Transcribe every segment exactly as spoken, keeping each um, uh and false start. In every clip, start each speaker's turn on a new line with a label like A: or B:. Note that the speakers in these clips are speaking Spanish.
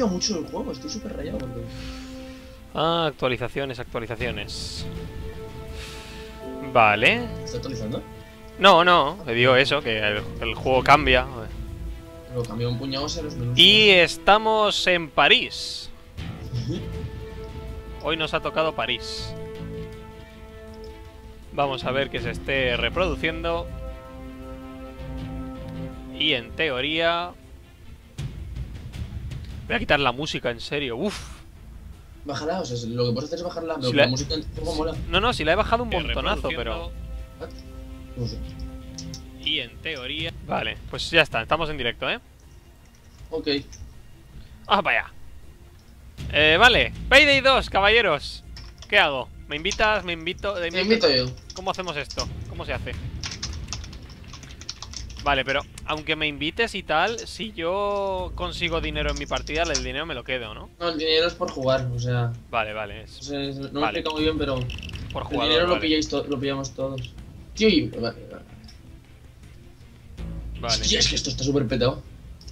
A: mucho el juego, estoy súper rayado con todo.
B: Ah, actualizaciones, actualizaciones. Vale.
A: ¿Está actualizando?
B: No, no, te digo eso, que el, el juego cambia.
A: Pero cambió un puñado en los menús.
B: Y estamos en París. Hoy nos ha tocado París. Vamos a ver que se esté reproduciendo. Y en teoría... Voy a quitar la música, en serio. Uf.
A: Bájala, o sea, lo que puedes hacer es bajarla, pero
B: Si
A: la,
B: la...
A: música en juego mola.
B: No, no, si la he bajado un montonazo, pero...
A: No sé.
B: Y en teoría... Vale, pues ya está, estamos en directo, ¿eh?
A: Ok.
B: ¡Ah, vaya! Eh, vale, Payday dos, caballeros. ¿Qué hago? ¿Me invitas? ¿Me invito?
A: Te invito yo.
B: ¿Cómo hacemos esto? ¿Cómo se hace? Vale, pero aunque me invites y tal, si yo consigo dinero en mi partida, el dinero me lo quedo, ¿no?
A: No, el dinero es por jugar, o sea...
B: Vale, vale. Es...
A: O sea, no me
B: vale.
A: explico muy bien, pero...
B: Por
A: el
B: jugador,
A: dinero
B: vale.
A: lo, pilláis to lo pillamos todos. Tío, y... Vale, vale.
B: Vale.
A: Hostia, es que esto está súper petado.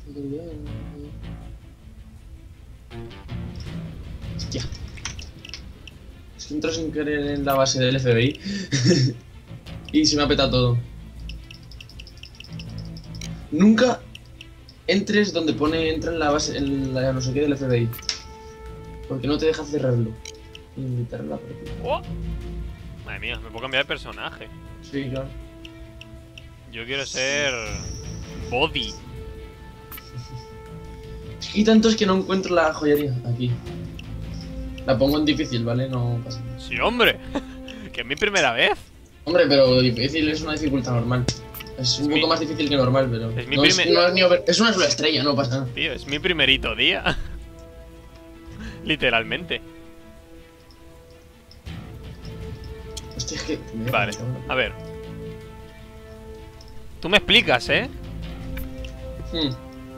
A: Hostia. Es que entro sin querer en la base del F B I. Y se me ha petado todo. Nunca entres donde pone entra en la base, en la no sé qué del F B I. Porque no te deja cerrarlo. Invitar a la partida.
B: Oh. Madre mía, me puedo cambiar de personaje.
A: Sí, claro.
B: Yo quiero ser... Body.
A: Es que hay tantos que no encuentro la joyería aquí. La pongo en difícil, ¿vale? No pasa nada.
B: Sí, hombre. Que es mi primera vez.
A: Hombre, pero difícil es una dificultad normal. Es un
B: Es
A: poco
B: mi-
A: más difícil que normal, pero...
B: Es mi
A: no, es,
B: primer-
A: no es ni over- es una sola estrella, no pasa nada.
B: Tío, es mi primerito día. Literalmente.
A: Hostia, es que... me-
B: Vale, a ver. Tú me explicas, ¿eh?
A: Hmm.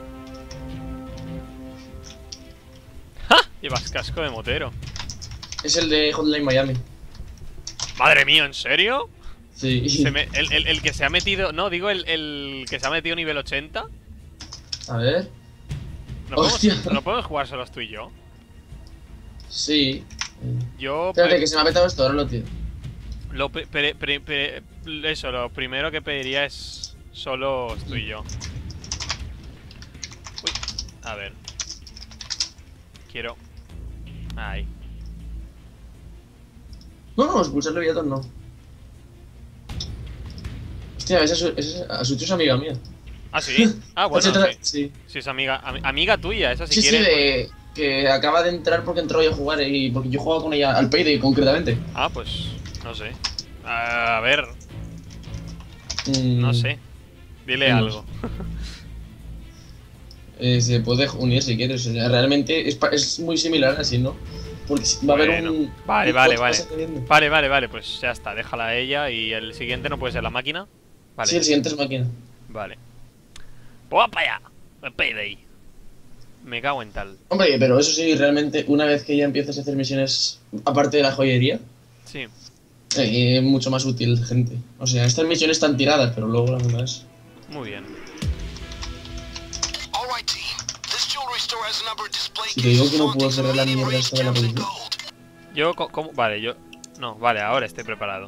B: ¡Ja! Llevas casco de motero.
A: Es el de Hotline Miami.
B: Madre mía, ¿en serio?
A: Sí.
B: Se me- el, el- el que se ha metido... No, digo el, el que se ha metido nivel ochenta.
A: A ver...
B: ¿No podemos,
A: Hostia.
B: ¿no podemos jugar solos tú y yo?
A: Sí.
B: Yo...
A: Espérate,
B: pe-
A: que se me ha petado esto, ahora lo tiro.
B: Lo pe- pre- pre- pre- eso, lo primero que pediría es solo tú y yo. Uy, a ver. Quiero... Ahí.
A: No, no, expulsar Leviathan no. Hostia, esa, es- esa, a su tío es amiga mía.
B: ¿Ah, sí? Ah, bueno,
A: Se tra-
B: sí.
A: sí.
B: Sí, es amiga, ami- amiga tuya, esa si
A: Sí, sí,
B: quieres.
A: de que acaba de entrar porque entró yo a jugar y porque yo jugaba con ella al Payday concretamente.
B: Ah, pues... No sé. A ver,
A: Mm,
B: no sé. Dile
A: Mm.
B: algo.
A: eh, se puede unir si quieres. O sea, realmente es, pa- es muy similar así, ¿no? Porque va a haber
B: Bueno,
A: un.
B: vale,
A: un
B: vale,
A: bot
B: vale.
A: que está teniendo.
B: Vale, vale, vale, pues ya está, déjala a ella y el siguiente no puede ser la máquina. Vale,
A: Sí, el siguiente es máquina.
B: vale. Pues va para allá, el Payday. Me cago en tal.
A: Hombre, pero eso sí, realmente, una vez que ya empiezas a hacer misiones aparte de la joyería,
B: Sí.
A: eh, es mucho más útil, gente. O sea, estas misiones están tiradas, pero luego las demás.
B: Muy bien.
A: Si te digo que no puedo cerrar la mierda esta de la policía.
B: Yo, co- ¿cómo? Vale, yo... No, vale, ahora estoy preparado.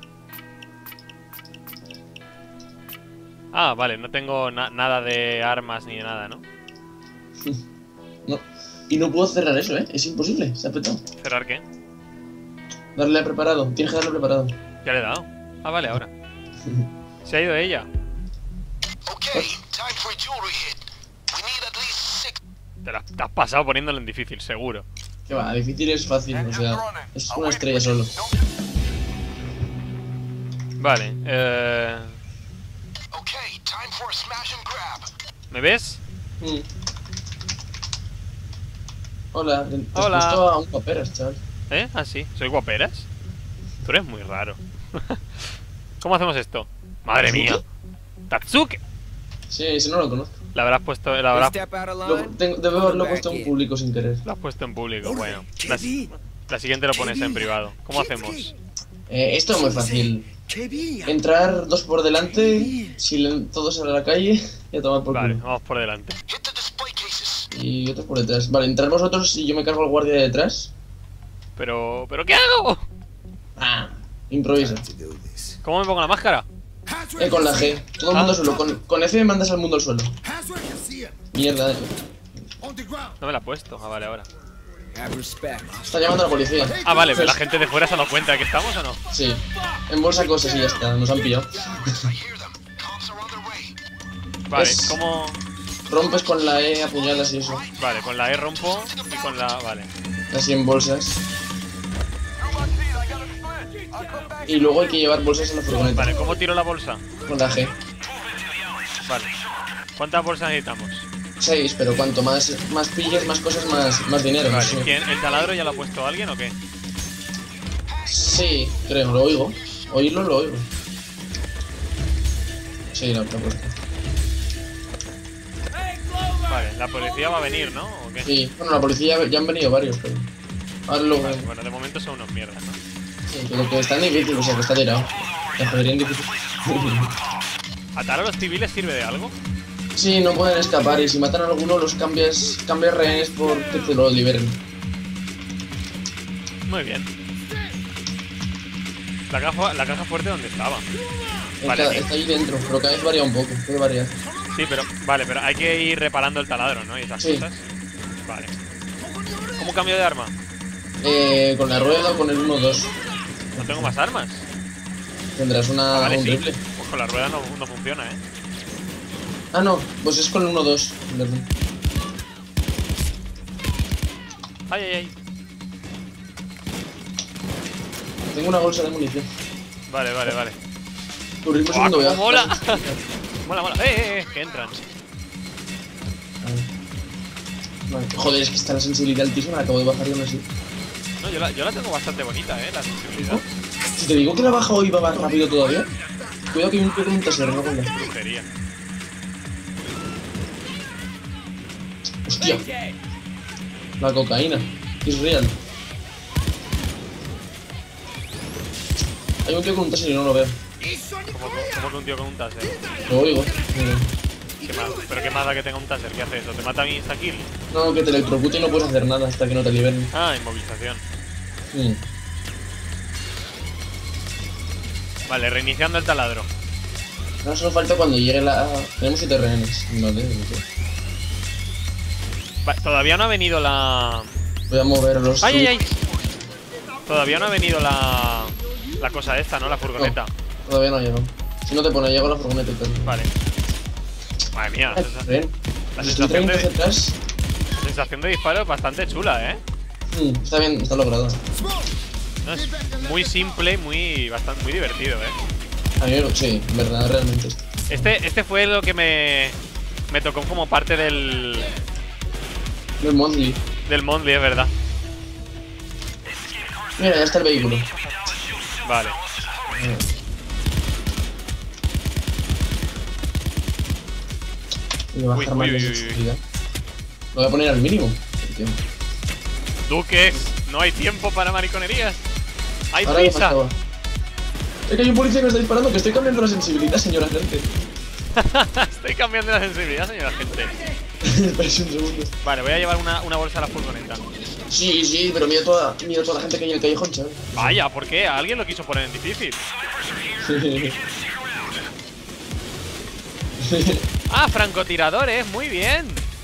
B: Ah, vale, no tengo na- nada de armas ni de nada, ¿no?
A: No. Y no puedo cerrar eso, ¿eh? Es imposible, se ha petado.
B: ¿Cerrar qué?
A: Darle a preparado, tienes que darle a preparado.
B: Ya le he dado. Ah, vale, ahora. Se ha ido ella. Te, la, te has pasado poniéndolo en difícil, seguro.
A: Que va, difícil es fácil, o sea, es una estrella solo.
B: Vale, eh... ¿Me ves?
A: Mm. Hola, te has
B: Hola.
A: puesto a un guaperas, chaval.
B: ¿Eh? Ah, sí. ¿Soy guaperas? Tú eres muy raro. ¿Cómo hacemos esto? ¡Madre mía! ¡Tatsuke!
A: Sí, ese no lo conozco.
B: La habrás puesto... La habrás,
A: Lo, tengo, debo haberlo puesto en público sin querer.
B: la has puesto en público. Bueno. La, la siguiente lo pones en privado. ¿Cómo hacemos?
A: Eh, esto es muy fácil. Entrar dos por delante, si todos a la calle y a tomar por
B: Vale,
A: culo.
B: vamos por delante.
A: Y otros por detrás. Vale, entrar vosotros y yo me cargo al guardia de detrás.
B: Pero... ¿Pero qué hago?
A: Ah, improvisa.
B: ¿Cómo me pongo la máscara?
A: Eh, con la G. Todo el mundo
B: Ah.
A: al suelo. Con, con F me mandas al mundo al suelo. Mierda.
B: No me la he puesto. Ah, vale, ahora.
A: Está llamando a la policía.
B: Ah, vale, pero la gente de fuera se ha dado cuenta de que estamos o no.
A: Sí. Embolsa cosas y ya está. Nos han pillado.
B: Vale,
A: Es-
B: ¿cómo...?
A: Rompes con la E, apuñalas y eso.
B: Vale, con la E rompo y con la... Vale.
A: Así en bolsas. Y luego hay que llevar bolsas en la furgoneta.
B: Vale, ¿cómo tiro la bolsa?
A: Con la G.
B: Vale. ¿Cuántas bolsas necesitamos?
A: Seis, pero cuanto más, más pilles, más cosas, más, más dinero. no
B: Vale,
A: sé.
B: ¿quién- ¿el taladro ya lo ha puesto alguien o qué?
A: Sí, creo, lo oigo. Oírlo lo oigo. Sí, lo he puesto.
B: Vale, la policía va a venir, ¿no? ¿O qué?
A: Sí, bueno, la policía ya, ya han venido varios, pero. Ahora lo
B: Vale, bueno, de momento son unos mierdas, ¿no?
A: Sí, pero que está en difícil, o sea, que está tirado. La jodería en difícil.
B: ¿Atar a los civiles sirve de algo?
A: Sí, no pueden escapar y si matan a alguno los cambias, cambias rehenes por que te lo liberen.
B: Muy bien. La caja, la caja fuerte, ¿dónde estaba? Vale,
A: está,
B: aquí.
A: está ahí dentro, pero cada vez varía un poco, puede variar.
B: Sí, pero... Vale, pero hay que ir reparando el taladro, ¿no? Y esas
A: Sí.
B: cosas. Vale. ¿Cómo cambio de arma?
A: Eh, con la rueda o con el uno dos
B: No tengo más armas.
A: tendrás una,
B: Ah, vale,
A: un
B: sí.
A: rifle.
B: Pues con la rueda no, no funciona, ¿eh?
A: Ah, no, pues es con el uno dos, ¿verdad?
B: Ay, ay, ay.
A: Tengo una bolsa de munición.
B: Vale, vale, vale.
A: Tu ritmo
B: ¡Guau,
A: segundo,
B: cómo
A: voy a-
B: mola! Mola, mola. Eh, eh, eh, que entran.
A: Vale. Joder, es que está la sensibilidad altísima, la acabo de bajar yo no sé.
B: No, yo la, yo la tengo bastante bonita, ¿eh? La sensibilidad.
A: Si te digo que la baja hoy va más rápido todavía, cuidado que hay un tío con un taser, no con la...
B: Brujería.
A: Hostia, la cocaína, es real. Hay un tío con un taser y no lo veo.
B: Como, como que un tío con un taser.
A: Lo oigo. Mira.
B: ¿Qué más? ¿Pero qué más da que tenga un taser? ¿Qué hace eso? ¿Te mata a mi insta-kill?
A: No, que te electrocute y no puedes hacer nada hasta que no te liberen.
B: Ah, inmovilización.
A: Mm.
B: Vale, reiniciando el taladro.
A: Ahora solo falta cuando llegue la... Tenemos siete rehenes. Vale, no sé.
B: Va, todavía no ha venido la...
A: Voy a mover los...
B: ¡Ay, ay, ay! Todavía no ha venido la... La cosa esta, ¿no? La furgoneta.
A: Todavía no ha llegado. Si no te pone, llego a la furgoneta y tal.
B: Vale. Madre mía, la sensa-
A: Ven.
B: la
A: Estoy
B: sensación
A: treinta hacia
B: de,
A: atrás.
B: la sensación de disparo es bastante chula, ¿eh?
A: Mm, está bien, está logrado.
B: No, es muy simple y muy, bastante, muy divertido, ¿eh?
A: A mí, sí, en verdad, realmente.
B: Este, este fue lo que me, me tocó como parte del,
A: El Monthly.
B: del Monthly, es verdad.
A: Mira, ya está el vehículo.
B: Vale.
A: Voy a bajar
B: Uy,
A: más
B: uy,
A: la
B: uy, uy.
A: sensibilidad. Lo voy a poner al mínimo. porque
B: Duques, no hay tiempo para mariconerías. Hay
A: Ahora me
B: prisa.
A: faltaba. Es que hay un policía que me está disparando, que estoy cambiando la sensibilidad, señora gente.
B: Estoy cambiando la sensibilidad, señora gente.
A: Espérese un segundo.
B: Vale, voy a llevar una, una bolsa a la furgoneta.
A: Sí, sí, pero mira toda, mira toda la gente que hay en el callejón, chaval.
B: Vaya, ¿por qué? ¿Alguien lo quiso poner en difícil? Ah, francotiradores, muy bien.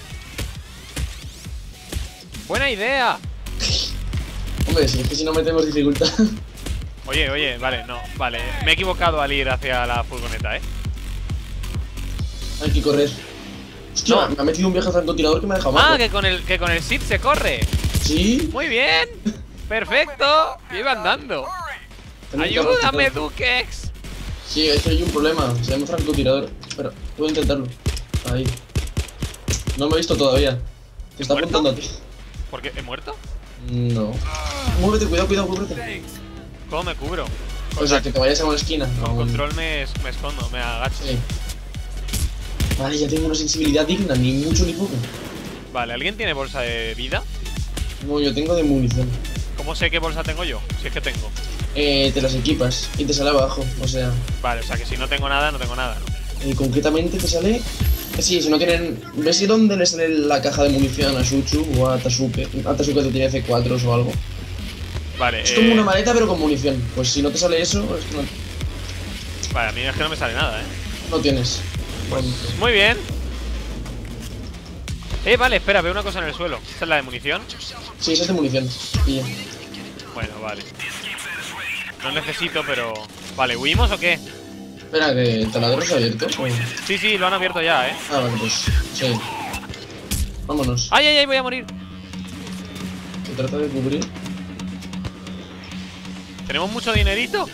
B: Buena idea.
A: Hombre, si es que si no metemos dificultad.
B: Oye, oye, vale, no, vale. Me he equivocado al ir hacia la furgoneta, ¿eh?
A: Hay que correr. Hostia,
B: No.
A: me ha metido un viaje francotirador que me ha dejado mal.
B: Ah, que con el que con el shift se corre.
A: Sí.
B: Muy bien. Perfecto. Yo iba andando.
A: Tengo un
B: Ayúdame,
A: capacitado.
B: Dukex.
A: Sí, es que hay un problema. Se llama francotirador. Espera, puedo intentarlo. Ahí. No me he visto todavía. Te está
B: ¿Muerto?
A: apuntando a ti.
B: ¿Por qué? ¿He muerto?
A: No. Muévete, cuidado, cuidado, muévete.
B: ¿Cómo me cubro?
A: O sea, que te vayas a una esquina.
B: Con
A: a un-
B: control me, es- me escondo, me agacho.
A: Sí. Vale, ya tengo una sensibilidad digna, ni mucho ni poco.
B: Vale, ¿alguien tiene bolsa de vida?
A: No, yo tengo de munición.
B: ¿Cómo sé qué bolsa tengo yo? Si es que tengo.
A: Eh, te las equipas y te sale abajo. O sea,
B: Vale, o sea que si no tengo nada, no tengo nada, ¿no?
A: eh, concretamente te sale Sí, si no tienen... ¿Ves si dónde le sale la caja de munición a Suchu o a Tasuke? A Tasuke te tiene C cuatro o algo.
B: Vale,
A: Es
B: eh...
A: como una maleta pero con munición. Pues si no te sale eso, es que no,
B: Vale, a mí es que no me sale nada, eh.
A: no tienes. Bueno,
B: Muy bien. Eh, vale, espera, veo una cosa en el suelo. ¿Esta es la de munición?
A: sí, esa es de munición. Y ya.
B: Bueno, vale. No necesito, pero... Vale, ¿huimos o qué?
A: Espera, que el taladro se ha abierto. ¿O?
B: Sí, sí, lo han abierto ya, eh.
A: Ah, vale, pues sí. Vámonos.
B: ¡Ay, ay, ay! Voy a morir.
A: Se trata de cubrir.
B: ¿Tenemos mucho dinerito?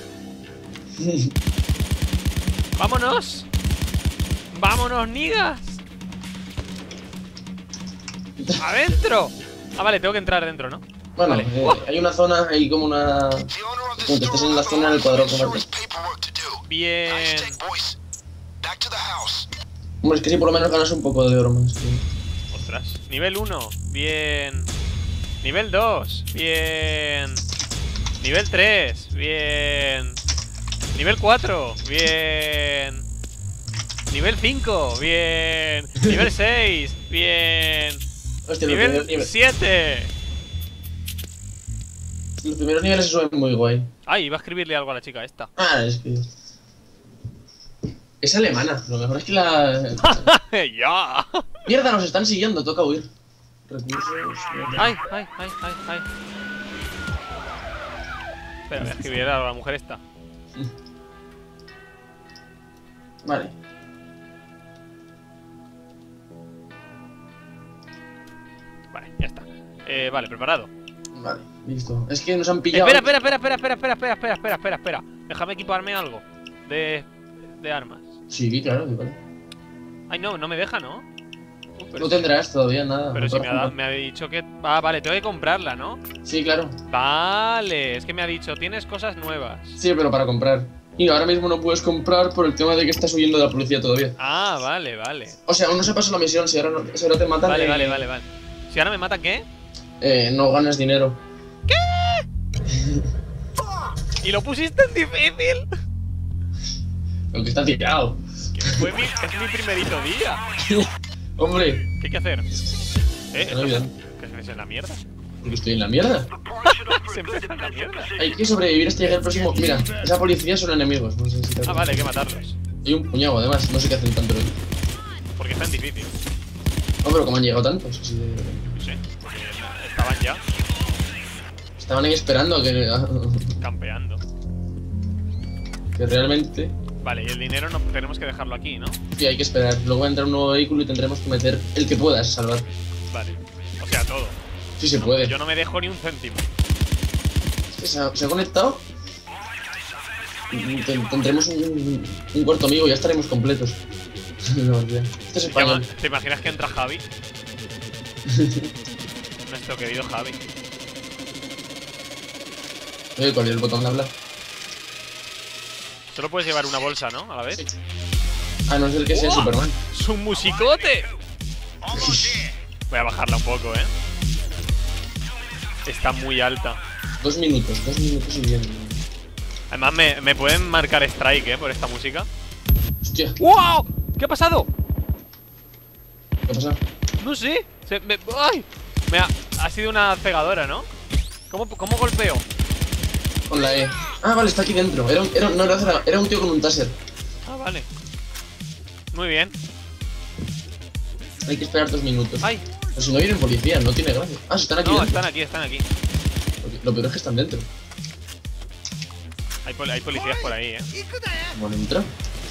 B: ¡Vámonos! ¡Vámonos, nigas! ¡Adentro! Ah, vale, tengo que entrar dentro, ¿no?
A: Bueno,
B: Vale.
A: eh, hay una zona, hay como una... Como que estés en la zona del cuadrado que marca.
B: Bien.
A: Hombre, es que si por lo menos ganas un poco de oro más. Sí.
B: Ostras. Nivel uno. Bien. Nivel dos. Bien. Nivel tres. Bien. Nivel cuatro. Bien. Nivel cinco. Bien. Nivel seis. Bien.
A: Hostia, los
B: Nivel
A: primeros niveles-
B: siete.
A: los primeros niveles se suben muy guay.
B: Ay, iba a escribirle algo a la chica esta.
A: Ah, es que... Es alemana, lo mejor es que la...
B: ¡Ya!
A: Mierda, nos están siguiendo, toca huir. Recursos...
B: ¡Ay, ay, ay, ay, ay! Espera, voy a escribir a la mujer esta.
A: Vale.
B: Vale, ya está. Eh, vale, preparado.
A: Vale, listo. Es que nos han pillado...
B: Espera, espera, espera, espera, espera, espera, espera, espera, espera, espera, espera. Déjame equiparme algo de, de armas.
A: Sí, claro, que vale.
B: Ay, no, no me deja, ¿no? Uh, pero
A: No
B: si-
A: tendrás todavía nada.
B: Pero
A: no
B: si me
A: podrás
B: ha, dado-
A: comprar.
B: me ha dicho que... Ah, vale, tengo que comprarla, ¿no?
A: Sí, claro.
B: Vale, es que me ha dicho, tienes cosas nuevas.
A: Sí, pero para comprar. Y ahora mismo no puedes comprar por el tema de que estás huyendo de la policía todavía.
B: Ah, vale, vale.
A: O sea, aún no se pasó la misión, si ahora, no, si ahora te matan...
B: Vale,
A: eh,
B: vale, vale, vale. Si ahora me matan, ¿qué?
A: Eh, no ganas dinero.
B: ¿Y lo pusiste en difícil?
A: Lo que está tirado.
B: Que fue mi, es mi primerito día.
A: Hombre,
B: ¿Qué hay que hacer? ¿Eh?
A: no olvidan.
B: ¿Qué se en la mierda?
A: Porque estoy en la mierda.
B: Se empieza en la mierda.
A: Hay que sobrevivir hasta llegar al próximo... Mira, esa policía son enemigos. No sé si te
B: Ah, vale, hay que matarlos.
A: Hay un puñado, además. No sé qué hacen tanto.
B: Porque está en difícil.
A: No, pero como han llegado tantos. Así de...
B: No sé. Porque estaban ya
A: Estaban ahí esperando a que...
B: campeando.
A: que realmente...
B: Vale, y el dinero no tenemos que dejarlo aquí, ¿no?
A: Sí, hay que esperar. Luego va a entrar un nuevo vehículo y tendremos que meter el que puedas salvar.
B: Vale. O sea, todo.
A: Sí se puede.
B: Yo no me dejo ni un céntimo.
A: Es que se ha, se ha conectado. Y ten- tendremos un, un cuarto amigo y ya estaremos completos. No, tío. Este es
B: Se llama-
A: español.
B: ¿Te imaginas que entra Javi? Nuestro querido Javi.
A: Oye, ¿cuál es el botón de hablar?
B: Solo puedes llevar una bolsa, ¿no? A la vez.
A: Sí. Ah, no es el que sea
B: ¡Uah!
A: Superman.
B: ¡Es un musicote! Voy a bajarla un poco, ¿eh? Está muy alta.
A: Dos minutos, dos minutos y bien.
B: Además, me, me pueden marcar strike, ¿eh? Por esta música.
A: Hostia,
B: ¡Wow! ¿Qué ha pasado?
A: ¿qué pasa?
B: No sé. Se, me, ¡Ay! Me ha, ha sido una cegadora, ¿no? ¿Cómo, cómo golpeo?
A: Con la E. Ah, vale, está aquí dentro. Era un, era, no, era, era un tío con un taser.
B: Ah, vale. Muy bien.
A: Hay que esperar dos minutos.
B: ¡Ay!
A: Pero si no vienen policías, no tiene gracia. Ah, si están aquí
B: No,
A: dentro.
B: están aquí, están aquí.
A: Lo peor es que están dentro.
B: Hay, pol- hay policías por ahí, ¿eh?
A: ¿Cómo han entrado?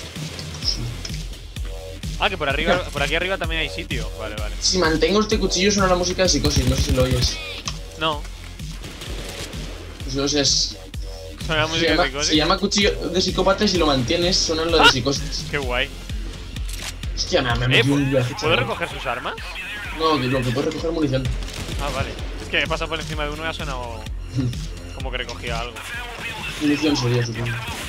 B: Ah, que por arriba, por aquí arriba también hay sitio. Vale, vale.
A: Si mantengo este cuchillo suena la música de Psicosis, no sé si lo oyes.
B: No.
A: Pues no sé, es...
B: Suena
A: Se
B: música
A: llama,
B: de psicosis.
A: se llama cuchillo de psicópata y si lo mantienes suena lo de
B: ¡Ah!
A: Psicosis.
B: Qué guay.
A: Hostia, me, me
B: Eh,
A: metí un viaje,
B: ¿puedo
A: chaval.
B: recoger sus armas?
A: No, que lo que puedo recoger munición.
B: Ah, vale. Es que he pasado por encima de uno y ha sonado como que recogía algo.
A: Munición sería, supongo.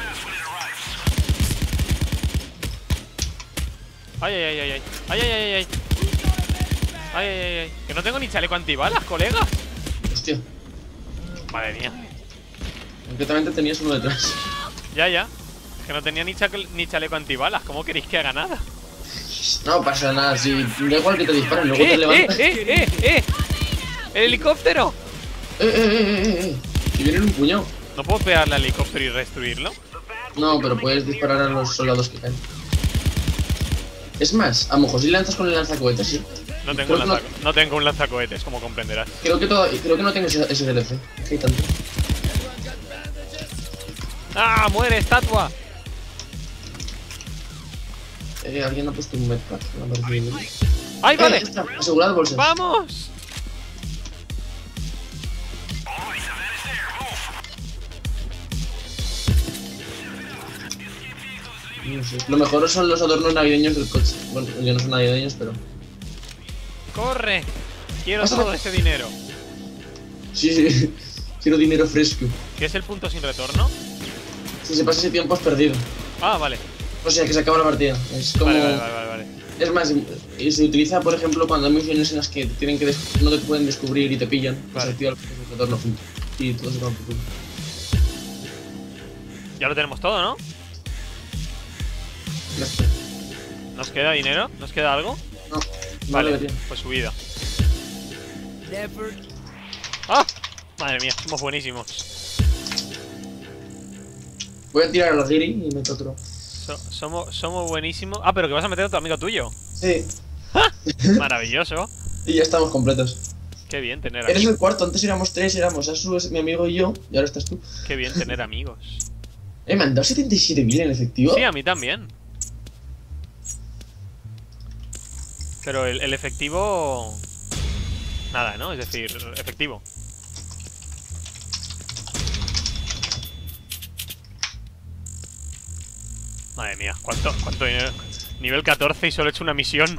B: Ay, ay, ay, ay, ay. Ay, ay, ay, ay. Ay, ay, ay, ay. Que no tengo ni chaleco antibalas, colega.
A: Hostia,
B: Madre mía.
A: concretamente tenías uno detrás.
B: Ya, ya. Que no tenía ni, chac- ni chaleco antibalas. ¿Cómo queréis que haga nada?
A: No pasa nada, si da igual que te disparen, luego
B: ¡Eh,
A: te
B: eh,
A: levantas.
B: eh, eh, eh! ¡El helicóptero!
A: Eh, eh, eh, eh, eh. Si vienen un puñado.
B: ¿No puedo pegarle al helicóptero y destruirlo?
A: No, pero puedes disparar a los soldados que caen. Es más, a lo mejor si lanzas con el lanzacohetes, sí.
B: No tengo,
A: Creo
B: un
A: que
B: lanza... no tengo un lanzacohetes, como comprenderás.
A: Creo que, todo, creo que no tengo ese, ese D L C. Es que hay tanto.
B: ¡Ah! ¡Muere, estatua!
A: Eh, alguien ha puesto un medpack. Me ha parecido bien.
B: ¡Ay, vale!
A: Eh, está, asegurad bolsas.
B: ¡Vamos!
A: No sé. Lo mejor son los adornos navideños del coche. Bueno, que no son navideños, pero.
B: ¡Corre! Quiero
A: Pásame.
B: todo ese dinero.
A: Sí, sí. Quiero dinero fresco.
B: ¿Qué es el punto sin retorno?
A: Si se pasa ese tiempo, has perdido.
B: Ah, vale.
A: O sea, que se acaba la partida. Es como.
B: Vale, vale, vale, vale, vale.
A: Es más, y se utiliza, por ejemplo, cuando hay misiones en las que tienen que des- no te pueden descubrir y te pillan. Pues
B: Vale.
A: se activa el retorno junto. Y todo se va por culo.
B: Ya lo tenemos todo, ¿no?
A: Ya está.
B: ¿Nos queda dinero? ¿Nos queda algo?
A: No, no
B: Vale,
A: debería.
B: pues subida. ¡Ah! Madre mía, somos buenísimos.
A: Voy a tirar a la Giri y meto otro.
B: So- somos, somos buenísimos. Ah, pero que vas a meter a tu amigo tuyo.
A: Sí.
B: Maravilloso.
A: Y ya estamos completos.
B: Qué bien tener
A: Eres
B: amigos.
A: el cuarto, antes éramos tres, éramos Asu, es mi amigo y yo, y ahora estás tú.
B: Qué bien tener amigos.
A: Eh, me han dado setenta y siete mil en efectivo.
B: Sí, a mí también. Pero el, el efectivo... Nada, ¿no? Es decir, efectivo. Madre mía, ¿cuánto, cuánto dinero? Nivel catorce y solo he hecho una misión.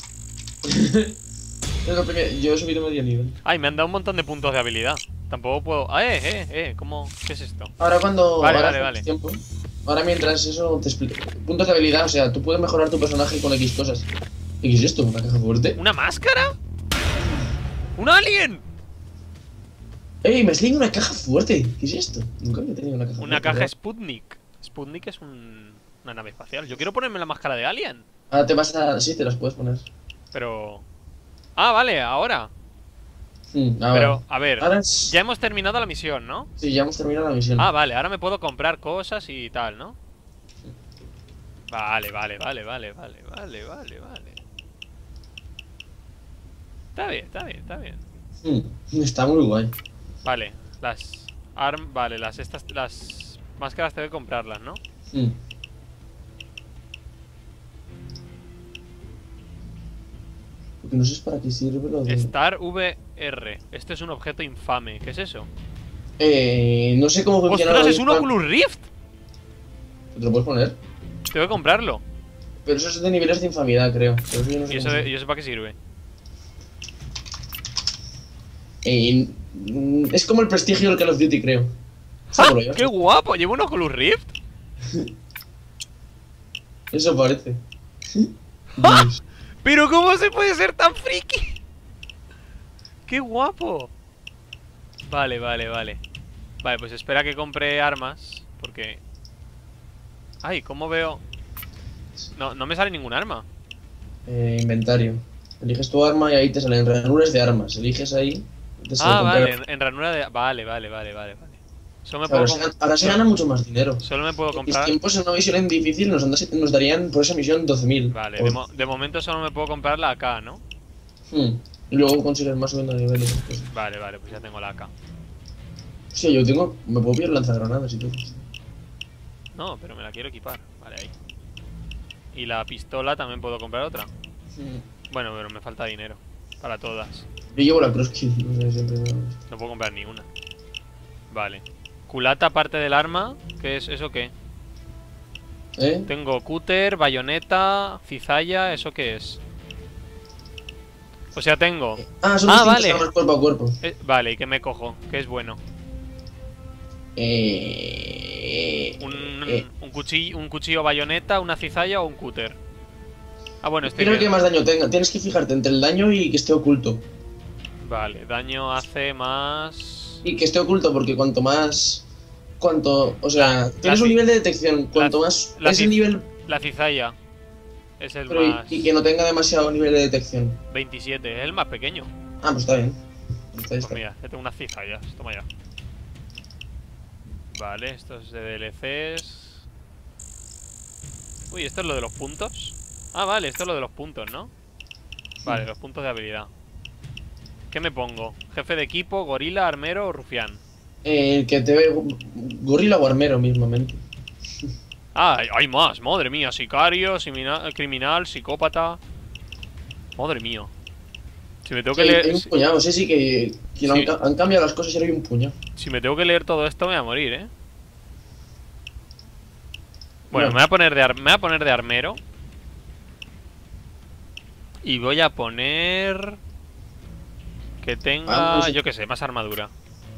A: Es lo que- Yo he subido medio nivel.
B: Ay, me han dado un montón de puntos de habilidad. Tampoco puedo... Ah, eh, eh, eh, ¿cómo? ¿Qué es esto?
A: Ahora cuando...
B: Vale,
A: ahora
B: vale,
A: hace
B: vale.
A: Tiempo, ahora mientras eso te explico. Puntos de habilidad, o sea, tú puedes mejorar tu personaje con X cosas. ¿Y qué es esto? ¿Una caja fuerte?
B: ¿Una máscara? ¿Un alien?
A: ¡Ey! Me has leído una caja fuerte. ¿Qué es esto? Nunca había tenido una caja
B: Una
A: fuerte.
B: caja
A: ¿verdad?
B: Sputnik. Sputnik es un... una nave espacial. Yo quiero ponerme la máscara de alien.
A: Ahora te vas a... Sí, te las puedes poner.
B: Pero... Ah, vale, ahora.
A: Hmm, ahora.
B: Pero, a ver,
A: Ahora es...
B: ya hemos terminado la misión, ¿no?
A: Sí, ya hemos terminado la misión.
B: Ah, vale, ahora me puedo comprar cosas y tal, ¿no? Vale, vale, vale, vale, vale, vale, vale, vale. Está bien, está bien, está bien.
A: Hmm, Está muy guay.
B: Vale, las arm... Vale, las estas... Las máscaras tengo que comprarlas, ¿no?
A: Hmm. Porque no sé para qué sirve lo de...
B: Star V R. Este es un objeto infame. ¿Qué es eso?
A: Eh... No sé cómo funciona...
B: ¡Ostras,
A: lo
B: es
A: de-
B: un Oculus Rift!
A: ¿Te lo puedes poner?
B: Tengo que comprarlo.
A: Pero eso es de niveles de infamidad, creo. Pero eso yo no sé
B: ¿Y eso,
A: cómo
B: de-
A: se-
B: ¿y eso para qué sirve?
A: Eh, mm, es como el prestigio del Call of Duty, creo.
B: ¡Ah!
A: Seguro, yo.
B: ¡Qué guapo! ¿Llevo un Oculus Rift?
A: Eso parece.
B: ¡Ah!
A: Dios.
B: ¿Pero cómo se puede ser tan friki? ¡Qué guapo! Vale, vale, vale. Vale, pues espera que compre armas. Porque... Ay, ¿cómo veo? No, no me sale ningún arma.
A: Eh, inventario. Eliges tu arma y ahí te salen ranuras de armas. Eliges ahí. Te sale
B: Ah,
A: comprar-
B: vale, en, en ranura de... Vale, vale, vale, vale, vale. Solo me
A: Ahora,
B: puedo,
A: se,
B: com-
A: gana- ahora se gana mucho más dinero.
B: solo me puedo
A: En mis
B: comprar...
A: tiempos en una misión en difícil nos, andas- nos darían por esa misión doce mil.
B: Vale, de, mo- de momento solo me puedo comprar la A K, ¿no?
A: Y luego consigues más subiendo de niveles. Pues.
B: Vale, vale, pues ya tengo la A K.
A: Sí, yo tengo. Me puedo pillar lanzagranadas y todo.
B: No, pero me la quiero equipar. Vale, ahí. Y la pistola también puedo comprar otra. Bueno, pero me falta dinero. Para todas.
A: Yo llevo la crosskill, no sé, siempre me...
B: No puedo comprar ni una. Vale. Culata aparte del arma. ¿Qué es eso qué?
A: ¿Eh?
B: Tengo cúter, bayoneta, cizalla. ¿Eso qué es? O sea, tengo...
A: Ah, son
B: Ah,
A: distintas
B: vale.
A: armas cuerpo a cuerpo.
B: eh, vale, ¿y qué me cojo? ¿Qué es bueno?
A: Eh...
B: Un,
A: eh,
B: un, cuchillo, un cuchillo bayoneta, una cizalla o un cúter. Ah, bueno, estoy
A: Mira el que
B: bien.
A: más daño tenga. Tienes que fijarte entre el daño y que esté oculto.
B: Vale, daño hace más...
A: Y que esté oculto porque cuanto más... Cuanto... O sea, tienes un
B: ci-
A: nivel de detección. Cuanto más...
B: la
A: Ese
B: ci-
A: nivel...
B: La cizalla. Es el
A: Pero y-
B: más...
A: y que no tenga demasiado nivel de detección.
B: veintisiete, es el más pequeño.
A: Ah, pues está bien. Entonces
B: Pues
A: está.
B: mira, ya tengo unas cizallas, toma ya. Vale, esto es de D L Cs. Uy, ¿esto es lo de los puntos? Ah, vale, esto es lo de los puntos, ¿no? Vale, los puntos de habilidad. ¿Qué me pongo? ¿Jefe de equipo, gorila, armero o rufián?
A: Eh, que te ve gorila o armero mismamente.
B: Ah, hay, hay más, madre mía. Sicario, simina- criminal, psicópata. Madre mía. Si me tengo
A: Sí,
B: que
A: hay,
B: leer...
A: hay un
B: Si,
A: puñado, sí, sí, que, que no
B: Sí.
A: han, ca- han cambiado las cosas y ahora hay un puñado.
B: si me tengo que leer todo esto me voy a morir, ¿eh? Bueno,
A: No.
B: me voy a poner de, ar- me voy a poner de armero. Y voy a poner... Que tenga,
A: Vamos.
B: yo qué sé, más armadura.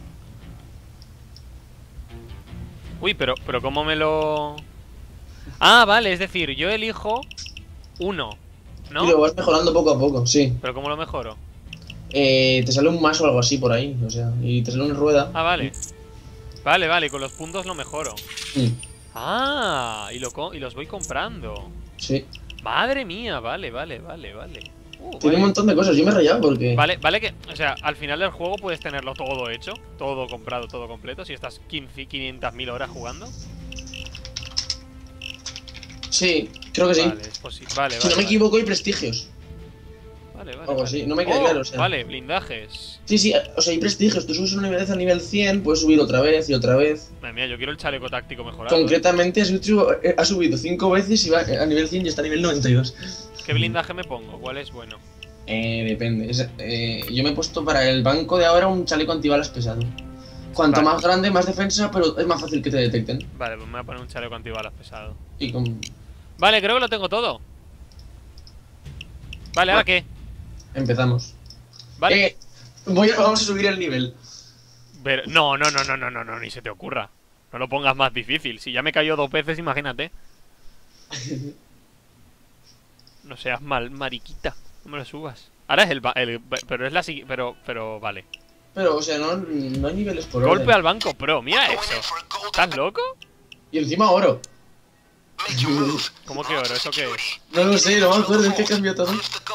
B: Uy, pero, pero ¿cómo me lo...? Ah, vale, es decir, yo elijo uno, ¿no?
A: Y lo vas mejorando poco a poco, sí.
B: Pero ¿cómo lo mejoro?
A: Eh, te sale un más o algo así por ahí, o sea, y te sale una rueda.
B: Ah, vale. Vale, vale, con los puntos lo mejoro.
A: Mm,
B: Ah, y, lo co- y los voy comprando.
A: sí.
B: Madre mía, vale, vale, vale, vale. Uh,
A: Tiene un
B: vale.
A: montón de cosas, yo me he rayado porque...
B: Vale, vale que, o sea, al final del juego puedes tenerlo todo hecho, todo comprado, todo completo, si estás quince, quinientas mil horas jugando.
A: Sí, creo que sí.
B: Vale, es posible. Vale,
A: Si
B: vale.
A: no me
B: vale.
A: equivoco hay prestigios.
B: Vale, vale.
A: Algo
B: vale.
A: así, no me queda
B: Oh,
A: claro, o sea.
B: Vale, blindajes.
A: Sí, sí, o sea, hay prestigios. Tú subes una vez a nivel cien, puedes subir otra vez y otra vez.
B: Madre mía, yo quiero el chaleco táctico mejorado. ¿eh?
A: Concretamente, Switchu eh, ha subido cinco veces y va a nivel cien y está a nivel noventa y dos.
B: ¿Qué blindaje me pongo? ¿Cuál es bueno?
A: Eh, depende. Es- eh, yo me he puesto para el banco de ahora un chaleco antibalas pesado. Cuanto
B: Vale.
A: más grande, más defensa, pero es más fácil que te detecten.
B: Vale, pues me voy a poner un chaleco antibalas pesado.
A: Y con...
B: Vale, creo que lo tengo todo. Vale, ¿ahora qué?
A: empezamos.
B: Vale.
A: Eh, voy a- vamos a subir el nivel.
B: Pero, no, no, no, no, no, no, no, ni se te ocurra. No lo pongas más difícil. Si ya me cayó dos veces, imagínate. No seas mal, mariquita. No me lo subas. Ahora es el, ba- el pero es la sigui- pero pero vale.
A: Pero, o sea, no, no hay niveles por
B: Golpe
A: orden.
B: al banco pro, mira eso. ¿Estás loco?
A: Y encima oro.
B: ¿Cómo que oro? ¿Eso qué es?
A: No lo sé, no me acuerdo, es que cambió todo.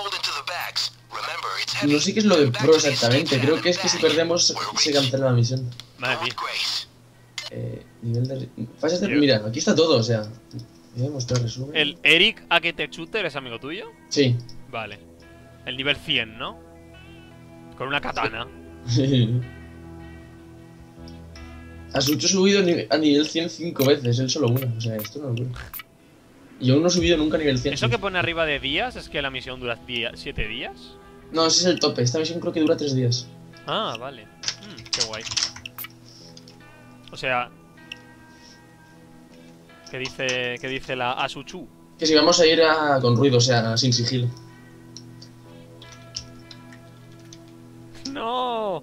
A: No sé qué es lo de pro exactamente, creo que es que si perdemos se cancela la misión.
B: Madre mía.
A: Eh, nivel de... Fases de...
B: Yo-
A: Mira, aquí está todo, o sea... Voy a mostrar resumen.
B: ¿El Eric a que te chute es amigo tuyo?
A: Sí.
B: Vale. El nivel cien, ¿no? Con una katana.
A: A Sucho he subido ni- a nivel cien cinco veces, él solo una, o sea, esto no lo veo. Y aún no he subido nunca a nivel cien.
B: ¿Eso que pone arriba de días es que la misión dura siete días?
A: No, ese es el tope, esta misión creo que dura tres días.
B: Ah, vale. Mm, qué guay. O sea... ¿Qué dice, qué dice la Asuchu?
A: Que si vamos a ir a... con ruido, o sea, sin sigilo.
B: ¡No!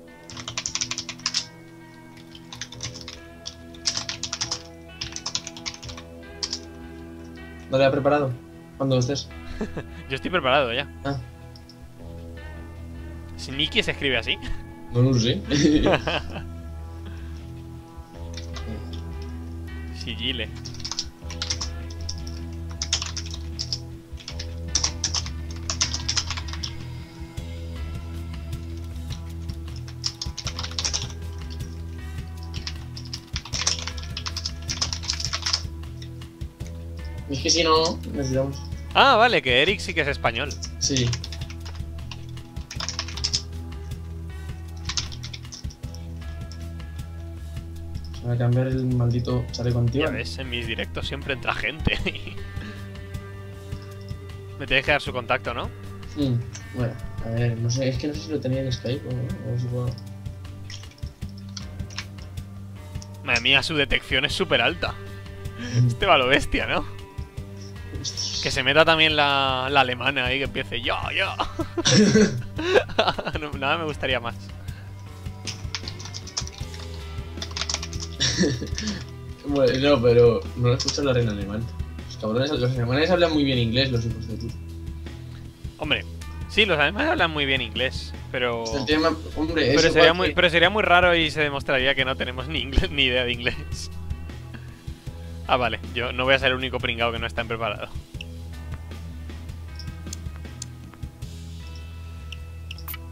A: ¿No le ha preparado? Cuando estés.
B: Yo estoy preparado ya.
A: Ah,
B: ¿Sneaky se escribe así?
A: no lo sé.
B: Sigile.
A: Es que si no, necesitamos...
B: Ah, vale, que Eric sí que es español.
A: Sí. Voy a cambiar el maldito chaleco
B: Ya
A: antiguo.
B: ves, en mis directos siempre entra gente. Me tenéis que dar su contacto, ¿no?
A: Mm, bueno, a ver, no sé, es que no sé si lo tenía en Skype o, o si puedo...
B: Madre mía, su detección es súper alta. Este va a lo bestia, ¿no? Que se meta también la, la alemana ahí, que empiece yo, yo. No, nada me gustaría más.
A: Bueno, no, pero no lo escucho hablar en alemán. Los cabrones, los alemanes hablan muy bien inglés, los hijos de puta.
B: Hombre, sí, los alemanes hablan muy bien inglés, pero...
A: El tema, hombre, es
B: Pero
A: igual
B: sería,
A: que-
B: muy, pero sería muy raro y se demostraría que no tenemos ni, inglés, ni idea de inglés. Ah, vale, yo no voy a ser el único pringao que no está preparado.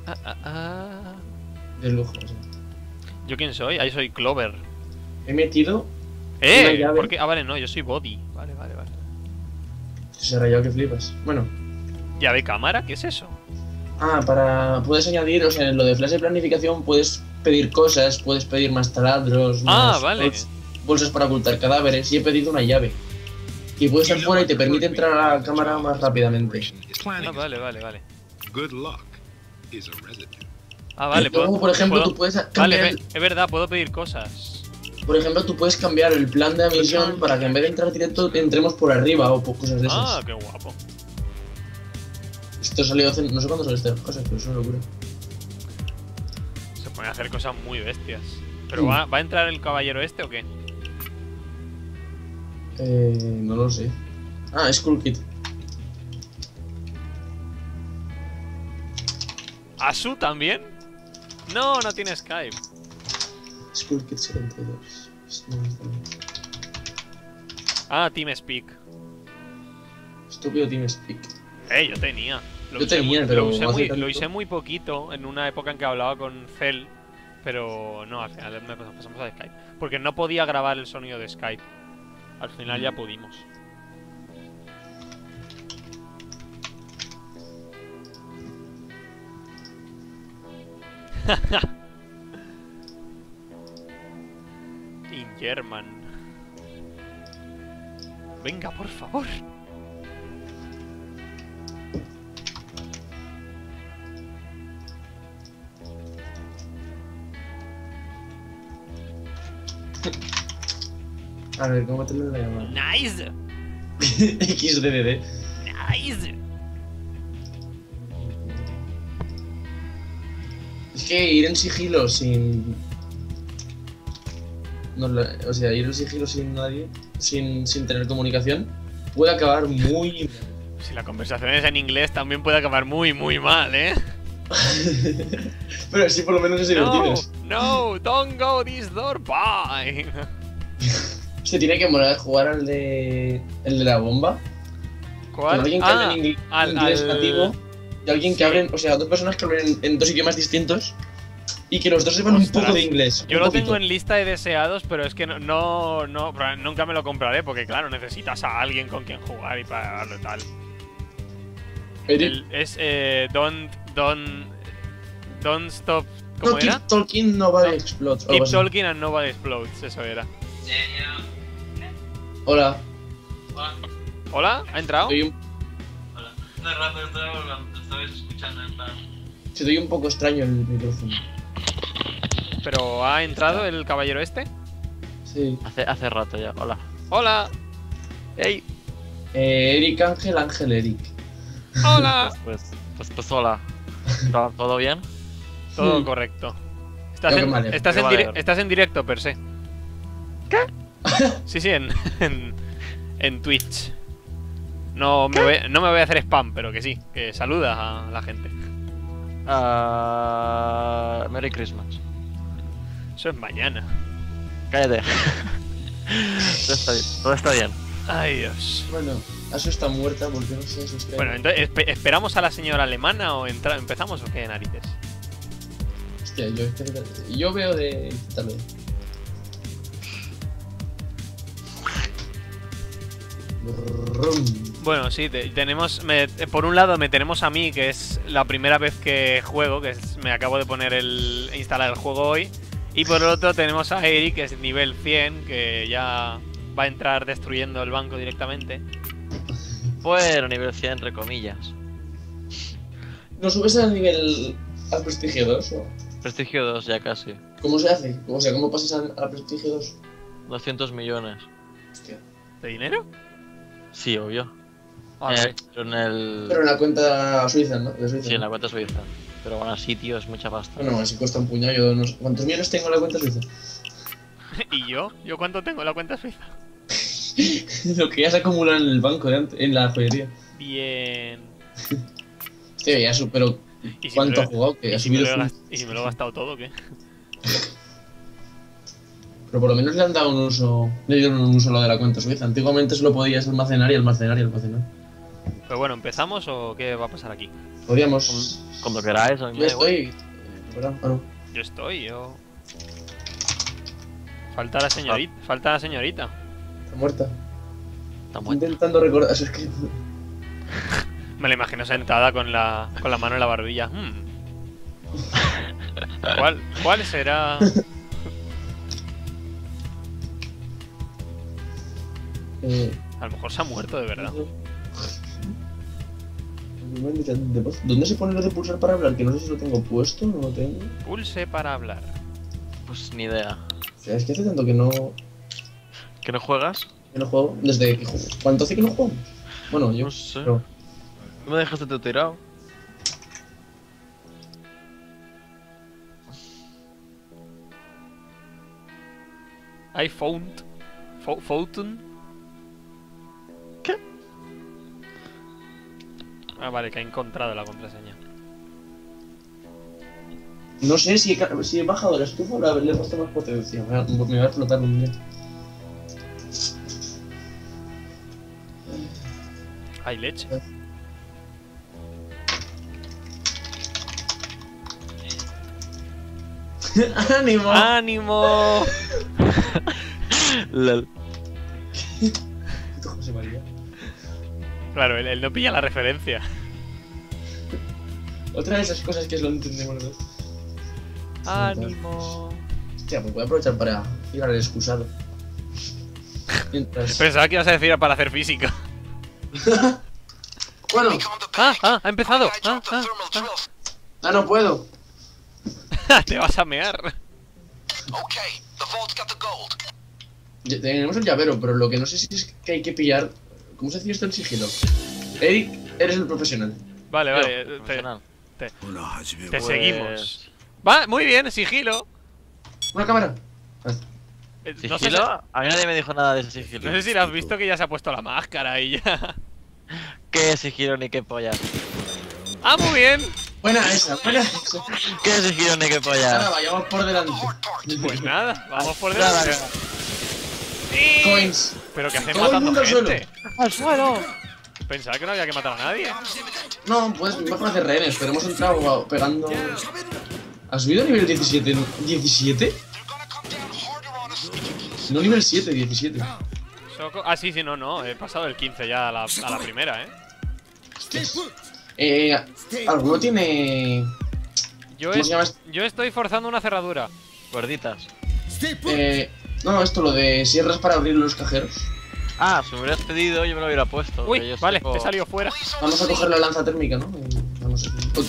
B: Ah, ah, ah.
A: De lujo, o sea.
B: ¿Yo quién soy? Ahí soy Clover.
A: He metido una
B: ¡Eh!
A: llave.
B: ¿Por qué? Ah, vale, no, yo soy Body. Vale, vale, vale.
A: Se ha rayado que flipas. Bueno.
B: ¿Llave cámara? ¿Qué es eso?
A: Ah, para... Puedes añadir, o sea, en lo de flash de planificación puedes pedir cosas, puedes pedir más taladros,
B: Ah,
A: más
B: vale.
A: bols- bolsas para ocultar cadáveres, y he pedido una llave. Y puedes estar fuera y te permite entrar a la cámara más rápidamente.
B: Ah, vale, vale, vale.
C: Good luck is a residue.
B: Ah, vale,
A: Luego,
B: puedo-
A: por ejemplo,
B: puedo-
A: tú puedes
B: Vale,
A: cambiar...
B: ve- es verdad, puedo pedir cosas.
A: Por ejemplo, tú puedes cambiar el plan de misión para que en vez de entrar directo entremos por arriba o por cosas de esas.
B: Ah, qué guapo.
A: Esto salió hace... no sé cuándo salió estas cosas, pero es una locura.
B: Se pueden hacer cosas muy bestias. ¿Pero
A: Mm.
B: va, va a entrar el caballero este o qué?
A: Eh... no lo sé. Ah, Skull Kid.
B: ¿Asu también? No, no tiene Skype.
A: Skull Kid setenta y dos. No, está bien.
B: Ah, TeamSpeak.
A: Estúpido TeamSpeak.
B: Eh, yo tenía. Lo
A: Yo
B: usé
A: tenía,
B: muy-
A: pero
B: lo usé,
A: hace
B: muy,
A: tanto.
B: lo usé muy poquito en una época en que hablaba con Cell. Pero no, al final me pas- pasamos a Skype. Porque no podía grabar el sonido de Skype. Al final ya pudimos. In German. Venga, por favor.
A: A ver, ¿cómo te lo voy a llamar?
B: Nice.
A: X D D D.
B: Nice.
A: Es que ir en sigilo sin... No, la- o sea, ir en sigilo sin nadie, sin, sin tener comunicación, puede acabar muy...
B: Si la conversación es en inglés, también puede acabar muy, muy mal, ¿eh?
A: Pero sí, por lo menos es divertido.
B: No, no, don't go this door, bye.
A: Se tiene que molar jugar al de... el de la bomba. Con
B: ¿Cuál?
A: alguien que
B: Ah,
A: hable en ingl-
B: al-
A: inglés
B: al-
A: nativo y alguien que
B: Sí.
A: hablen, o sea, dos personas que hablen en, en dos idiomas distintos y que los dos sepan un
B: Ostras.
A: poco de inglés.
B: Yo
A: un
B: lo
A: poquito.
B: tengo en lista de deseados, pero es que no, no, no, nunca me lo compraré porque, claro, necesitas a alguien con quien jugar y para darlo y tal.
A: Eric,
B: El- es eh, don't, don't, don't stop. ¿Cómo
A: no
B: era?
A: keep talking, nobody
B: No.
A: explodes. algo
B: Keep
A: así.
B: talking and nobody explodes, eso era.
A: Hola,
D: Hola,
B: ¿Hola? ¿Ha entrado?
A: estoy un,
D: hola. No, rápido, estaba, estabais escuchando en plan.
A: se te oye un poco extraño el micrófono.
B: ¿Pero ha entrado el caballero este?
A: Sí.
E: Hace, hace rato ya, hola.
B: ¡Hola!
E: ¡Ey!
A: Eh, Eric Ángel, Ángel Eric.
B: ¡Hola!
E: Pues, pues, pues, pues hola. ¿Todo, todo bien?
B: Todo
A: Hmm.
B: correcto. Estás,
A: Creo que
B: en,
A: me alegro.
B: estás,
E: Creo
B: en
E: que me
B: dire-
E: alegro.
B: estás en directo, per se. ¿Qué? Sí, sí, en, en, en Twitch. No me, voy, no me voy a hacer spam, pero que sí, que saluda a la gente.
E: Ah, Merry Christmas.
B: Eso es mañana.
E: Cállate. todo, está bien, todo está bien.
B: Ay, Dios.
A: Bueno, Asu está muerta porque no sé si es
B: Bueno, entonces, espe- ¿esperamos a la señora alemana o entra- empezamos o qué narices?
A: Hostia, yo, yo veo de intentarlo. Brum.
B: Bueno, sí, te- tenemos. me- por un lado, me tenemos a mí, que es la primera vez que juego, que es- me acabo de poner el. instalar el juego hoy. Y por el otro, tenemos a Eric, que es nivel cien, que ya va a entrar destruyendo el banco directamente.
E: Bueno, nivel cien, entre comillas.
A: ¿No subes al nivel al prestigio dos o
E: Prestigio dos ya casi.
A: cómo se hace? O sea, ¿cómo pasas al, al prestigio dos?
E: doscientos millones.
A: Hostia.
B: ¿De dinero?
E: Sí, obvio.
B: Ah,
E: Eh, pero en el...
A: Pero en la cuenta suiza, ¿no? De Suiza.
E: Sí, en la cuenta suiza. Pero bueno, así, tío, es mucha pasta.
A: Bueno, así cuesta un puñado. Yo no sé. ¿Cuántos millones tengo en la cuenta suiza?
B: ¿Y yo? ¿Yo cuánto tengo en la cuenta suiza?
A: Lo que ya se acumula en el banco, de antes, en la joyería.
B: Bien.
A: Hostia, ya supero.
B: ¿Y si
A: ¿Cuánto
B: me
A: ha
B: lo-
A: jugado? Que
B: ¿Y
A: ha
B: si me
A: subido.
B: lo he
A: su-
B: gas- ¿Y si me lo he gastado todo o qué?
A: Pero por lo menos le han dado un uso. Le dieron un uso a lo de la cuenta suiza. Antiguamente solo podías almacenar y almacenar y almacenar.
B: Pero bueno, ¿empezamos o qué va a pasar aquí?
A: Podríamos.
E: Cuando queráis, a mí
A: Yo
E: me da igual.
A: estoy. eh, ¿verdad? Ah, no.
B: Yo estoy, yo... Falta la señorita, falta la señorita.
A: Está muerta.
E: Está
A: Estoy
E: muerto.
A: intentando recordar. Es que.
B: Me la imagino sentada con la, con la mano en la barbilla. Hmm. ¿Cuál, ¿Cuál será?
A: Eh,
B: A lo mejor se ha muerto de verdad.
A: ¿Dónde se pone lo de pulsar para hablar? Que no sé si lo tengo puesto, no lo tengo.
B: Pulse para hablar.
E: Pues ni idea.
A: O sea, es que hace tanto que no,
E: ¿Que no juegas?
A: que no juego. Desde que juego. ¿Cuánto hace que no juego? Bueno, yo.
E: No sé.
A: pero-
E: ¿No me dejaste tú tirado?
B: I found. Fo Fountain.
E: ¿Qué?
B: Ah, vale, que ha encontrado la contraseña.
A: No sé si he, ca- si he bajado la estufa o le he puesto más potencia. Me va, me va a explotar un día.
B: Hay leche.
A: ¡Ánimo!
B: ¡Ánimo!
E: Lol.
A: José María.
B: Claro, él, él no pilla la referencia.
A: Otra de esas cosas que es lo entendemos los dos.
B: ¡Ánimo!
A: Hostia, pues voy a aprovechar para ir al excusado. Mientras.
B: Pensaba que ibas a decir para hacer física.
A: Bueno,
B: ¡Ah! ¡Ah! ¡Ha empezado! ¡Ah! ¡Ah!
A: ah, no puedo.
B: ¡Ah! ¡Te vas a mear!
A: Ya- Tenemos el llavero, pero lo que no sé si es que hay que pillar. ¿Cómo se hacía esto en sigilo? Eric, eres el profesional.
B: Vale,
E: Yo,
B: vale. Te,
E: profesional.
B: te
E: Pues-
B: seguimos. Va, muy bien, sigilo.
A: Una cámara. Ah,
B: Eh, No sé,
E: ¿Sigilo?
B: si-
E: A mí nadie me dijo nada de ese sigilo.
B: no sé si lo has visto que ya se ha puesto la máscara y ya.
E: ¿Qué sigilo ni qué pollas?
B: ¡Ah, muy bien!
A: buena esa, buena esa.
E: ¿Qué sigilo ni qué
A: Ahora
E: pollas?
A: vayamos por delante.
B: Pues nada, vamos por
E: Nada,
B: delante. ¡Sí!
A: Coins.
B: Pero que hacen
A: Todo el
B: matando
A: mundo al suelo.
B: gente.
E: ¡Al suelo!
B: Pensaba que no había que matar a nadie.
A: No, pues mejor hacer rehenes, pero hemos entrado pegando. ¿Has subido a nivel diecisiete? ¿diecisiete? No nivel siete, diecisiete.
B: Soco- Ah, sí, sí, no, no. He pasado el quince ya a la, a la primera, ¿eh?
A: Eh, ¿alguno tiene.
B: Yo,
A: ¿Cómo
B: es-
A: se llama esto?
B: yo estoy forzando una cerradura.
E: Gorditas.
A: Eh. No, esto, lo de sierras para abrir los cajeros.
E: Ah, si me hubieras pedido yo me lo hubiera puesto. que
B: Uy,
E: yo
B: vale,
E: tengo-
B: te he salido fuera.
A: Vamos a coger la lanza térmica, ¿no? Eh, Vamos a... Oh,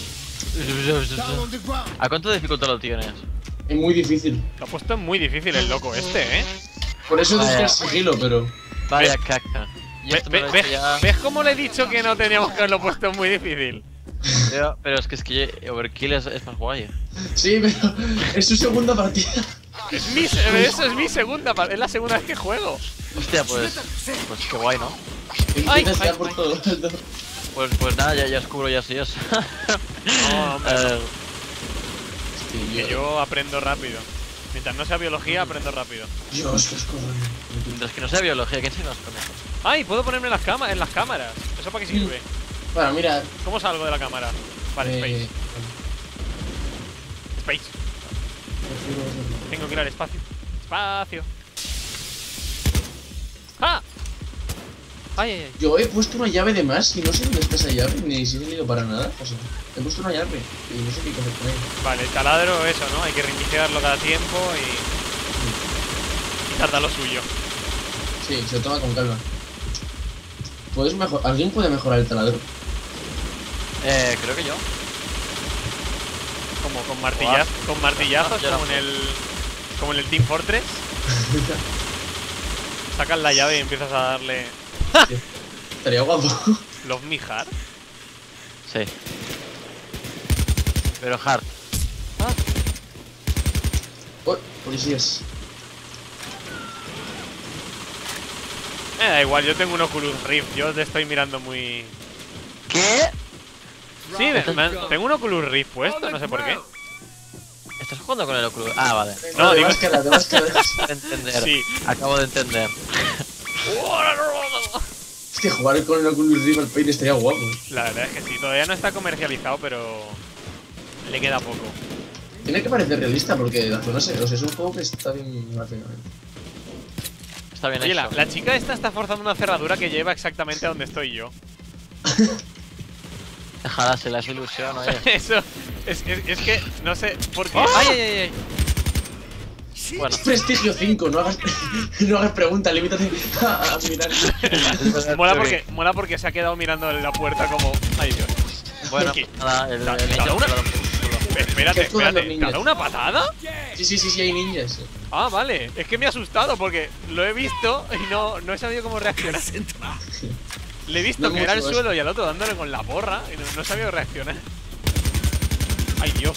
E: ¿A cuánto dificultad lo tienes?
A: es muy difícil.
B: Lo ha puesto muy difícil el loco este, ¿eh?
A: Por eso
E: Vaya.
A: decía sigilo, pero.
E: Vaya caca. Y
B: Ve-
E: esto me
B: ve-
E: lo he
B: ve-
E: hecho ya.
B: ¿Ves cómo le he dicho que no teníamos que haberlo puesto muy difícil?
E: Pero, pero es que es que Overkill es, es más guay.
A: Sí, pero. Es su segunda partida.
B: Es mi, se- eso es mi segunda, pa- es la segunda vez que juego.
E: Hostia, pues. Pues qué guay, ¿no?
B: Ay,
A: Empiezas ya
B: ay,
A: por
B: ay.
A: todo.
E: Pues, pues nada, ya, ya descubro ya si es.
B: No, hombre,
E: Eh,
B: que yo aprendo rápido. Mientras no sea biología, aprendo rápido.
A: Dios, qué asco.
E: mientras que no sea biología, ¿quién se nos con eso?
B: ¡Ay! Puedo ponerme en las, cama en las cámaras. ¿Eso para qué sirve?
A: Bueno, mira.
B: ¿Cómo salgo de la cámara? Vale,
A: eh,
B: Space. Space. Tengo que ir al espacio. Espacio. ¡Ah! ¡Ay, ay, ay!
A: Yo he puesto una llave de más y no sé dónde está esa llave, ni si he salido para nada. O sea, he puesto una llave y no sé qué hacer con ella.
B: Vale, el taladro, eso, ¿no? Hay que reiniciarlo cada tiempo y... y tarda lo suyo.
A: Sí, se lo toma con calma. ¿Puedes mejor... ¿Alguien puede mejorar el taladro?
E: Eh, creo que yo.
B: Como con martillazos, con martillazos,
E: Ah, yo no
B: como en
E: puedo.
B: el... como en el Team Fortress. Sacas la llave y empiezas a darle...
A: Estaría guapo.
B: Love Me Hard.
E: Sí. Pero hard.
A: Oh, policías.
B: Me da igual, yo tengo un Oculus Rift, yo te estoy mirando muy...
E: ¿Qué?
B: Sí, me- me han- tengo un Oculus Rift puesto, no sé por qué.
E: ¿Estás jugando con el Oculus? Ah, vale.
B: No,
A: de
B: digo-
A: máscara, de máscara.
E: Acabo de entender.
B: Sí.
E: Acabo de entender.
A: Hostia, jugar con el Oculus Rift al Paint estaría guapo.
B: La verdad es que sí, todavía no está comercializado, pero le queda poco.
A: Tiene que parecer realista porque la zona se, o sea, es un juego que está bien gráficamente.
E: Está bien
B: Oye,
E: hecho.
B: la, la chica esta está forzando una cerradura que lleva exactamente a donde estoy yo.
E: Déjala, se la es ilusión, oye.
B: Eso, es, es, es que no sé por qué.
E: ¡Oh!
B: ¡Ay, ay, ay! ay!
E: Bueno,
A: Es Prestigio cinco, no hagas, no hagas preguntas, limítate a, a mirar.
B: Mola porque, mola porque se ha quedado mirando la puerta como. ¡Ay, Dios!
E: bueno,
B: ¿Qué?
E: nada, el,
B: Da-
E: el
B: da
E: niño
B: una-
E: se lo- se lo-
B: Espérate,
A: ¿Qué juegan los
B: espérate. ¿Te ha
A: niños?
B: dado una patada?
A: Sí, sí, sí, sí, hay ninjas.
B: Ah, vale. Es que me ha asustado porque lo he visto y no, no he sabido cómo reaccionar. Le he visto
A: No
B: que era el
A: mucho
B: suelo y al otro dándole con la porra y no, no he sabido reaccionar. ¡Ay, Dios!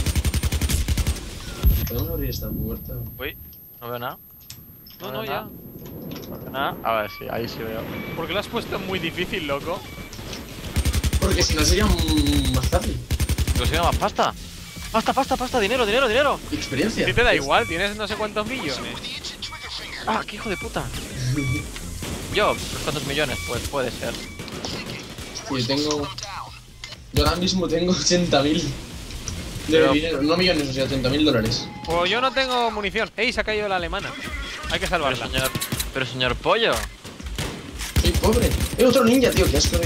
A: ¿Podemos abrir esta puerta?
E: Uy, no veo nada.
B: No,
E: veo
B: no, ya.
E: nada. No veo nada. A ver, sí, ahí sí veo.
B: ¿Por qué lo has puesto muy difícil, loco?
A: Porque si no sería mm, más fácil.
E: Consigue más pasta. Pasta, pasta, pasta, dinero, dinero, dinero.
A: Experiencia.
B: Si te da igual, tienes no sé cuántos millones.
E: Ah, qué hijo de puta. Yo, unos cuantos millones, pues puede ser.
A: Yo tengo. Yo ahora mismo tengo ochenta mil de
E: Pero-
A: dinero, no millones, o sea, ochenta mil dólares.
B: Pues yo no tengo munición. ¡Ey! Se ha caído la alemana. Hay que
E: Pero
B: salvarla.
E: señor, pero señor pollo.
A: Soy pobre. ¡Eh, otro ninja, tío! ¡Qué asco de.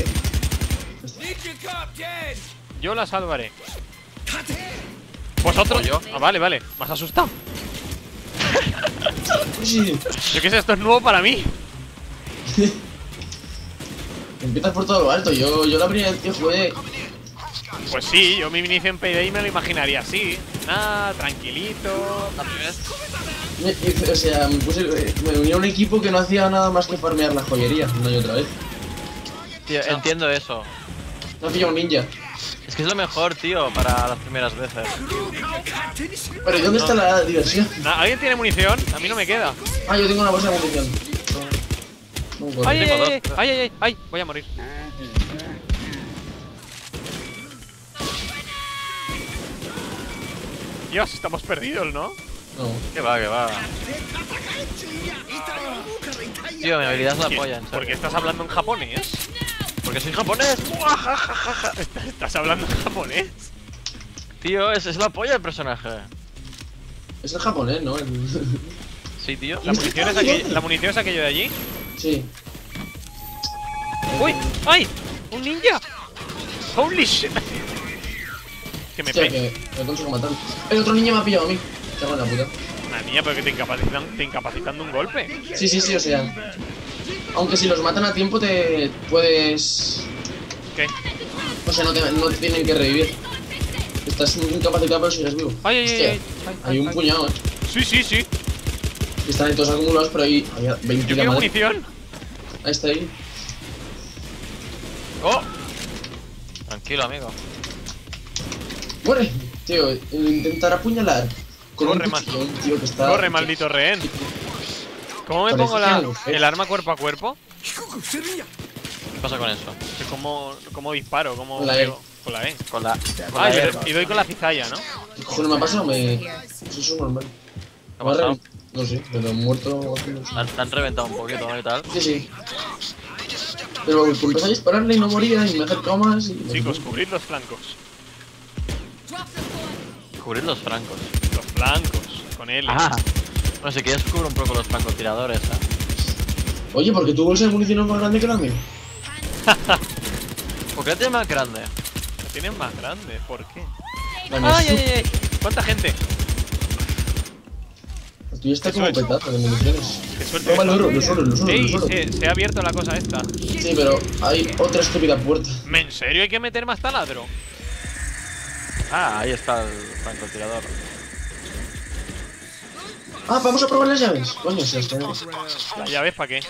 B: Yo la salvaré. ¿Vosotros?
E: ¿O yo?
B: Ah, vale, vale. Me has asustado.
A: Sí.
B: Yo qué sé, esto es nuevo para mí.
A: Empiezas por todo lo alto. Yo, yo la primera vez que jugué.
B: Pues sí, yo mi inicio en Payday me lo imaginaría así. Nada, tranquilito.
A: Me, hice- o sea, me, puse, me uní a un equipo que no hacía nada más que farmear la joyería una y otra vez.
E: Tío, entiendo eso.
A: No pillado un ninja.
E: Es que es lo mejor, tío, para las primeras veces.
A: Pero ¿y dónde está la diversión?
B: Na- ¿Alguien tiene munición? A mí no me queda.
A: Ah, yo tengo una bolsa de munición. No, no, no,
B: ¡Ay, ay,
E: tengo
B: ay!
E: dos.
B: ¡Ay, ay, ay! ¡Ay! Voy a morir. Dios, estamos perdidos, ¿no?
A: no.
E: Que va, que va. Tío, mi habilidad es la polla, en
B: ¿Por qué
E: serio.
B: estás hablando en japonés?
E: Porque soy japonés.
B: ¿Estás hablando en japonés?
E: Tío, es, es la polla el personaje.
A: Es el japonés, ¿no? El-
E: Sí, tío.
B: ¿La munición, es aquello, ¿La munición es aquello de allí?
A: Sí.
B: ¡Uy! ¡Ay! ¡Un ninja! ¡Holy shit! Que me
A: Hostia,
B: pe...
A: que me consigo matar. El otro niño me ha pillado a mí. Cago en la puta.
B: Una niña, pero que te incapacitan, te incapacitan de un golpe.
A: Sí, sí, sí, o sea. Aunque si los matan a tiempo te puedes.
B: ¿Qué?
A: O sea, no te, no te tienen que revivir. Estás incapacitado pero sigues vivo.
B: ¡Ay, ay, ay!
A: Hostia,
B: ay, ay,
A: hay
B: ay,
A: un
B: ay.
A: puñado, eh.
B: Sí, sí, sí.
A: Están ahí todos acumulados, pero ahí había veinte
B: Yo
A: de
B: quiero
A: madre.
B: munición.
A: Ahí está ahí.
E: ¡Oh! Tranquilo, amigo.
A: Muere. Tío, intentar apuñalar con
B: Corre,
A: un
B: más.
A: cuchillo a un tío que está.
B: Corre, maldito rehén. ¿Cómo me
A: Parece
B: pongo la,
A: que no, ¿eh?
B: el arma cuerpo a cuerpo?
E: ¿Qué pasa con eso?
B: Que ¿Cómo, cómo disparo? ¿Cómo
A: Con la E.
B: pego? Con la E.
E: Con la. Con
B: Ah,
E: la
B: y,
E: E.
B: doy- y doy con la cizalla, ¿no?
A: ¿Qué cojones me ha pasado? Me. Eso es normal.
E: ¿Qué ha
A: Me ha
E: pasado?
A: reven- No sé, pero muerto. haciendo-
E: Han, te han reventado un poquito, ¿no? Y tal.
A: Sí, sí. Pero empecé a dispararle y no moría y me acercaba más y.
B: Chicos, cubrid los flancos.
E: Cubrir los francos.
B: Los flancos. Con L.
E: Ah. Bueno, si quieres cubrir un poco los francotiradores, ¿eh?
A: Oye, porque tu bolsa de munición es más grande que la mía.
E: ¿Por qué la tienes más grande?
B: Lo tienen más grande. ¿Por qué?
A: La mía.
B: ¡Ay, ay, ay! ay! ¿Cuánta gente?
A: La tuya está
B: Qué
A: como
B: suerte.
A: petazo de municiones.
B: Qué suerte.
A: Toma
B: que
A: el
B: son.
A: oro, los oros, los oros,
B: ¡Ey!
A: los oros.
B: Se, se ha abierto la cosa esta.
A: Sí, pero hay otra estúpida puerta.
B: ¿En serio hay que meter más taladro?
E: Ah, ahí está el francotirador.
A: Ah, vamos a probar las llaves. Coño, si las tenemos.
B: ¿Las llaves para qué?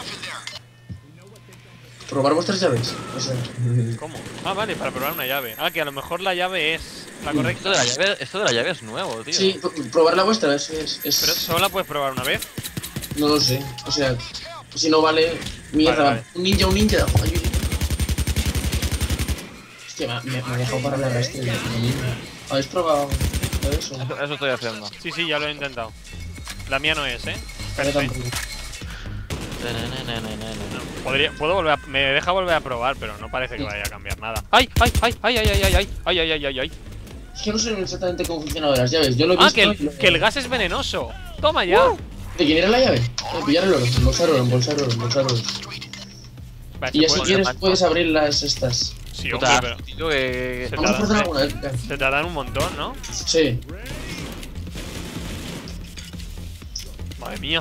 A: Probar vuestras llaves. O sea.
B: ¿Cómo? Ah, vale, para probar una llave. Ah, que a lo mejor la llave es la
E: Esto
B: correcta.
E: de la llave, esto de la llave es nuevo, tío.
A: Sí, pr- probar la vuestra, es. es, es-
B: Pero solo la puedes probar una vez.
A: No lo sé. O sea, si no vale. Mierda.
B: Vale, vale.
A: Un ninja, un ninja. Ay, hostia, me, me, me ha dejado para la este. ¿Habéis probado eso?
E: Eso, eso estoy haciendo.
B: Sí, sí, ya lo he intentado. La mía no es, ¿eh?
A: Yo
B: Perfecto.
A: tampoco.
B: No, podría, puedo volver a, me deja volver a probar, pero no parece que vaya a cambiar nada. ¡Ay, ay, ay, ay, ay, ay, ay, ay, ay, ay, ay, ay, ay!
A: Es que no sé exactamente cómo funcionan las llaves. Yo lo he
B: Ah,
A: visto.
B: que el,
A: y lo-
B: que el gas es venenoso. Toma ya.
A: ¿De quién era la llave? De pillar el oro, embolsar oro, embolsar oro, embolsar oro.
B: Vale,
A: Y
B: se
A: ya si
B: puede-
A: quieres
E: mancha.
A: puedes abrir las estas.
B: Sí, hombre,
E: Puta,
B: pero
E: tío, que...
B: Se
A: Vamos a
B: tarda,
A: forzar
B: ¿eh?
A: alguna vez. Claro.
B: se tardan un montón, ¿no?
A: Sí.
B: Madre mía.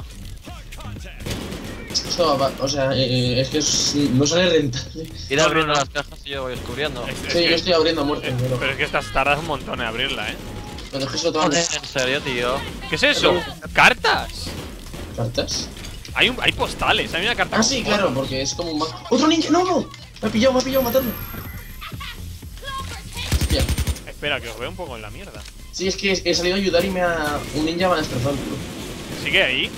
A: Esto va, o sea, eh, es que es- no sale rentable.
E: Ir
B: No,
E: abriendo
B: no, no.
E: las cajas y yo voy descubriendo.
B: Es- es
A: Sí,
B: que-
A: yo estoy abriendo a muerte,
B: eh,
A: pero,
B: pero es que estas tardas un montón en abrirla, ¿eh?
A: pero es que eso toma
E: En serio, tío.
B: ¿Qué es eso? ¿Cartas?
A: cartas.
B: Hay, un, hay postales, hay una carta
A: Ah,
B: con
A: sí,
B: fotos.
A: claro, porque es como un ma- ¡Otro ninja! ¡No, no! Me ha pillado, me ha pillado, matadlo. Ya.
B: Espera, que os veo un poco en la mierda.
A: Sí, es que he salido a ayudar y me ha. Un ninja me ha destrozado el culo.
B: ¿Sigue ahí?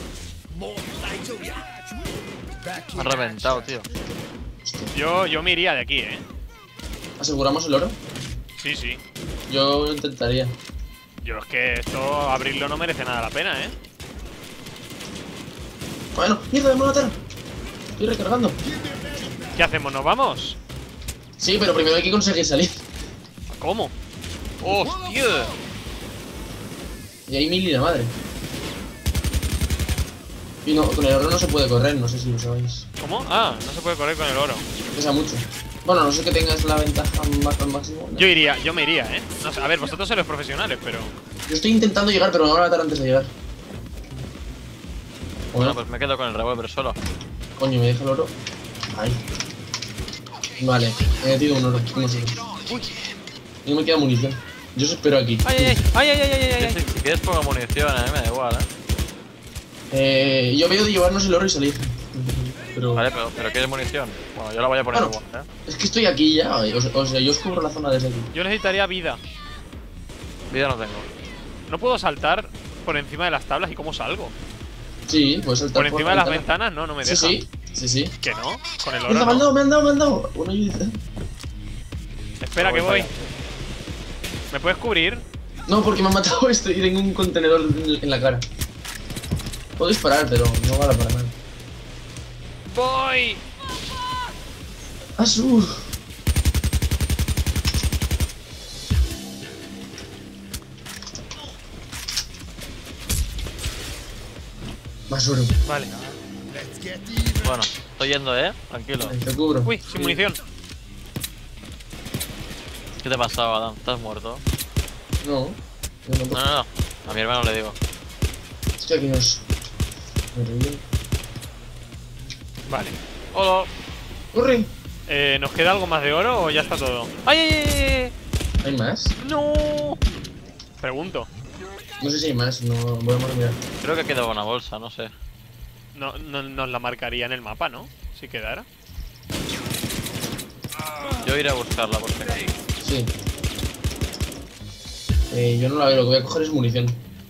E: Me ha reventado, tío.
B: Yo, yo me iría de aquí, ¿eh?
A: ¿Aseguramos el oro?
B: Sí, sí.
A: Yo lo intentaría.
B: Yo es que esto, abrirlo no merece nada la pena, ¿eh?
A: Bueno, mierda, me mataron. Estoy recargando.
B: ¿Qué hacemos? ¿Nos vamos?
A: Sí, pero primero hay que conseguir salir.
B: ¿Cómo?
E: ¡Hostia!
A: Y ahí mil y la madre. Y no, con el oro no se puede correr, no sé si lo sabéis.
B: ¿Cómo? Ah, no se puede correr con el oro.
A: Pesa mucho. Bueno, no sé que tengas la ventaja más al máximo. ¿no?
B: Yo iría, yo me iría, ¿eh? No sé, a ver, vosotros sois los profesionales, pero...
A: Yo estoy intentando llegar, pero me van a matar antes de llegar.
E: Bueno,
A: Bueno,
E: pues me quedo con el revólver solo.
A: coño, me deja el oro. Ay. Vale, he metido un oro. Uno solo. Y no me queda munición. Yo os espero aquí.
B: ¡Ay, ay, ay! ¡Ay, ay, ay, ay, ay,
E: Si,
B: ay!
E: si quieres pongo munición, a mí me da igual, eh.
A: Eh, yo veo de llevarnos el oro y salir. Pero.
E: Vale, pero, pero ¿quieres munición? Bueno, yo la voy a poner
A: Bueno.
E: igual, eh.
A: Es que estoy aquí ya. O, o sea, yo os cubro la zona desde aquí.
B: Yo necesitaría vida.
E: Vida no tengo.
B: No puedo saltar por encima de las tablas y cómo salgo.
A: Sí, puedes saltar
B: Por encima de
A: la
B: las
A: ventana.
B: ventanas, no, no me
A: Sí,
B: deja.
A: sí, sí, sí.
B: Que no, con el
A: Mierda,
B: oro
A: me han
B: no.
A: dado, me han dado, me han dado. Una ayuda.
B: Espera,
E: No
B: que
E: voy
B: voy.
E: para
B: ¿Me puedes cubrir?
A: No, porque me han matado esto y tengo un contenedor en en la cara. Puedo disparar, pero no vale para nada.
B: ¡Voy!
A: ¡Asu! Más oro.
B: Vale.
E: Bueno, estoy yendo, eh. Tranquilo.
A: Te cubro.
B: Uy, sin munición.
E: ¿Qué te ha pasado, Adam? ¿Estás muerto?
A: No. Yo no.
E: No, no, no. A mi hermano le digo.
A: Estoy aquí nos. Me reviento.
B: Vale.
E: ¡Hola!
A: ¡Corre!
B: Eh, ¿Nos queda algo más de oro o ya está todo? ¡Ay, ay, ay, ay!
A: ¿Hay más?
B: ¡No! Pregunto.
A: No sé si hay más, no voy a mirar.
E: Creo que quedaba una bolsa, no sé.
B: No, no, nos la marcaría en el mapa, ¿no? Si quedara.
E: Yo iré a buscarla por si acaso.
A: Sí. Eh, yo no la veo, lo que voy a coger es munición.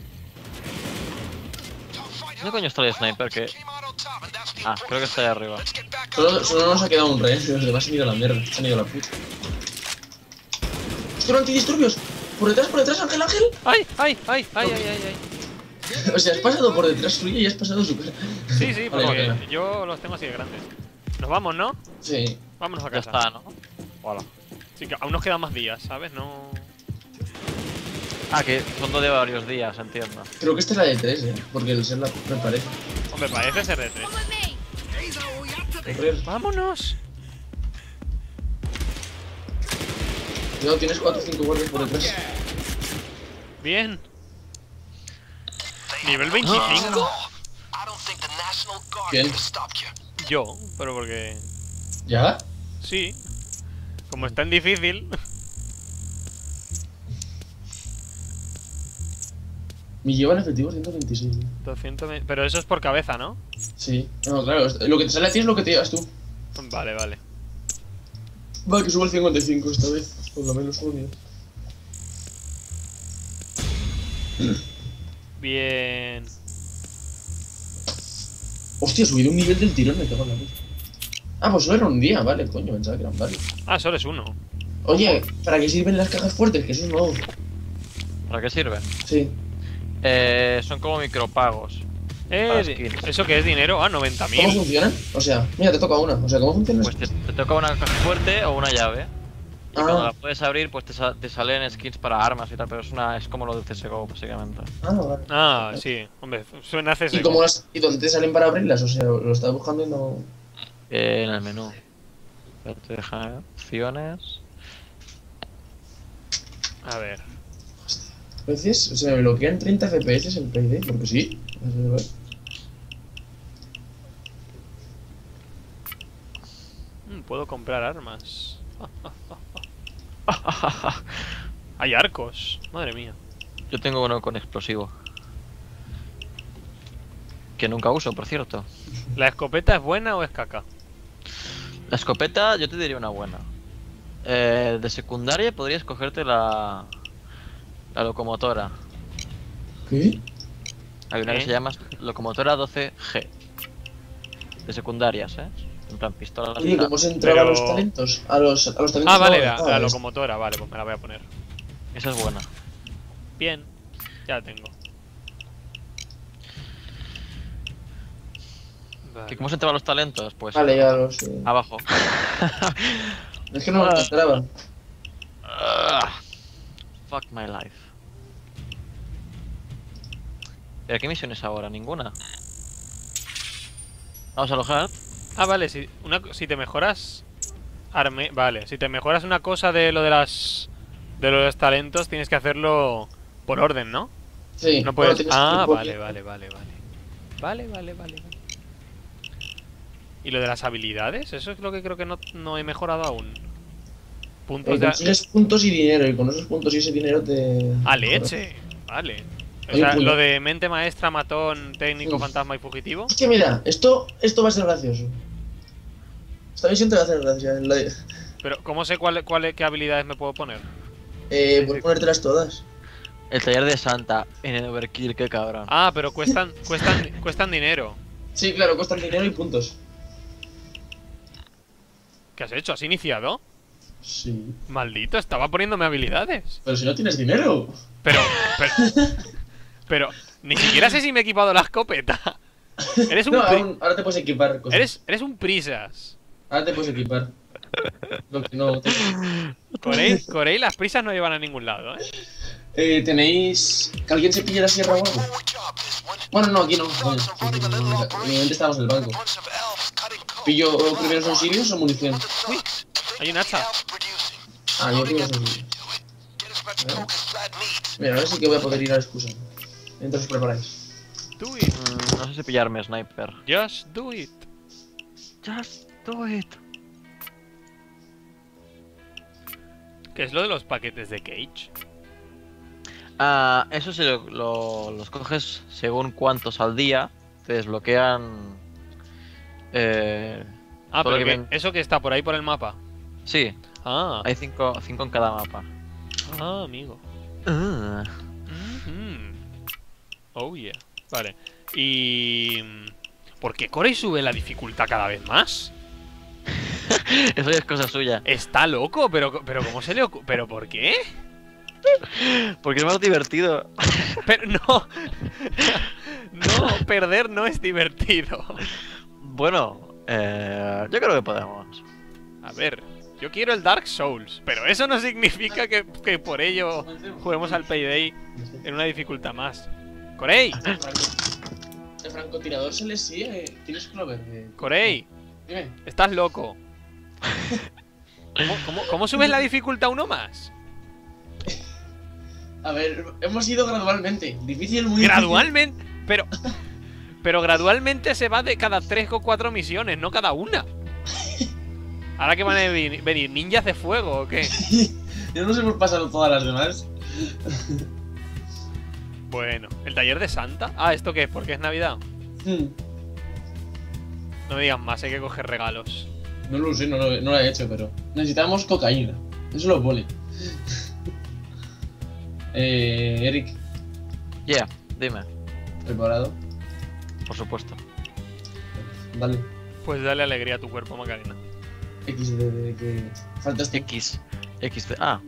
E: ¿Dónde coño está el sniper? Que... Ah, creo que está ahí arriba.
A: Solo, solo nos ha quedado un rehén, los demás se han ido a la mierda, se han ido a la puta. ¡Hostia, antidisturbios! ¡Por detrás, por detrás, Ángel, Ángel!
B: ¡Ay, ay, ay, ay, ay, ay! ay.
A: O sea, has pasado por detrás suyo y has pasado su cara.
B: Sí, sí,
A: Vale,
B: porque
A: vale.
B: yo los tengo así de grandes. Nos vamos, ¿no?
A: Sí.
B: Vámonos a
E: Ya
B: casa.
E: está, ¿no? Hola.
B: Sí, que aún nos quedan más días, ¿sabes? No...
E: Ah, que son de varios días, entiendo.
A: Creo que esta es la de tres, eh. Porque el ser la me parece.
B: Hombre, parece ser de tres.
A: Correr.
B: ¡Vámonos!
A: Cuidado, tienes cuatro o cinco guardias por detrás.
B: Bien. ¿Nivel veinticinco?
A: ¿Quién?
B: Yo, pero porque...
A: ¿Ya?
B: Sí. Como está en difícil...
A: Me llevan efectivo ciento veintiséis. eh.
B: doscientos veinte... Pero eso es por cabeza, ¿no?
A: Sí. No, claro, es- lo que te sale a ti es lo que te llevas tú.
B: Vale, vale.
A: Va, que subo el cincuenta y cinco esta vez. Por lo menos un día.
B: Bien.
A: Hostia, he subido un nivel del tirón, me cago en la puta. Ah, pues solo era un día, vale, coño, pensaba que eran varios.
B: Ah, solo es uno.
A: Oye, ¿para qué sirven las cajas fuertes? Que eso es nuevo.
E: ¿Para qué sirve?
A: Sí.
E: Eh, son como micropagos.
B: Eh,
E: skins.
B: ¿eso qué es dinero? Ah, noventa
A: ¿Cómo
B: mil.
A: funciona? O sea, mira, te toca una. O sea, ¿cómo funciona
E: Pues
A: esto?
E: te, te toca una caja fuerte o una llave. Y cuando
A: Ah.
E: la puedes abrir, pues te, sa- te salen skins para armas y tal, pero es una es como lo de C S G O, básicamente.
A: Ah, vale.
B: Ah, sí. Hombre, suena a C S G O.
A: ¿Y cómo las, y dónde te salen para abrirlas? O sea, lo estaba buscando y no.
E: Eh, en el menú. Ya te deja eh, opciones.
B: A ver.
A: A veces se me bloquean treinta F P S el Payday, porque sí.
B: Mm, puedo comprar armas. Hay arcos. Madre mía.
E: Yo tengo uno con explosivo. Que nunca uso, por cierto.
B: ¿La escopeta es buena o es caca?
E: La escopeta, yo te diría una buena. Eh, de secundaria podrías cogerte la. La locomotora.
A: ¿Qué?
E: Hay una
B: ¿Eh?
E: que se llama locomotora doce G. De secundarias, ¿eh? En plan pistola.
A: Oye, ¿cómo se entraba
B: Pero-
A: a los talentos? A los, a los talentos.
B: Ah, vale,
A: no,
B: la,
A: ah,
B: la
A: es-
B: locomotora. Vale, pues me la voy a poner.
E: Esa es buena.
B: Bien. Ya la tengo. Vale.
E: ¿Y cómo se entraban los talentos? Pues
A: Vale, ya lo sé.
E: abajo.
A: Es que no me entraba.
E: Ah, fuck my life. ¿Pero qué misión es ahora? ¿Ninguna? Vamos a alojar.
B: Ah, vale, si, una, co- si te mejoras... Arme... Vale, si te mejoras una cosa de lo de las... De lo de los talentos, tienes que hacerlo por orden, ¿no?
A: Sí.
B: No
A: bueno,
B: puedes...
A: tienes
B: Ah,
A: tiempo
B: vale,
A: aquí.
B: vale, vale, vale. Vale, vale, vale, vale. ¿Y lo de las habilidades? Eso es lo que creo que no, no he mejorado aún. Puntos
A: Eh,
B: de...
A: consigues puntos y dinero, y con esos puntos y ese dinero te.
B: ¡Ah, leche! Vale. O
A: Oye,
B: sea,
A: puño.
B: lo de mente maestra, matón, técnico,
A: Sí.
B: fantasma y fugitivo.
A: Hostia, mira, esto, esto va a ser gracioso. Esta misión te va a hacer gracia. La de-
B: Pero, ¿cómo sé cuál, cuál, qué habilidades me puedo poner?
A: Eh,
B: Sí,
A: puedes
B: sí.
A: ponértelas todas.
E: El taller de Santa en el Overkill, qué cabrón.
B: Ah, pero cuestan, cuestan, cuestan dinero.
A: Sí, claro, cuestan dinero y puntos.
B: ¿Qué has hecho? ¿Has iniciado?
A: Sí.
B: Maldito, estaba poniéndome habilidades.
A: Pero si no tienes dinero.
B: Pero, pero, pero, ni siquiera sé si me he equipado la escopeta. Eres un,
A: No,
B: pri-
A: aún- ahora te puedes equipar cosas.
B: eres, eres un prisas.
A: Ahora te puedes equipar. Lo que no. te-
B: Corey, Corey, las prisas no llevan a ningún lado, ¿eh?
A: Eh, tenéis. Que alguien se pille la sierra o algo. Bueno, no, aquí no. Bueno, sí, sí, sí, sí. Evidentemente estamos en el banco. ¿Pillo primeros auxilios o munición?
B: Uy, hay un hacha.
A: Ah, yo primeros auxilios. A ver. Mira, ahora sí que voy a poder ir a la excusa. Mientras os preparáis.
B: Do it.
E: Mm, no sé si pillarme sniper.
B: Just do it.
E: Just do it.
B: ¿Qué es lo de los paquetes de Cage?
E: Ah, eso si lo, lo- los coges según cuántos al día, te desbloquean. Eh,
B: Ah,
E: Todo
B: pero
E: lo que
B: que-
E: ven-
B: eso que está por ahí por el mapa.
E: sí,
B: Ah,
E: hay cinco, cinco en cada mapa.
B: ah, amigo.
E: Ah.
B: Mhm. Oh yeah. Vale. Y... ¿por qué Corey sube la dificultad cada vez más?
E: Eso ya es cosa suya.
B: Está loco, pero, pero ¿cómo se le ocurre? ¿Pero por qué?
E: Porque es más divertido.
B: Pero no. No, perder no es divertido.
E: Bueno, eh, yo creo que podemos.
B: A ver, yo quiero el Dark Souls, pero eso no significa que, que por ello juguemos al Payday en una dificultad más. Corey,
A: El francotirador se le sigue. Tienes clover. eh.
B: Corey,
A: Dime.
B: estás loco. ¿Cómo, cómo, cómo subes la dificultad uno más?
A: A ver, hemos ido gradualmente. Difícil, muy difícil.
B: Gradualmente, pero pero gradualmente se va de cada tres o cuatro misiones, no cada una. Ahora que van a venir, venir ninjas de fuego o qué.
A: Yo no sé por pasar todas las demás.
B: Bueno, el taller de Santa. Ah, ¿esto qué es? ¿Por qué es Navidad?
A: Hmm,
B: No me digas más, hay que coger regalos.
A: No lo sé, no lo, no lo he hecho, pero. Necesitamos cocaína. Eso lo pone. eh, Eric,
E: Yeah, dime,
A: ¿preparado?
E: por supuesto.
A: Vale.
B: Pues dale alegría a tu cuerpo, Macarena.
A: X de, de que. Faltas tú.
E: X. X de. Ah,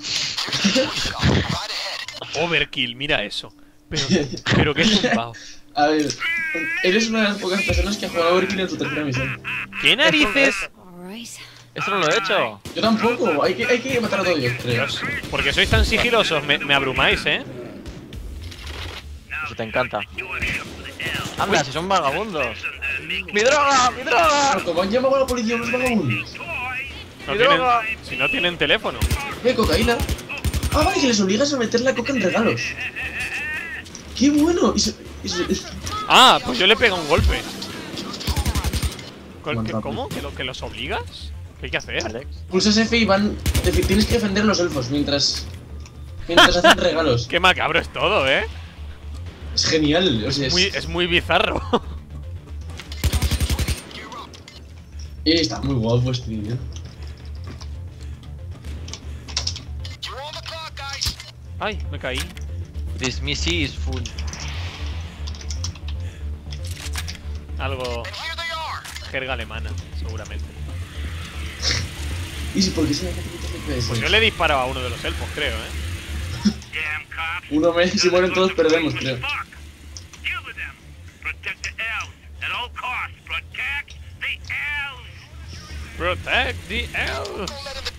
B: Overkill, mira eso. Pero, pero qué zumbao.
A: A ver, eres una de las pocas personas que ha jugado Overkill en su tercera misión.
B: ¿Qué narices?
E: Esto no lo he hecho.
A: Yo tampoco, hay que, hay que matar a todos, yo creo.
B: Dios, porque sois tan sigilosos, me, me abrumáis, ¿eh?
E: Si te encanta. Anda, si son vagabundos. ¡Mi droga! ¡Mi droga!
A: Pero como han llamado a la policía unos vagabundos.
B: No
E: ¡Mi
B: tienen,
E: droga!
B: si no tienen teléfono.
A: ¿Qué, cocaína? Ah, vale, que les obligas a meter la coca en regalos. ¡Qué bueno! Y se- y se-
B: Ah, pues yo le pego un golpe. ¿Cuál-
A: Buen
B: qué-
A: rápido.
B: ¿Cómo? ¿Que, lo, ¿Que los obligas? ¿Qué hay que hacer?
E: Alex.
A: Pulsas F y van... te- Tienes que defender a los elfos mientras... Mientras hacen regalos.
B: Qué macabro es todo, ¿eh?
A: Es genial, o sea, es...
B: Muy, es muy bizarro.
A: Y está muy guapo este vídeo.
B: Ay, me caí.
E: This Missy is full.
B: Algo... jerga alemana, seguramente.
A: ¿Y si por qué se me hace poquito F P S?
B: Pues yo le he disparado a uno de los elfos, creo, ¿eh?
A: Uno me... Si mueren todos perdemos, creo.
B: Protect the elves.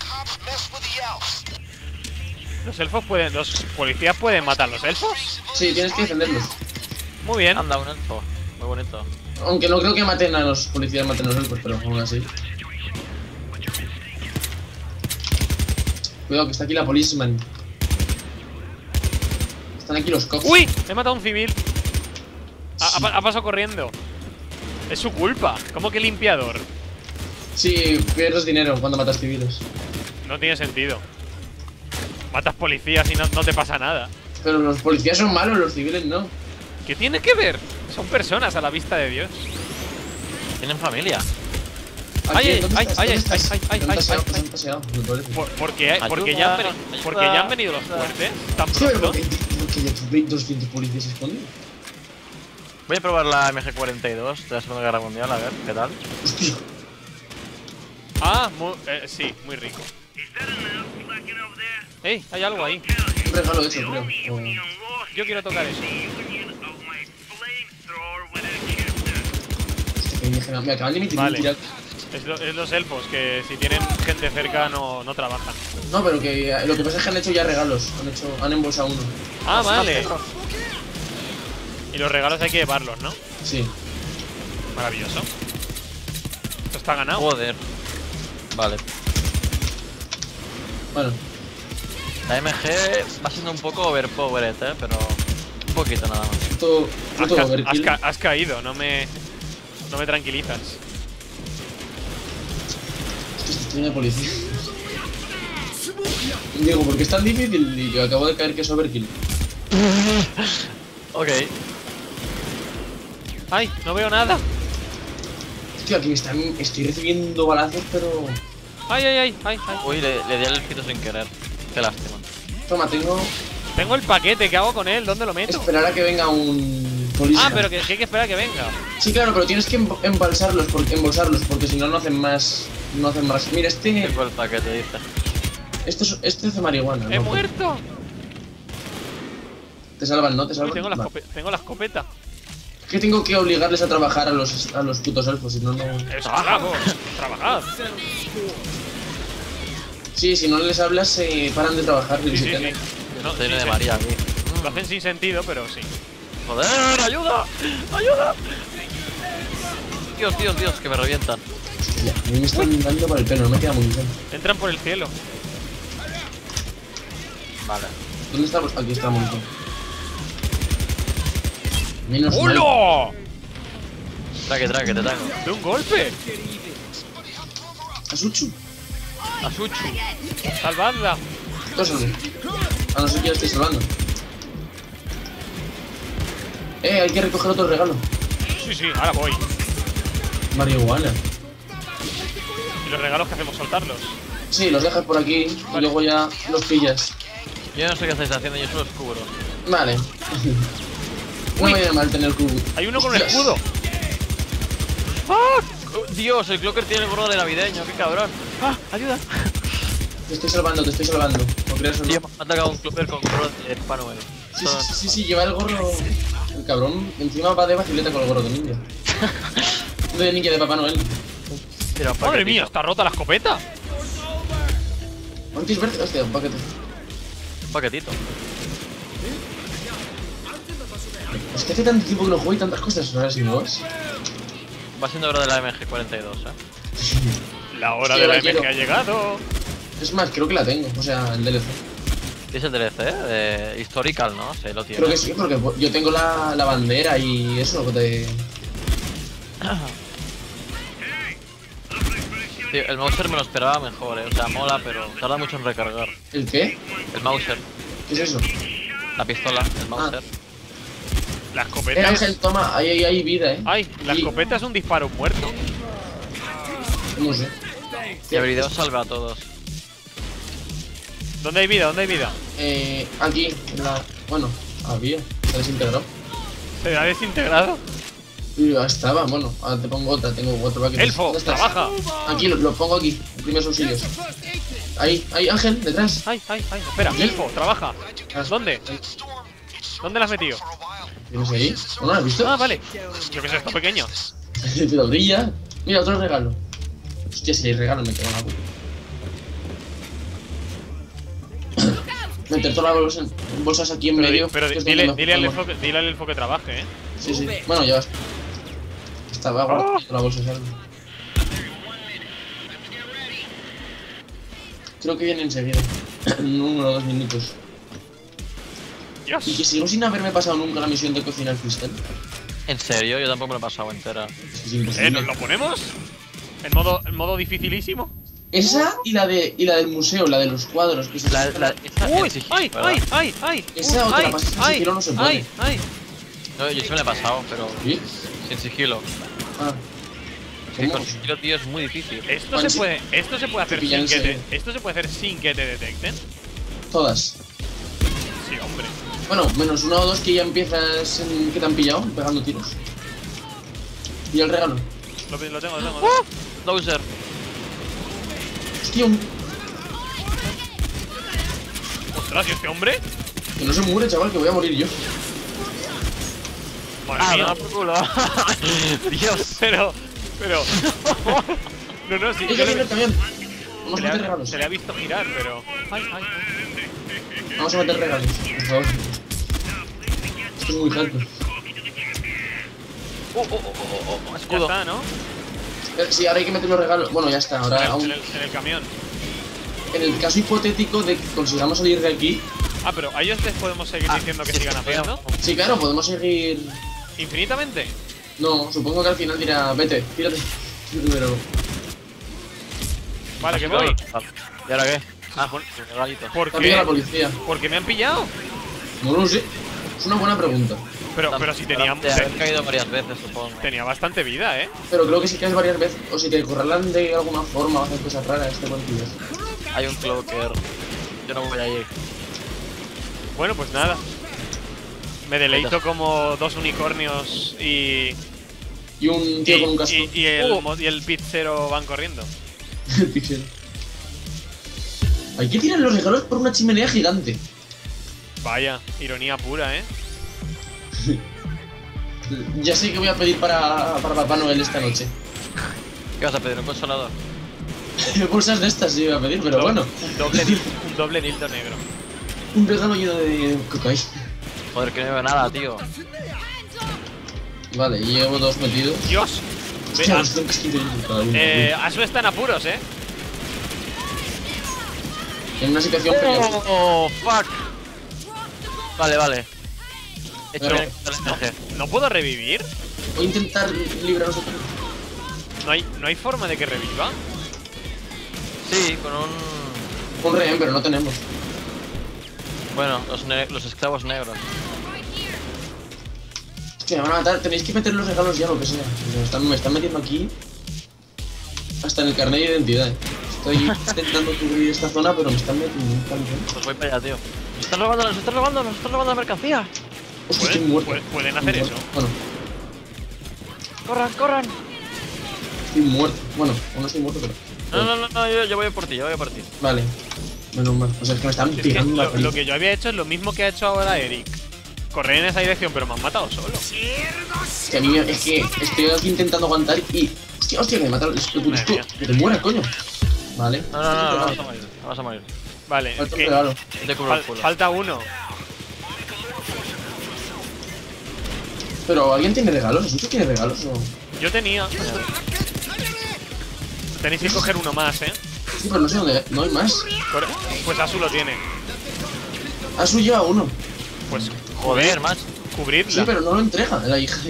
B: Los elfos pueden... ¿Los policías pueden matar a los elfos?
A: Sí, tienes que defenderlos.
B: Muy bien.
E: Anda, un elfo. Muy bonito.
A: Aunque no creo que maten a los policías, maten a los elfos, pero aún así. Cuidado, que está aquí la policeman. Están aquí los cops.
B: ¡Uy! He matado a un civil. Ha, ha pa- ha pasado corriendo. Es su culpa. ¿Cómo que limpiador?
A: Sí, pierdes dinero cuando matas civiles.
B: No tiene sentido. Matas policías y no, no te pasa nada.
A: Pero los policías son malos, los civiles no.
B: ¿Qué tiene que ver? Son personas a la vista de Dios.
E: Tienen familia.
B: Ay,
A: Aquí, ¿dónde
B: ay,
A: estás?
B: ay,
A: ¿Dónde
B: ay,
A: estás?
B: ay, ay,
A: ¿Dónde
B: ay,
A: has
B: ay,
A: paseado?
B: ay.
A: ¿Dónde has paseado? Me parece.
B: Por- porque, porque,
E: Ayuda,
B: ya han veni-
E: ayuda.
B: porque ya han venido los fuertes. Tan
A: Sí, pero
B: pronto.
A: porque, porque ya hay doscientos policías escondidos.
E: Voy a probar la M G cuarenta y dos de la Segunda Guerra Mundial, a ver qué tal.
A: Hostia.
B: Ah, mu- eh, sí, muy rico. Ey, hay algo ahí.
A: Un regalo hecho, creo. O-
B: Yo quiero tocar eso.
A: Hostia, qué indígena. Me acaban de emitir
B: Vale.
A: un tirac.
B: Es, lo- es los elfos que si tienen gente cerca no, no trabajan.
A: No, pero que eh, lo que pasa es que han hecho ya regalos. Han hecho, han embolsado uno.
B: Ah, vale. Y los regalos hay que llevarlos, ¿no?
A: Sí.
B: Maravilloso. Esto está ganado.
E: Joder. Vale.
A: Bueno,
E: La M G va siendo un poco overpowered, eh, pero un poquito nada más.
A: esto.
B: Has,
A: Esto
B: ca-
A: overkill.
B: has ca- has caído, no me. No me tranquilizas.
A: Esto es estrella de policía. Digo, porque es tan difícil y que acabo de caer que es overkill.
E: Ok.
B: ¡Ay! No veo nada.
A: Hostia, aquí me están, estoy recibiendo balazos, pero.
B: ¡Ay, ay, ay! ay, ay.
E: Uy, le, le di al pito sin querer. Qué lástima.
A: Toma, tengo.
B: Tengo el paquete, ¿qué hago con él? ¿Dónde lo meto?
A: Esperar a que venga un policía.
B: Ah, pero que, que hay que esperar a que venga.
A: Sí, claro, pero tienes que emb- embalsarlos, porque, embolsarlos, porque si no, no hacen más. No hacen más. Mira, este.
E: Tengo el paquete, dice.
A: Este, es- este hace marihuana.
B: ¡He
A: ¿no?
B: muerto!
A: Te salvan, ¿no? Te
B: Uy,
A: salvan.
B: tengo la,
A: Vale.
B: escope- tengo la escopeta.
A: Es que tengo que obligarles a trabajar a los, a los putos elfos, si no, no.
B: Eso, bravo. Trabajad.
A: Sí, si no les hablas, se paran de trabajar.
B: Sí,
A: y se
B: sí,
A: quedan.
B: sí. No,
E: Estoy
B: sí,
E: de
B: sí.
E: María aquí.
B: Lo hacen sin sentido, pero sí.
E: Joder, ayuda, ayuda. Dios, Dios, Dios, que me revientan.
A: Hostia, a mí me están dando por el pelo, no me queda munición.
B: Entran por el cielo.
E: Vale.
A: ¿Dónde estamos? Aquí está la munición. Menos mal.
B: ¡Hola!
E: Traque, traque, te tengo.
B: ¡De un golpe!
A: Asuchu.
E: Asuchu.
B: ¡Salvadla!
A: Tósale. A no ser que la estéis salvando. Eh, hay que recoger otro regalo.
B: Sí, sí, ahora voy.
A: Marihuana.
B: ¿Y los regalos que hacemos? ¿Soltarlos?
A: Sí, los dejas por aquí y
B: Vale.
A: luego ya los pillas.
E: Yo no sé qué estáis haciendo, yo solo os cubro.
A: Vale. No
B: Uy.
A: me viene mal tener cubo.
B: Hay uno con un
A: Hostias.
B: escudo.
E: ¡Ah! Oh, Dios, el Clocker tiene el gorro de navideño, qué cabrón. ¡Ah! ¡Ayuda!
A: Te estoy salvando, te estoy salvando. No creas o no.
E: Tío, me ha atacado un Clocker con gorro de Papá Noel.
A: Sí, sí, sí, sí, sí, lleva el gorro. El cabrón encima va de bicicleta con el gorro de ninja. De ninja de Papá Noel.
E: Mira, un
B: Madre
E: paquetito.
B: mía, está rota la escopeta.
A: ¿Cuántos verdes? Hostia, un paquete.
E: Un paquetito.
A: Es que hace tanto tiempo que no juego y tantas cosas raras y nuevas.
E: Va siendo hora de la M G cuarenta y dos, eh.
B: La hora
A: Sí,
B: de
A: la
B: la M G
A: quiero.
B: ha llegado.
A: Es más, creo que la tengo, o sea, el D L C.
E: Es el D L C, de Historical, ¿no? Sí, lo tiene.
A: Creo que sí, porque yo tengo la, la bandera y eso de...
E: Tío, el Mauser me lo esperaba mejor, eh. O sea, mola, pero tarda mucho en recargar.
A: ¿El qué?
E: El Mauser,
A: ¿Qué es eso?
E: la pistola, el Mauser.
B: La
A: Eh,
B: escopeta es...
A: Ángel, toma, ahí hay, hay vida, eh.
B: Ay, la
A: Y-
B: escopeta es un disparo muerto.
A: No sé.
E: Y habilidad salva a todos.
B: ¿Dónde hay vida? ¿Dónde hay vida?
A: Eh, aquí, en la... Bueno, había, se ha desintegrado.
B: ¿Se ha desintegrado?
A: Y ya estaba, bueno, ahora te pongo otra, tengo otro paquete.
B: ¡Elfo!
A: ¿Dónde estás?
B: ¡Trabaja!
A: Aquí, lo, lo pongo aquí, primeros auxilios. Ahí, ahí, Ángel, detrás.
B: ¡Ay, ay, ay! Espera, Elfo, trabaja.
A: Ah,
B: ¿Dónde?
A: ahí.
B: ¿Dónde la has metido?
A: ¿Tienes ahí? ¿No lo has visto?
B: Ah, vale. Yo que sé, esto pequeño.
A: Pero brilla. Mira, otro regalo. Hostia, si hay regalo me quedo en la puta. Meter todas las bolsas, bolsas aquí en
B: Pero, di-
A: medio.
B: pero di-
A: que es
B: dile,
A: donde
B: dile, al
A: mejor
B: elfo que, dile al elfo que trabaje, eh.
A: Sí, sí. Bueno, ya vas. Estaba guardando la bolsa, ¿sabes? Creo que viene enseguida. En uno o dos minutos.
B: Dios.
A: Y que sigo sin haberme pasado nunca la misión de cocinar cristal.
E: ¿En serio? Yo tampoco me lo he pasado entera.
A: Es que es
B: Eh,
A: imposible.
B: ¿nos lo ponemos? ¿En modo, en modo dificilísimo?
A: Esa y la de y la del museo, la de los cuadros. Que se
E: La, la, esa
B: ¡Uy!
E: en sigilo,
B: ¡Ay,
E: ¿verdad?
B: ay, ay, ay!
A: Esa
B: Uy,
A: otra
B: ay,
A: pasa sin
B: ay,
A: sigilo no se puede.
B: ¡Ay, ay!
E: No, yo sí me la he pasado, pero
A: ¿Sí?
E: sin sigilo.
A: Ah.
E: Es que
A: ¿Cómo?
E: con sigilo, tío, es muy difícil.
B: Esto
A: Juan,
B: se
A: sí.
B: puede, esto se puede hacer
A: Te pillan
B: sin que te,
A: en serio.
B: esto se puede hacer sin que te detecten.
A: Todas.
B: Sí, hombre.
A: Bueno, menos uno o dos que ya empiezas en que te han pillado pegando tiros. Y el regalo.
B: Lo, lo tengo, lo tengo. lo tengo.
E: ¡Oh! Dowser.
A: Hostia, un...
B: Ostras, ¿y este hombre?
A: que no se muere, chaval, que voy a morir yo.
B: Madre
E: Ah,
B: mía.
E: no, por culo. Dios.
B: Pero, pero. No, no, sí.
A: ¡Eh,
B: yo
A: que
B: le-
A: viene el camión! Vamos
B: se,
A: a
B: le
A: meter
B: ha,
A: regalos.
B: se le ha visto girar, pero. Ay, ay, ay.
A: Vamos a meter regalos, por favor. Esto es muy hardcore.
E: Oh, oh, oh, oh, oh,
B: Ya
E: escudo.
B: está, ¿no?
A: Eh, Sí, ahora hay que meter los regalos. Bueno, ya está.
B: En
A: Ahora,
B: el,
A: aún...
B: en el- en el camión.
A: en el caso hipotético de que consigamos salir de aquí,
B: Ah, pero a ellos les podemos seguir
E: Ah,
B: diciendo que
E: sí,
B: sigan
E: sí,
B: haciendo.
A: sí, claro, podemos seguir.
B: ¿Infinitamente?
A: No, supongo que al final dirá, vete, tírate. Pero.
B: Vale, que voy.
E: ¿Y ahora qué? Ah, regalitos.
B: ¿Por
A: Te ha pillado la
B: qué?
A: policía.
B: Porque me han pillado.
A: No lo sé. Es una buena pregunenta.
B: Pero, pero si tenía,
E: De haber caído varias veces, supongo.
B: tenía bastante vida, ¿eh?
A: Pero creo que si caes varias veces, o si te corralan de alguna forma o hacer cosas raras, te contigo.
E: Hay un cloaker. Yo no voy a ir.
B: Bueno, pues nada. Me deleito como dos unicornios y.
A: Y un tío
B: y,
A: con un casco.
B: y- y el,
E: Oh.
B: mo- y el pizzero van corriendo.
A: Pixel. Hay que tirar los regalos por una chimenea gigante.
B: Vaya, ironía pura, ¿eh?
A: Ya sé que voy a pedir para, para Papá Noel esta noche.
E: ¿Qué vas a pedir? ¿Un consolador?
A: Bolsas de estas sí voy a pedir, pero
B: Do-
A: bueno.
B: Doble, dil- un doble dildo negro.
A: Un regalo lleno de cocaína.
E: Joder, que no veo nada, tío.
A: Vale, llevo dos metidos.
B: Dios. Ve,
A: Hostia,
B: a-
A: los tengo que quitar cada uno.
B: eh, Asu está en apuros, ¿eh?
A: En una situación peligrosa.
E: Oh, fuck. Vale, vale. He hecho
A: Pero-
E: bien el M G.
B: ¿No puedo revivir?
A: Voy a intentar librarnos de todo.
B: ¿No hay, ¿No hay forma de que reviva?
E: Sí, con un...
A: Un rehén, pero no tenemos.
E: Bueno, los, ne- los esclavos negros.
A: Hostia, me van a matar. Tenéis que meter los regalos ya, lo que sea. Me están, me están metiendo aquí. Hasta en el carnet de identidad. Estoy intentando cubrir esta zona, pero me están metiendo un calzón.
E: Pues voy para allá, tío. Nos están robando, nos están robando, nos están robando la mercancía.
A: Hostia, estoy
B: ¿Pueden,
A: muerto.
B: pu- pueden
A: Estoy
B: hacer
A: muerto.
B: eso?
A: Bueno,
E: Corran, corran.
A: estoy muerto. Bueno, aún no estoy muerto, pero.
E: No, no, no, no, yo, yo voy por ti, yo voy por ti.
A: Vale. Menos mal. O sea, es que me están
B: Es que
A: pegando la
B: lo, lo
A: paliza.
B: que yo había hecho es lo mismo que ha hecho ahora Eric. correr en esa dirección, pero me han matado solo.
A: Es que a mí me- es que estoy aquí intentando aguantar y. Hostia, hostia, que me mataron. Es que tú,
B: Madre
A: tú,
B: mía.
A: que te mueras, coño. Vale.
E: No, no, no, no, vas a morir. No vas a morir.
B: Vale,
A: Falta un
B: que-
A: regalo.
E: Te cubro el
B: fal-
E: culo.
B: falta uno.
A: Pero ¿alguien tiene regalos? ¿Asucho tiene regalos o...?
B: Yo tenía. Tenéis que coger uno más, ¿eh?
A: Sí, pero no sé dónde... No hay más.
B: Corre- Pues Asu lo tiene.
A: Asu lleva uno.
B: Pues
E: Joder, macho.
B: cubridla.
A: Sí, pero no lo entrega la hija.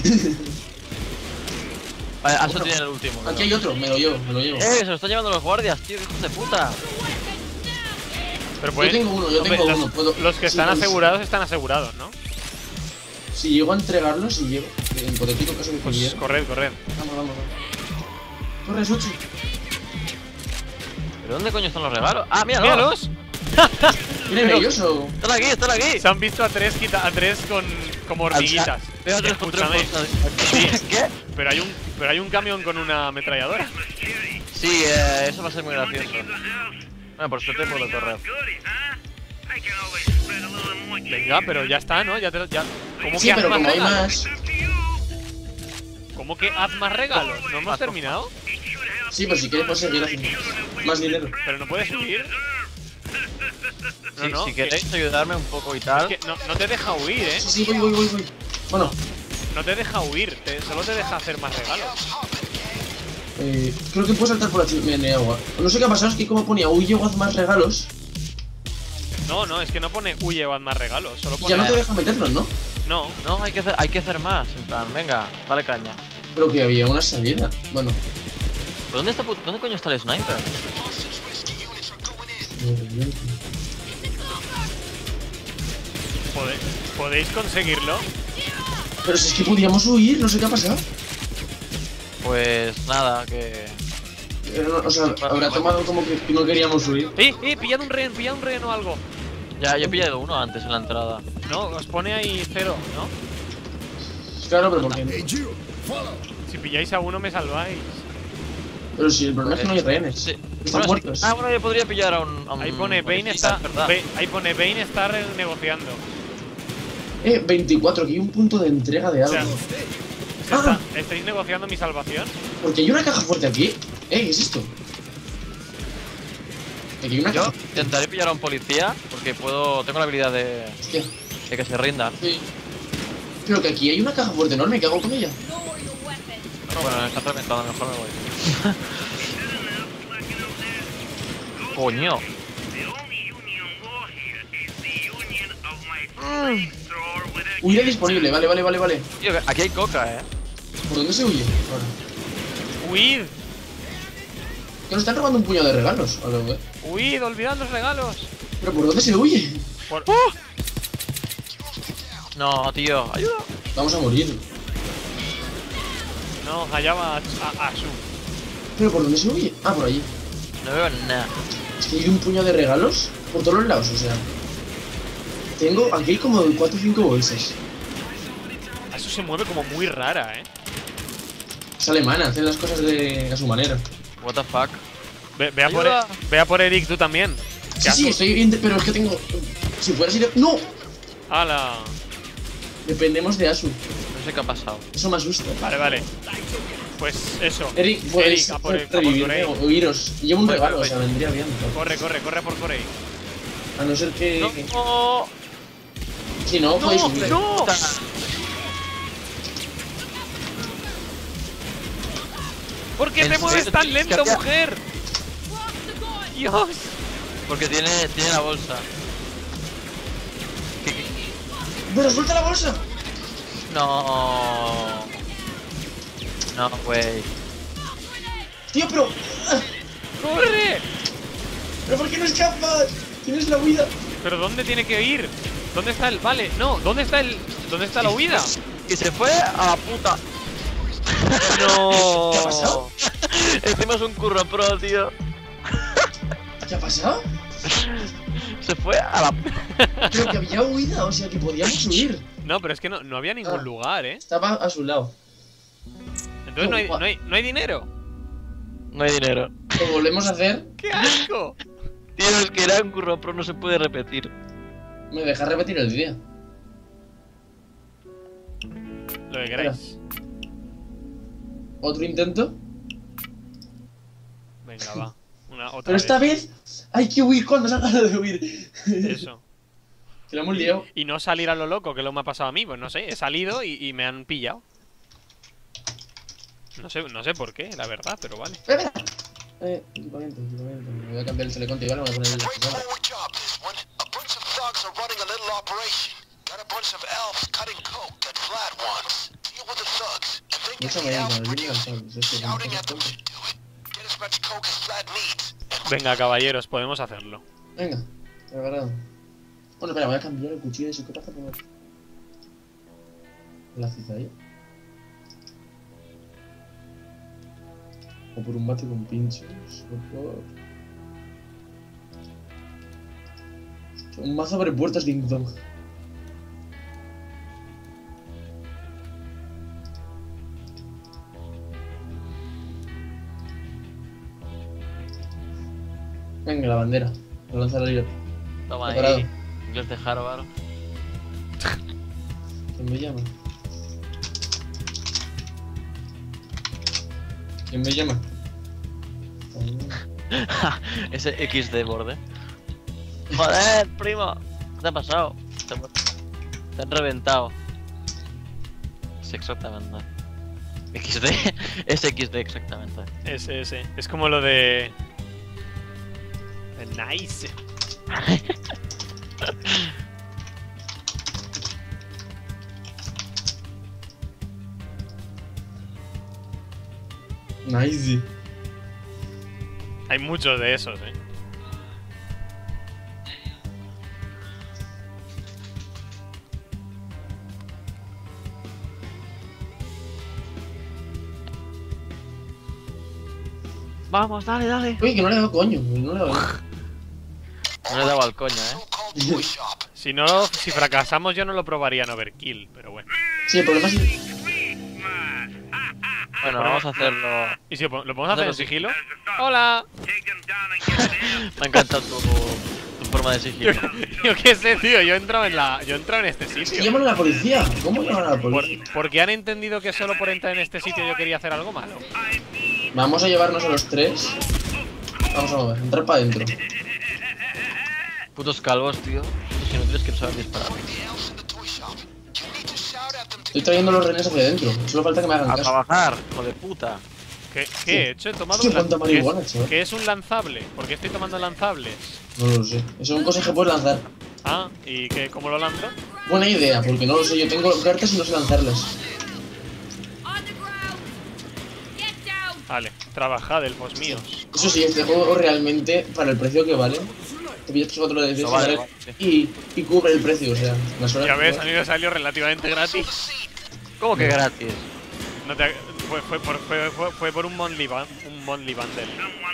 E: Vale, Asu tiene el último. creo.
A: Aquí hay otro, me lo llevo, me lo llevo.
E: Eh, se lo están llevando los guardias, tío, que hijos de puta.
B: Pero
A: Yo
B: pues,
A: tengo uno, yo
B: hombre,
A: tengo
B: los,
A: uno. Puedo...
B: los que
A: sí,
B: están
A: pues,
B: asegurados están asegurados, ¿no?
A: Si llego a entregarlos, si llego... En hipotético caso de que
B: Pues
A: pudiera.
B: corred, corred.
A: Vamos, vamos, vamos. Corre, Suchi.
E: ¿Pero dónde coño están los regalos? ¡Ah, míralo!
B: ¡Míralos!
A: ¿Vienen
B: Pero-
A: ellos o...?
E: ¡Están aquí, están aquí!
B: Se han visto a tres, quita- a tres con como hormiguitas.
E: Veo a tres con tres
B: Escúchame,
E: bolsas. ¿Qué?
B: pero hay un pero hay un camión con una ametralladora.
E: Sí, eh, eso va a ser muy gracioso. Bueno, por suerte puedo correr.
B: Venga, pero ya está, ¿no? Ya te, ya. ¿Cómo
A: Sí,
B: que haz
A: pero
B: más
A: como hay
B: regalos?
A: más...
B: ¿Cómo que haz más regalos? ¿No hemos terminado?
A: Sí, pero si quieres puedes seguir haciendo más dinero.
B: Pero no puedes subir. No,
E: Sí,
B: no,
E: si
B: que-
E: queréis ayudarme un poco y tal.
B: Es que no, no te deja huir, ¿eh?
A: Sí, sí, voy, voy, voy, voy. Bueno,
B: No te deja huir, te- solo te deja hacer más regalos.
A: eh, creo que puedo saltar por la chimenea de agua. No sé qué ha pasado, es que como ponía huye o haz más regalos,
B: No, no, es que no pone huye o haz más regalos, solo
A: y
B: pone.
A: ya no te deja meterlos, ¿no?
B: No,
E: No, hay que hacer, hay que hacer más. En plan, venga, dale caña.
A: Pero que había una salida. Bueno,
E: ¿Pero dónde está, pu- dónde coño está el sniper?
B: pode- ¿podéis conseguirlo?
A: pero si es que podíamos huir, no sé qué ha pasado.
E: Pues nada, que.
A: Eh, no, o sea, habrá tomado como que no queríamos huir.
B: ¡Eh, eh! ¡Pillad un rehén, pillad un rehén o algo!
E: Ya, yo he pillado uno antes en la entrada.
B: No, os pone ahí cero, ¿no?
A: Claro, pero ¿por qué no?
B: Si pilláis a uno me salváis.
A: Pero si el problema es que no hay rehenes.
E: Sí.
A: Están
E: Bueno, sí.
A: muertos.
E: Ah, bueno, yo podría pillar a un. a un
B: Ahí pone Bane
E: policía,
B: está.
E: es verdad.
B: Ba- ahí pone Bane está re- negociando.
A: Eh, veinticuatro, aquí hay un punto de entrega de
B: O sea,
A: algo.
B: se está- ¿estáis negociando mi salvación?
A: Porque hay una caja fuerte aquí. Eh, ¿qué es esto? Aquí hay una
E: Yo
A: caja.
E: intentaré pillar a un policía porque puedo. Tengo la habilidad de,
A: Hostia,
E: de que se rinda.
A: sí. Pero que aquí hay una caja fuerte enorme, ¿qué hago con ella?
E: Bueno, está reventado, mejor me voy. Coño.
A: Huida disponible, vale, vale, vale, vale.
E: Tío, que aquí hay coca, eh.
A: ¿Por dónde se huye? Ahora.
B: ¡Huid!
A: Que nos están robando un puñado de regalos. A lo, eh.
B: ¡Huid! ¡Olvidad los regalos!
A: Pero ¿por dónde se huye?
B: Por-
E: No, tío, ayuda.
A: Vamos a morir.
B: No, allá va a, a, a su.
A: ¿Pero por dónde se huye? Ah, por allí.
E: No veo nada.
A: Es que hay un puñado de regalos por todos los lados, o sea. Tengo aquí como cuatro o cinco bolsas.
B: A su se mueve como muy rara, ¿eh?
A: Es alemana, hace las cosas de a su manera.
E: What the fuck.
B: Ve, ve a por,
E: Ayuda.
B: ve a por Eric tú también.
A: Sí, sí, estoy bien, pero es que tengo. Si fueras ir. ¡No!
B: ¡Hala!
A: Dependemos de Asu.
E: No sé qué ha pasado.
A: Eso me asusta.
B: Vale, vale. Pues eso.
A: Eric, puedes
B: Eric, a por, a por
A: revivirme
B: Corey.
A: o iros. Llevo un
E: Voy,
A: regalo,
E: voy,
A: o sea, vendría bien.
B: Corre, corre, corre a por Corey.
A: A no ser que.
E: No,
A: Si no, podéis
B: ¡No!
A: subir.
B: ¡No! ¿Por qué
E: ¿En
B: te mueves
E: serio?
B: tan
E: Es que
B: lento,
E: había-
B: mujer? Dios.
E: porque tiene, tiene la bolsa. ¿Qué- qué?
A: ¡Pero suelta la bolsa!
E: No. No, güey.
A: Tío, pero. ¡Ah!
B: ¡Corre!
A: ¿Pero por qué no escapas? Tienes la huida.
B: ¿Pero dónde tiene que ir? ¿Dónde está el...? Vale, no, ¿dónde está el...? ¿Dónde está la huida?
E: Y se fue a la puta.
B: No.
A: ¿Qué ha pasado?
E: Encima es un curro pro, tío.
A: ¿Qué ha pasado?
E: Se fue a la.
A: Pero que había huida, o sea que podíamos huir.
B: No, pero es que no, no había ningún
A: Ah.
B: lugar, ¿eh?
A: Estaba a su lado.
B: Entonces no hay, no hay, no hay dinero.
E: No hay dinero.
A: Lo volvemos a hacer.
B: ¡Qué asco!
E: Tío, es que era un curro pro, no se puede repetir.
A: Me deja repetir el día.
B: Lo que queráis.
A: Otro intento.
B: Venga, va. Una, otra
A: Pero esta
B: vez.
A: vez hay que huir cuando salga de huir.
B: Eso.
A: Que lo hemos liado.
B: Y no salir a lo loco, que es lo que me ha pasado a mí. Pues no sé, he salido y, y me han pillado. No sé, no sé por qué, la verdad, pero vale.
A: Espera, espera. Eh, equipamiento, equipamiento. Me voy a cambiar el teleconte y ahora me voy a poner el
F: Straightforward job, this one. A bunch of thugs are running a little operation. Got a bunch of elves cutting coke that Vlad wants. Deal with the thugs, and then get
A: Mucho
F: the
A: me
F: elves
A: gusta, bien
F: producing.
A: lanzado. Es que
F: Shouting
A: como
F: at them
A: tonto.
F: to do it. Get as much coke as Vlad needs. and
B: Venga, caballeros, podemos hacerlo.
A: Venga, preparado. Bueno, espera, voy a cambiar el cuchillo de psicópata por la cizalla. O por un bate con pinchos. O por... Hostia, un mazo abre puertas Ding Dong. Venga, la bandera. Lo lanza la liga.
E: Toma
A: Preparado.
E: ahí. Inglés de Harvard.
A: ¿Quién me llama? ¿Quién me llama?
E: Ese X de borde. Joder, primo. ¿Qué te ha pasado? Te, te han reventado. Es exactamente. X D. Es X D exactamente.
B: Ese, ese. Es como lo de... de Nice.
A: Nice.
B: Hay muchos de esos, eh.
E: Vamos, dale, dale.
A: Uy, que no le he dado coño. No le he dado.
E: No le he dado al coño, eh.
F: so-called toy shop.
B: Si no, si fracasamos yo no lo probaría en overkill, pero bueno.
A: Sí, el problema es.
E: Bueno, vamos a hacerlo.
B: ¿Y si lo po- lo podemos hacer en
E: Hazlo así.
B: sigilo? ¡Hola!
E: Me encanta tu, tu forma de
B: Yo,
E: sigilo.
B: yo qué sé, tío, yo he entrado en la. Yo he entrado en este sitio.
A: Llaman a la policía. ¿Cómo llaman a la
B: Por-
A: policía?
B: porque han entendido que solo por entrar en este sitio yo quería hacer algo malo.
A: Vamos a llevarnos a los tres. Vamos a mover. Entrar para adentro.
E: Putos calvos, tío. Putos inútiles que no saben disparar.
F: The elves in the toy shop. You need to shout at them to
A: Estoy trayendo los renes hacia adentro. Solo falta que me hagan
E: A
A: caso.
E: trabajar, hijo de puta.
B: ¿Qué, qué he hecho? He tomado
A: Hostia,
B: un lan-
A: cuánta
B: ¿qué es-
A: marihuana, chaval.
B: ¿Qué es un lanzable? ¿Por qué estoy tomando lanzables?
A: No lo sé. Eso son cosas que puedes lanzar.
B: Ah, ¿y qué, cómo lo lanzo?
A: Buena idea, porque no lo sé. Yo tengo cartas y no sé lanzarlas.
G: On the ground! Get down!
B: Vale, trabajad, elfos míos.
A: Eso sí, este juego realmente, para el precio que vale, te pillas cuatro de
E: No vale,
A: vale,
E: vale.
A: y, y cubre el precio, o sea, las horas
B: Ya
A: que
B: ves, a
A: juegas.
B: mí me salió relativamente gratis.
E: ¿Cómo que gratis?
B: No te, fue, fue, por, fue, fue, fue por un monthly, ban- un monthly bundle.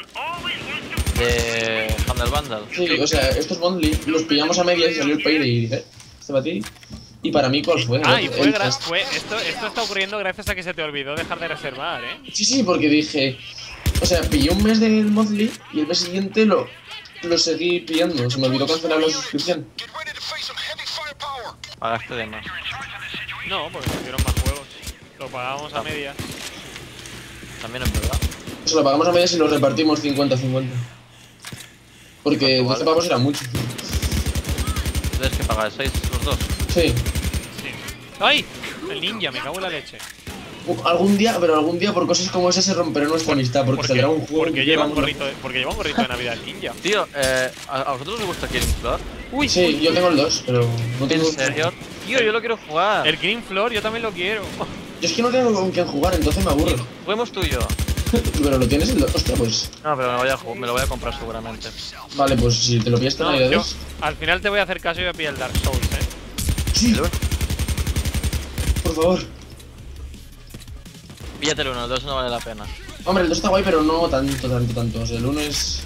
E: De Handel Vandal.
A: Sí, o sea, estos Bondly los pillamos a medias y salió el Payday y dije, este para ti. Y para mí, ¿cuál fue?
B: Ah, y
A: El-
B: fue,
A: el-
B: gra- fue esto, esto está ocurriendo gracias a que se te olvidó dejar de reservar, ¿eh?
A: Sí, sí, porque dije, o sea, pillé un mes del Monthly y el mes siguiente lo, lo seguí pillando. Se me olvidó cancelar la suscripción.
F: get ready to face some heavy firepower.
E: Pagaste de más.
B: No, porque nos dieron más juegos. Lo pagábamos a
E: Ah.
B: medias.
E: También es verdad.
A: Se lo pagamos a medias y lo repartimos cincuenta cincuenta. Porque
E: ¿Cuánto
A: doce
E: vale?
A: pavos era mucho.
E: Tienes que pagar seis los dos.
A: Sí.
B: Sí. ¡Ay! El ninja, me cago en la leche.
A: U- Algún día, pero algún día por cosas como esas se romperá nuestra amistad, porque,
B: Porque,
A: saldrá un juego
B: porque
A: que
B: lleva un
A: queramos-
B: gorrito de, porque lleva un gorrito de Navidad el ninja.
E: Tío, eh, ¿a, a vosotros os gusta Killing Floor?
B: Uy,
A: Sí, yo tengo el dos, pero no tengo...
E: ¿En serio? Tío, yo lo quiero jugar.
B: el Green Floor yo también lo quiero.
A: Yo es que no tengo con quién jugar, entonces me aburro.
E: Juguemos tú y yo.
A: Pero lo tienes el dos. Hostia, pues...
E: No, pero me, voy a, ju- me lo voy a comprar seguramente.
A: Vale, pues si te lo pillas
B: No,
A: en
B: yo,
A: Navidades...
B: al final te voy a hacer caso y voy a pillar el Dark Souls, eh.
A: Sí,
E: El uno.
A: por favor.
E: Píllate el uno, el dos no vale la pena.
A: Hombre, el dos está guay, pero no tanto, tanto, tanto. O sea, el uno es...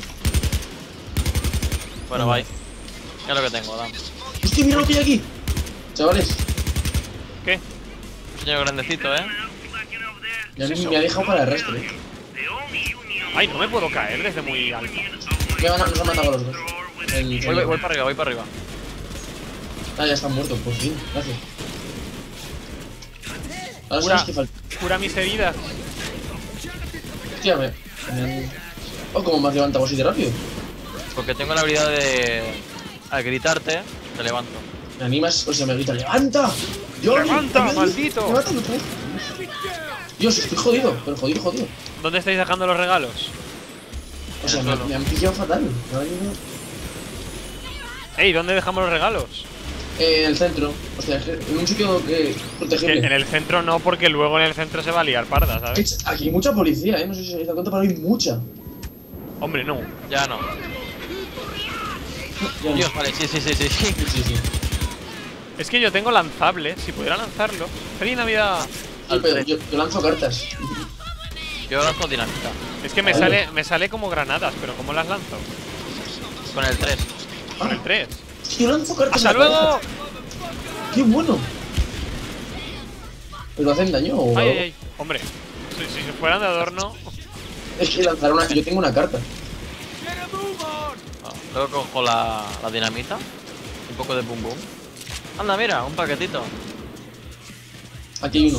E: Bueno,
A: Mm.
E: bye. Mira lo que tengo, Dan.
A: ¡Hostia, mira lo que hay aquí! Chavales,
B: ¿Qué?
E: Un señor grandecito, ¿eh?
A: ya me, me ha dejado para el resto, eh.
B: Ay, no me puedo caer desde muy alto.
A: Me van a, nos han matado a los dos. El-
E: Voy, voy, voy para arriba, voy para arriba.
A: Ah, ya están muertos, por fin. Gracias. Ahora
B: Cura,
A: sabes que falta.
B: cura mis heridas.
A: Hostia, me. me han... Oh, como me has levantado así de rápido.
E: Porque tengo la habilidad de... Al gritarte, te levanto.
A: Me animas, o sea, me grita, ¡levanta! ¡Dios!
B: ¡Levanta,
A: ¡Levanta,
B: maldito!
A: ¡Levanta otra vez! Dios, estoy jodido, pero jodido, jodido.
B: ¿Dónde estáis dejando los regalos?
A: O sea,
E: En el
A: me,
E: suelo.
A: me han pillado fatal. Me han ido-
B: Ey, ¿dónde dejamos los regalos?
A: Eh, en el centro. O sea, en un sitio que
B: Que
A: protegible.
B: en el centro no, porque luego en el centro se va a liar parda, ¿sabes?
A: Aquí hay mucha policía, eh. No sé si os habéis dado cuenta, pero hay mucha.
B: Hombre, no.
E: Ya no.
A: Ya no.
E: Dios, vale, sí, sí, sí, sí, sí.
A: Sí, sí, sí.
B: Es que yo tengo lanzable, si pudiera lanzarlo. ¡Feliz Navidad!
A: Sí, pero yo, yo lanzo cartas.
E: Yo lanzo dinamita.
B: Es que me
A: Vale.
B: sale, me sale como granadas, pero ¿cómo las lanzo?
E: Con el tres.
B: Con el tres.
A: Sí, yo lanzo cartas.
B: ¡Hasta
A: a la
B: luego!
A: cabeza. ¡Qué bueno! ¿Pero hacen daño o
B: ¡Ay,
A: algo?
B: ay, ay! Hombre, si, si se fueran de adorno.
A: Es que lanzar una. Yo tengo una carta.
E: Ah, luego cojo la, la dinamita. Un poco de boom boom. Anda, mira, un paquetito.
A: Aquí hay uno.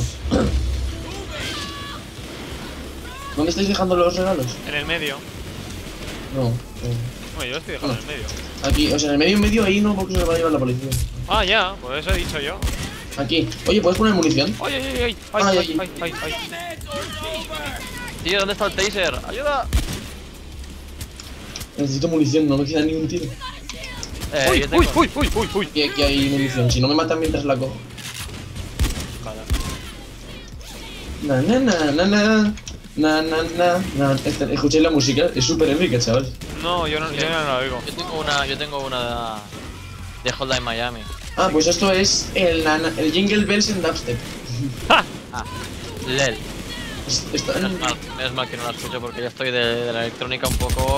A: ¿Dónde estáis dejando los regalos?
B: En el medio.
A: No. eh,
B: Bueno, yo lo estoy dejando en el medio.
A: Aquí, o sea, en el medio, en medio, ahí no, porque se lo va a llevar la policía.
B: Ah, ya, pues eso he dicho yo.
A: Aquí. Oye, ¿puedes poner munición?
B: ¡Ay, ay, ay! ¡Ay,
A: Ay,
B: ay,
A: ay.
B: ay, ay, ay!
E: Tío, ¿dónde está el taser? ¡Ayuda!
A: Necesito munición, no me queda ni un tiro.
E: Eh,
B: ¡Uy,
E: yo tengo...
B: uy, uy, uy, uy, uy!
A: Aquí, aquí hay munición, si no me matan mientras la cojo.
E: Vale.
A: Na na na na na. Na na na na. Este, escucháis la música, es súper épica, chaval.
B: No, yo no, yo no lo oigo.
E: Yo tengo una, yo tengo una de Hotline Miami.
A: Ah, pues esto es el, nana- el Jingle Bells en dubstep.
E: Ah, Lel.
A: Es- Está
E: Menos
A: en...
E: mal, menos mal que no la escucho porque yo estoy de, de la electrónica un poco...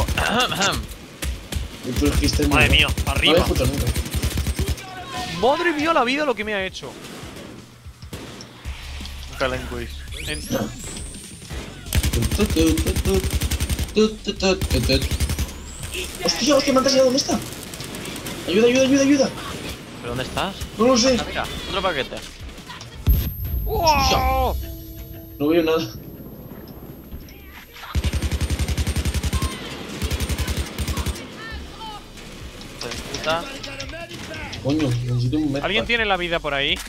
A: Tú dijiste muy
B: Madre
A: bien.
B: mía,
A: No lo he
B: arriba.
A: escuchado nunca.
B: Madre mía, la vida lo que me ha hecho. Calenguis. En...
A: Tu, tu, tu, tu, tu, tu, tu, tu, tu. Hostia, hostia, me han taseado, ¿dónde está? Ayuda, ayuda, ayuda, ayuda.
E: ¿Pero dónde estás?
A: No lo sé.
E: Ah, mira, otro paquete.
B: ¡Wow!
A: No veo nada.
E: Hijo de puta.
A: Coño, necesito un medpack.
B: ¿Alguien tiene la vida por ahí?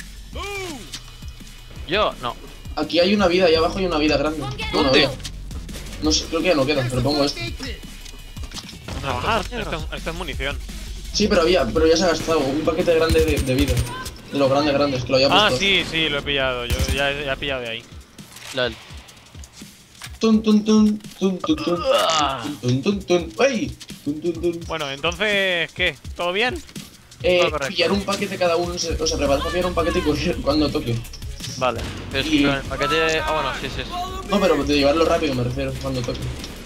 E: Yo, no.
A: Aquí hay una vida, ahí abajo hay una vida grande. Bueno,
B: ¿Dónde?
A: ya. No sé, creo que ya no queda, pero pongo esto.
B: No,
E: Ah,
B: esto, esto, esto es munición.
A: Sí, pero había, pero ya se ha gastado un paquete grande de, de vida. De los grandes, grandes, que lo había
B: Ah,
A: puesto.
B: sí, sí, lo he pillado. Yo ya, ya he pillado de ahí.
E: Lel.
A: Tun, tun, tun, tun, tun, tun,
E: Ah.
A: tun, tun, tun. ¡Ey! Tun, tun, tun.
B: Bueno, entonces, ¿qué? ¿Todo bien?
A: Eh,
B: todo correcto.
A: pillar un paquete cada uno, se- o sea, preparar para pillar un paquete y correr cuando toque.
E: Vale. Pero es que
A: Y-
E: con el paquete... Ah, bueno, sí, sí. sí.
A: No, pero de llevarlo rápido me refiero, cuando toque.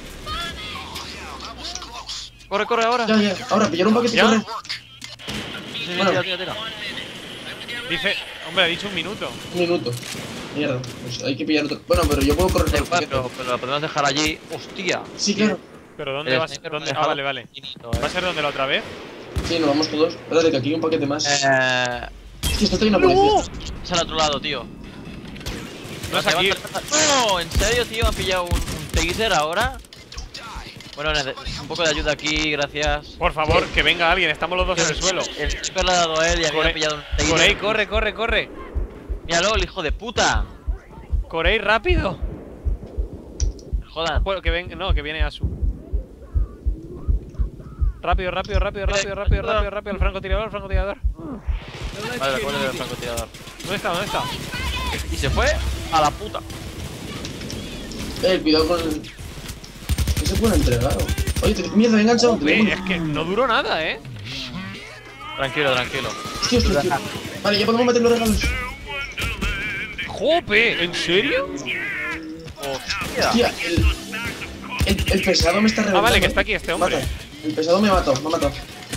E: Corre, corre ahora.
A: Ya, ya, ahora pillar un paquete y
B: ¿Ya?
A: correr.
E: Sí, sí,
A: Bueno.
E: tira, tira, tira.
B: Dice, hombre, ha dicho un minuto.
A: Un minuto. Mierda, pues hay que pillar otro. Bueno, pero yo puedo correr
E: Da
A: por el
E: igual,
A: paquete.
E: pero, pero lo podemos dejar allí. ¡Hostia!
A: Sí, claro.
B: ¿Pero dónde
E: El
B: vas?
E: sniper
B: ¿Dónde?
E: me
B: Ah,
E: dejaba
B: vale, vale.
E: infinito,
B: ¿Va a
E: eh.
B: ser donde la otra vez?
A: Sí, nos vamos todos. Espérate, que aquí hay un paquete más.
E: Eh...
A: Hostia, esto está lleno de policía.
E: Es al otro lado, tío.
B: No es
E: Levanta,
B: aquí.
E: levanta. No, en serio, tío, me han pillado un, un taser ahora. Bueno, nece- un poco de ayuda aquí, gracias.
B: Por favor, que venga alguien, estamos los dos en el suelo.
E: El sniper le ha dado a él y a mí me
B: Corre,
E: ha pillado un taser.
B: Corey, corre, corre, corre.
E: Míralo, el hijo de puta.
B: Corey, rápido.
E: Jodan.
B: Bueno, que ven, no, que viene Asu. Rápido, rápido, rápido, rápido, rápido, rápido, rápido, el francotirador, el francotirador.
E: Vale, recuerdo del francotirador.
B: ¿Dónde está? ¿Dónde está?
E: Y se fue a la puta.
A: Eh, cuidado con el. ¿Qué se puede entregar? Oye, te... mierda, me he enganchado.
B: Eh,
A: teléfono.
B: es que no duró nada, eh.
E: Tranquilo, tranquilo.
A: Hostia, hostia, hostia. Vale, ya podemos meter los regalos.
B: Jope, ¿en serio?
E: Hostia.
A: Hostia, el. El, el pesado me está reventando.
B: Ah, vale, que está aquí este hombre.
A: Mata. El pesado me ha matado, me ha matado.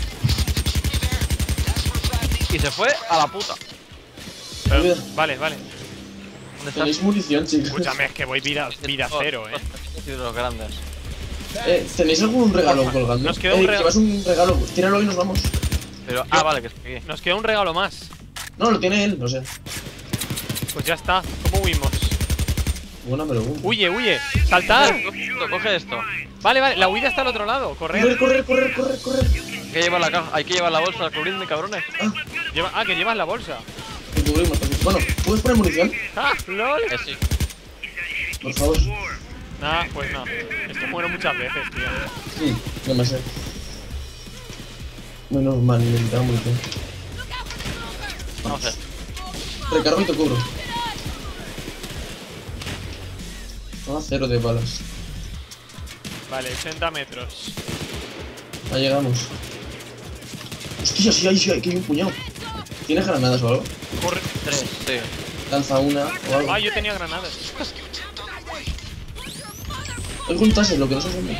E: Y se fue a la puta.
B: Pero-
A: Ayuda.
B: vale, vale.
E: ¿Dónde
A: Tenéis
E: estás?
A: munición, chicos.
B: Escúchame, es que voy vida, vida cero, eh.
E: Y de los grandes.
A: Eh, ¿tenéis algún regalo colgando?
B: Nos queda un
A: eh,
B: regalo.
A: llevas un regalo, tíralo y nos vamos.
E: Pero, ah, vale, que estoy aquí.
B: Nos queda un regalo más.
A: No, lo tiene él, no sé.
B: Pues ya está. ¿Cómo huimos?
A: Buena pregunta.
B: Huye, huye. Saltar.
E: Esto, coge esto.
B: Vale, vale. La huida está al otro lado.
A: Correr,
B: Correr.
A: correr, correr, correr, correr.
E: Hay que llevar la caja, hay que llevar la bolsa, cubrirme, cabrones.
B: Lleva... Ah, que llevas la bolsa.
A: Te cubrimos, te- Bueno, ¿puedes poner munición?
B: Ah, lol.
E: Eh, sí.
A: Por favor.
B: Nah, pues no. Esto muero muchas veces, tío.
A: Sí, demasiado. Menos mal, necesitaba munición.
E: Vamos a ver.
A: Recargo y te cubro. Ah, cero de balas.
B: Vale, ochenta metros.
A: Ya llegamos. Hostia, sí hay, sí hay, que hay un puñado. ¿Tienes granadas o algo?
B: Corre.
E: Tres, sí.
A: Lanza una o algo.
B: Ah, yo tenía granadas.
A: Hay juntarse, lo que no se hace.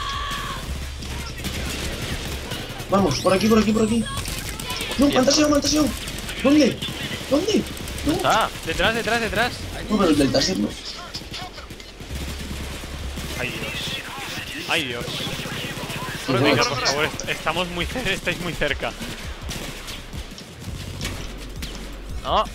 A: Vamos, por aquí, por aquí, por aquí. No, mantaseo, mantaseo. ¿Dónde? ¿Dónde? No,
E: Está.
B: Detrás, detrás, detrás.
A: no, pero el del taser no.
B: Ay, Dios. Ay, Dios.
A: Sí,
B: Corre,
A: bueno,
B: venga, por favor, est- estamos muy cer- estáis muy cerca.
E: No.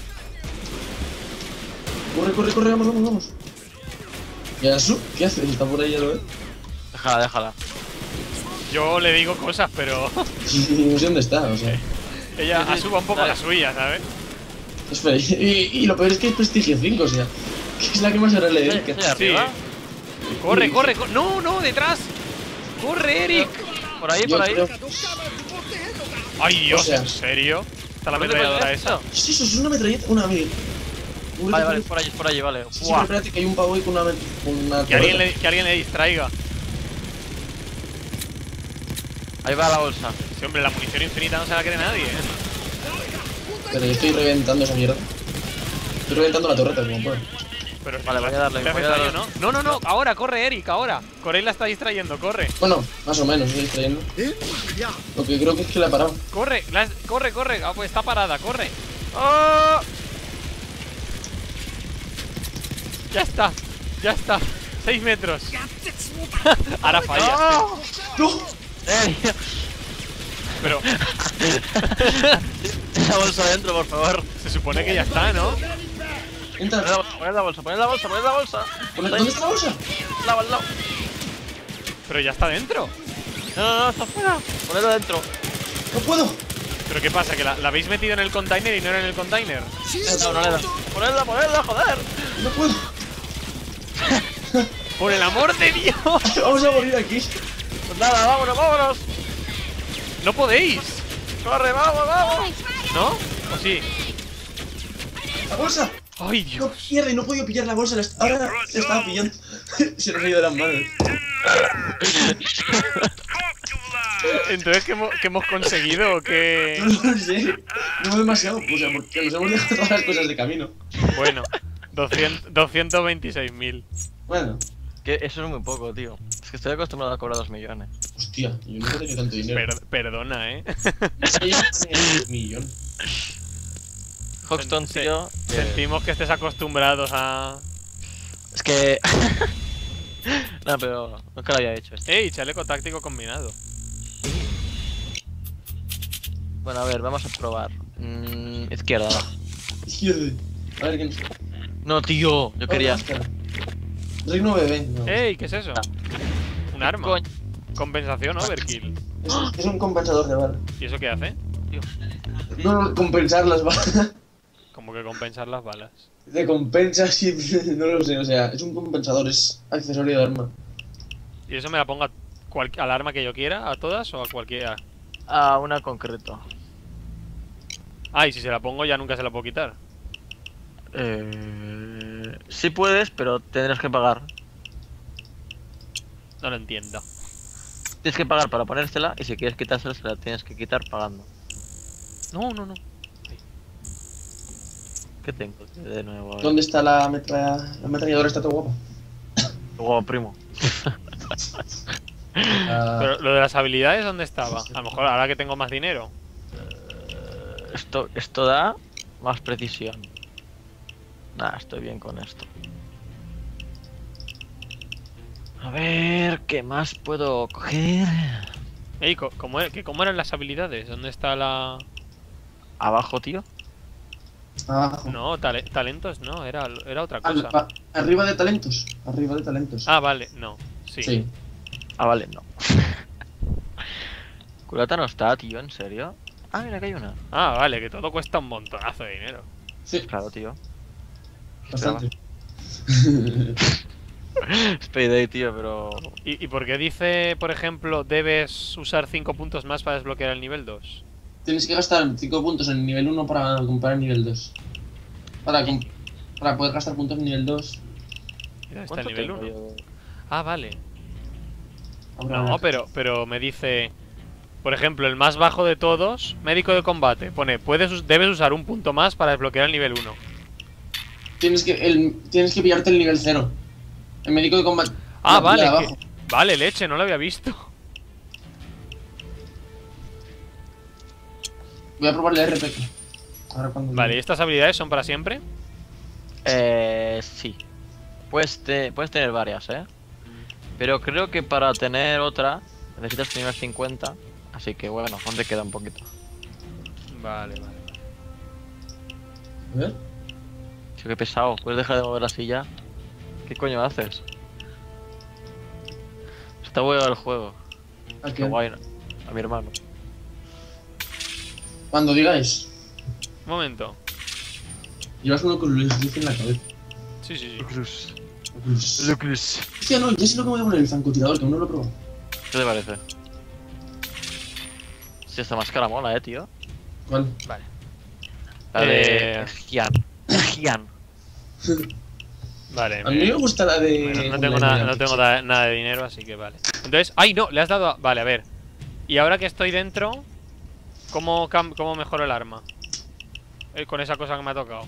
A: Corre, corre, corre, vamos, vamos, vamos. ¿Y Asu? ¿Qué haces? Está por ahí, ya lo ves.
E: Déjala, déjala.
B: Yo le digo cosas, pero
A: Sí, no sé dónde está, o sea.
B: ella
E: Sí, sí,
B: asuba un poco
E: dale.
B: la suya, ¿sabes?
A: Espera, y, y lo peor es que es prestigio cinco, o sea. Que es la que más ahora le
E: Sí,
A: dedica.
E: sí, arriba.
B: Corre, corre, corre. No, no, detrás. Corre, Eric.
E: Por ahí,
A: Yo
E: por ahí.
A: creo-
B: Ay, Dios,
A: O sea,
B: ¿en serio? Está la
E: ¿Dónde puede
B: ametralladora
E: ser
B: esa.
E: esto?
A: ¿Qué es eso? Es una metralleta. Una amiga.
E: Vale, vale, por allí, por allí, vale.
A: Sí, sí,
E: Buah.
A: pero espérate que hay un pavo ahí con una. Con una
B: Que alguien,
A: torreta.
B: le, que alguien le distraiga.
E: Ahí va la bolsa.
B: Sí, hombre, la munición infinita no se la cree nadie. ¿eh?
A: Pero yo estoy reventando esa mierda. Estoy reventando la torreta como puedo.
B: Pero
E: Vale, voy a darle,
B: ¿te
E: voy a
B: haces
E: darle.
B: daño, ¿no? No, no, no. Ahora, corre, Eric, ahora. Corey la está distrayendo, corre.
A: Bueno, más o menos, estoy distrayendo. Lo que creo que es que la he parado.
B: Corre, la has- corre, corre. Ah, pues está parada, corre.
E: ¡Oh!
B: Ya está, ya está. Seis metros. Ahora fallas.
E: ¡No!
A: ¡No!
E: ¡Ey!
B: Pero
E: La bolsa adentro, por favor.
B: se supone que ya está, ¿no?
A: Entra.
E: Poned la bolsa, poned la bolsa, poned la bolsa, poned la bolsa.
A: ¿Dónde está la bolsa?
E: Al lado, al lado.
B: Pero ya está dentro.
E: No, no, no, está fuera. Ponedlo dentro.
A: ¡No puedo!
B: ¿Pero qué pasa? ¿Que la, la habéis metido en el container y no era en el container?
E: No, no le das. Ponedla, ponedla, joder.
A: ¡No puedo!
B: ¡Por el amor de Dios!
A: Vamos a morir aquí.
E: Pues nada, vámonos, vámonos.
B: ¡No podéis!
E: Corre, vamos, vamos.
B: ¿No? ¿O sí?
A: ¡La bolsa!
B: ¡Ay,
A: No,
B: Dios!
A: mierda, y no he podido pillar la bolsa. la est- Ahora se estaba pillando. Se nos ha ido de las manos.
B: Entonces, ¿qué hemos, qué hemos conseguido? ¿O qué?
A: No lo sé. No demasiado. O sea, porque nos hemos dejado todas las cosas de camino.
B: Bueno, doscientos, doscientos veintiséis mil.
A: Bueno.
E: Que eso es muy poco, tío. Es que estoy acostumbrado a cobrar dos millones.
A: Hostia, yo nunca he tenido tanto dinero.
B: Per- perdona, ¿eh?
A: Un millón.
E: Hoxton,
B: Se-
E: tío. que-
B: Sentimos que estés acostumbrados a...
E: Es que. No, pero nunca lo había hecho esto.
B: ¡Ey! Chaleco táctico combinado.
E: Bueno, a ver, vamos a probar. Mm, izquierda.
A: Izquierda. A ver quién.
E: No, tío, yo quería.
A: Reino bebé. No.
B: ¡Ey! ¿Qué es eso? Un arma.
E: Coño.
B: Compensación overkill.
A: Es, es un compensador de balas.
B: ¿Y eso qué hace?
A: No, no, compensar las balas.
B: Como que compensar las balas.
A: De compensa, sí, no lo sé. O sea, es un compensador, es accesorio de arma.
B: ¿Y eso me la pongo a cual- al arma que yo quiera? ¿A todas o a cualquiera?
E: A una concreto.
B: Ah, y si se la pongo ya nunca se la puedo quitar.
E: Eh. Sí puedes, pero tendrás que pagar.
B: No lo entiendo.
E: Tienes que pagar para ponérsela y si quieres quitársela, se la tienes que quitar pagando.
B: No, no, no.
E: ¿Qué tengo de nuevo? A ver.
A: ¿Dónde está la metra... La ametralladora? Está todo guapa.
E: Guau, primo.
A: Ah,
B: Pero lo de las habilidades, ¿dónde estaba? A lo mejor ahora que tengo más dinero.
E: Esto, esto da más precisión. Nah, estoy bien con esto. A ver, ¿qué más puedo coger?
B: Ey, co- ¿cómo, e- que ¿cómo eran las habilidades? ¿Dónde está la...?
E: Abajo, tío.
A: Abajo.
B: No, tale- talentos no, era, era otra
A: Al-
B: cosa.
A: a- arriba de talentos. Arriba de talentos.
B: Ah, vale, no. Sí.
A: Sí.
E: Ah, vale, no. Culata no está, tío, ¿en serio? Ah, mira que hay una.
B: Ah, vale, que todo cuesta un montonazo de dinero.
A: Sí,
E: Claro, tío.
A: bastante.
E: Es Payday, tío, pero...
B: ¿Y, ¿Y por qué dice, por ejemplo, debes usar cinco puntos más para desbloquear el nivel dos?
A: Tienes que gastar cinco puntos en el nivel uno para comprar el nivel dos. Para, com- para poder gastar puntos en nivel dos.
B: ¿Y dónde está
E: ¿Cuánto
B: el nivel
E: tengo
B: uno?
E: yo?
B: Ah, vale.
A: habrá-
B: No, pero, pero me dice... Por ejemplo, el más bajo de todos, médico de combate. Pone, puedes, us- debes usar un punto más para desbloquear el nivel uno.
A: Tienes que, el, tienes que pillarte el nivel cero. El médico de combate.
B: Ah,
A: la-
B: vale.
A: la de
B: que-
A: abajo.
B: Vale, leche, no lo había visto.
A: Voy a probar el R P G. Ahora cuando.
B: Vale, ¿y estas habilidades son para siempre?
E: Eh, sí. Puedes, te- puedes tener varias, ¿eh? Pero creo que para tener otra necesitas nivel cincuenta. Así que bueno, aún te queda un poquito.
B: Vale, vale.
A: A ver.
E: Tío, qué pesado. ¿Puedes dejar de mover la silla? ¿Qué coño haces? Está bueno el juego.
A: ¿A
E: Qué
A: qué?
E: guay. A mi hermano.
A: Cuando digáis.
B: Un momento.
A: Llevas uno con Luis Luis en la cabeza.
B: Sí, sí, sí.
E: Lucruz.
A: Luis.
E: Lucruz.
A: Hostia, no, ya sé lo que voy a poner el francotirador, que aún no lo he probado.
E: ¿Qué te parece? Si esta máscara mola, eh, tío.
A: ¿Cuál?
B: Vale.
E: La de
B: Eh.
E: Gian. Gian.
B: Vale.
A: A mí me gusta la de.
B: Bueno, no tengo,
A: la de
B: nada, no
A: Apex.
B: tengo da- nada de dinero, así que vale. Entonces, ¡ay, no! Le has dado a... Vale, a ver. Y ahora que estoy dentro, ¿cómo, cam- cómo mejoro el arma? Eh, con esa cosa que me ha tocado.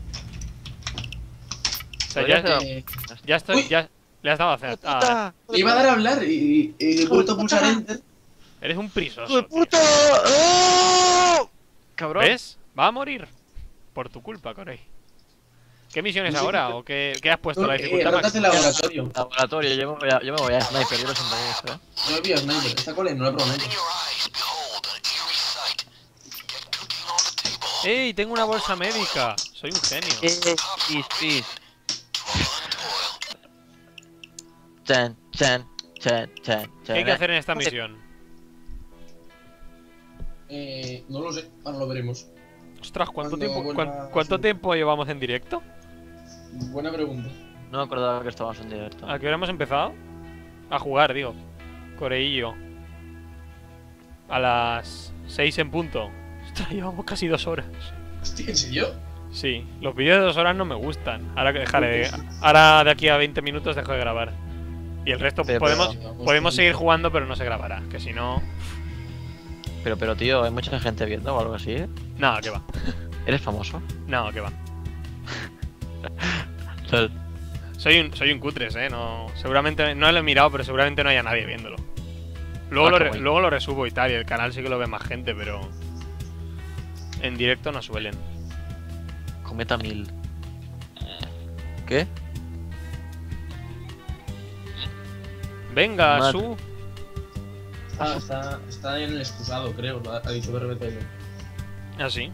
B: O sea, ya,
E: Podrías-
A: Eh,
B: ya estoy...
A: Uy.
B: Ya, le has dado a hacer... Ah,
A: Le iba a dar a hablar y, y he vuelto a pulsar enter.
B: eres un prisoso.
E: ¡Hijo de
B: tío.
E: puta! ¡Oh! Cabrón.
B: ¿Ves? Va a morir. Por tu culpa, Corey. ¿Qué misiones
A: No sé
B: ahora?
A: qué-
B: ¿O qué, qué has puesto?
A: No,
B: la
A: eh,
B: dificultad
A: ratas de
B: máxima.
A: laboratorio.
E: Laboratorio, yo me voy a, yo me voy a sniper, yo lo siento mucho, eh.
A: No me pillas sniper. ¿Esta cuál es? No la he probado
F: In
A: nunca.
F: your eyes, behold an eerie sight. Get cooking on the table.
B: ¡Ey! Tengo una bolsa médica. Soy un genio.
E: Eh, please, please. Chan, chan, chan, chan,
B: ¿Qué hay que hacer en esta misión?
A: Eh, no lo sé. Ahora lo veremos.
B: Ostras, ¿cuánto
A: Cuando
B: tiempo,
A: vuelva
B: cuán-
A: a
B: ¿cuánto
A: subir.
B: tiempo llevamos en directo?
A: Buena pregunta.
E: No me acordaba que estábamos en directo.
B: ¿A qué hora hemos empezado? A jugar, digo. Coreillo. A las seis en punto. Ostras, llevamos casi dos horas.
A: Hostia, ¿en serio?
B: Sí, los vídeos de dos horas no me gustan. Ahora que dejaré de... Ahora de aquí a veinte minutos dejo de grabar. Y el resto
E: Pero,
B: podemos,
A: pero-
B: podemos seguir jugando, pero no se grabará. Que si no...
E: Pero, pero, tío, hay mucha gente viendo o algo así. ¿eh?
B: No, que va.
E: ¿Eres famoso?
B: No, que va. Soy un, soy un cutres, eh. No, seguramente no lo he mirado, pero seguramente no haya nadie viéndolo. Luego,
E: Ah,
B: lo,
E: qué
B: re-
E: guay.
B: luego lo resubo y tal, y el canal sí que lo ve más gente, pero en directo no suelen.
E: Cometa mil. ¿Qué?
B: Venga,
E: Mate.
B: su.
A: Ah, está, está en el excusado, creo. lo Ha ha dicho B R B T.
B: Así.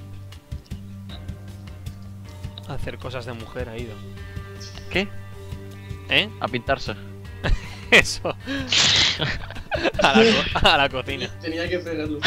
B: Hacer cosas de mujer ha ido.
E: ¿Qué?
B: ¿Eh?
E: A pintarse.
B: Eso. a, la co- a la cocina.
A: Tenía que fregarlo.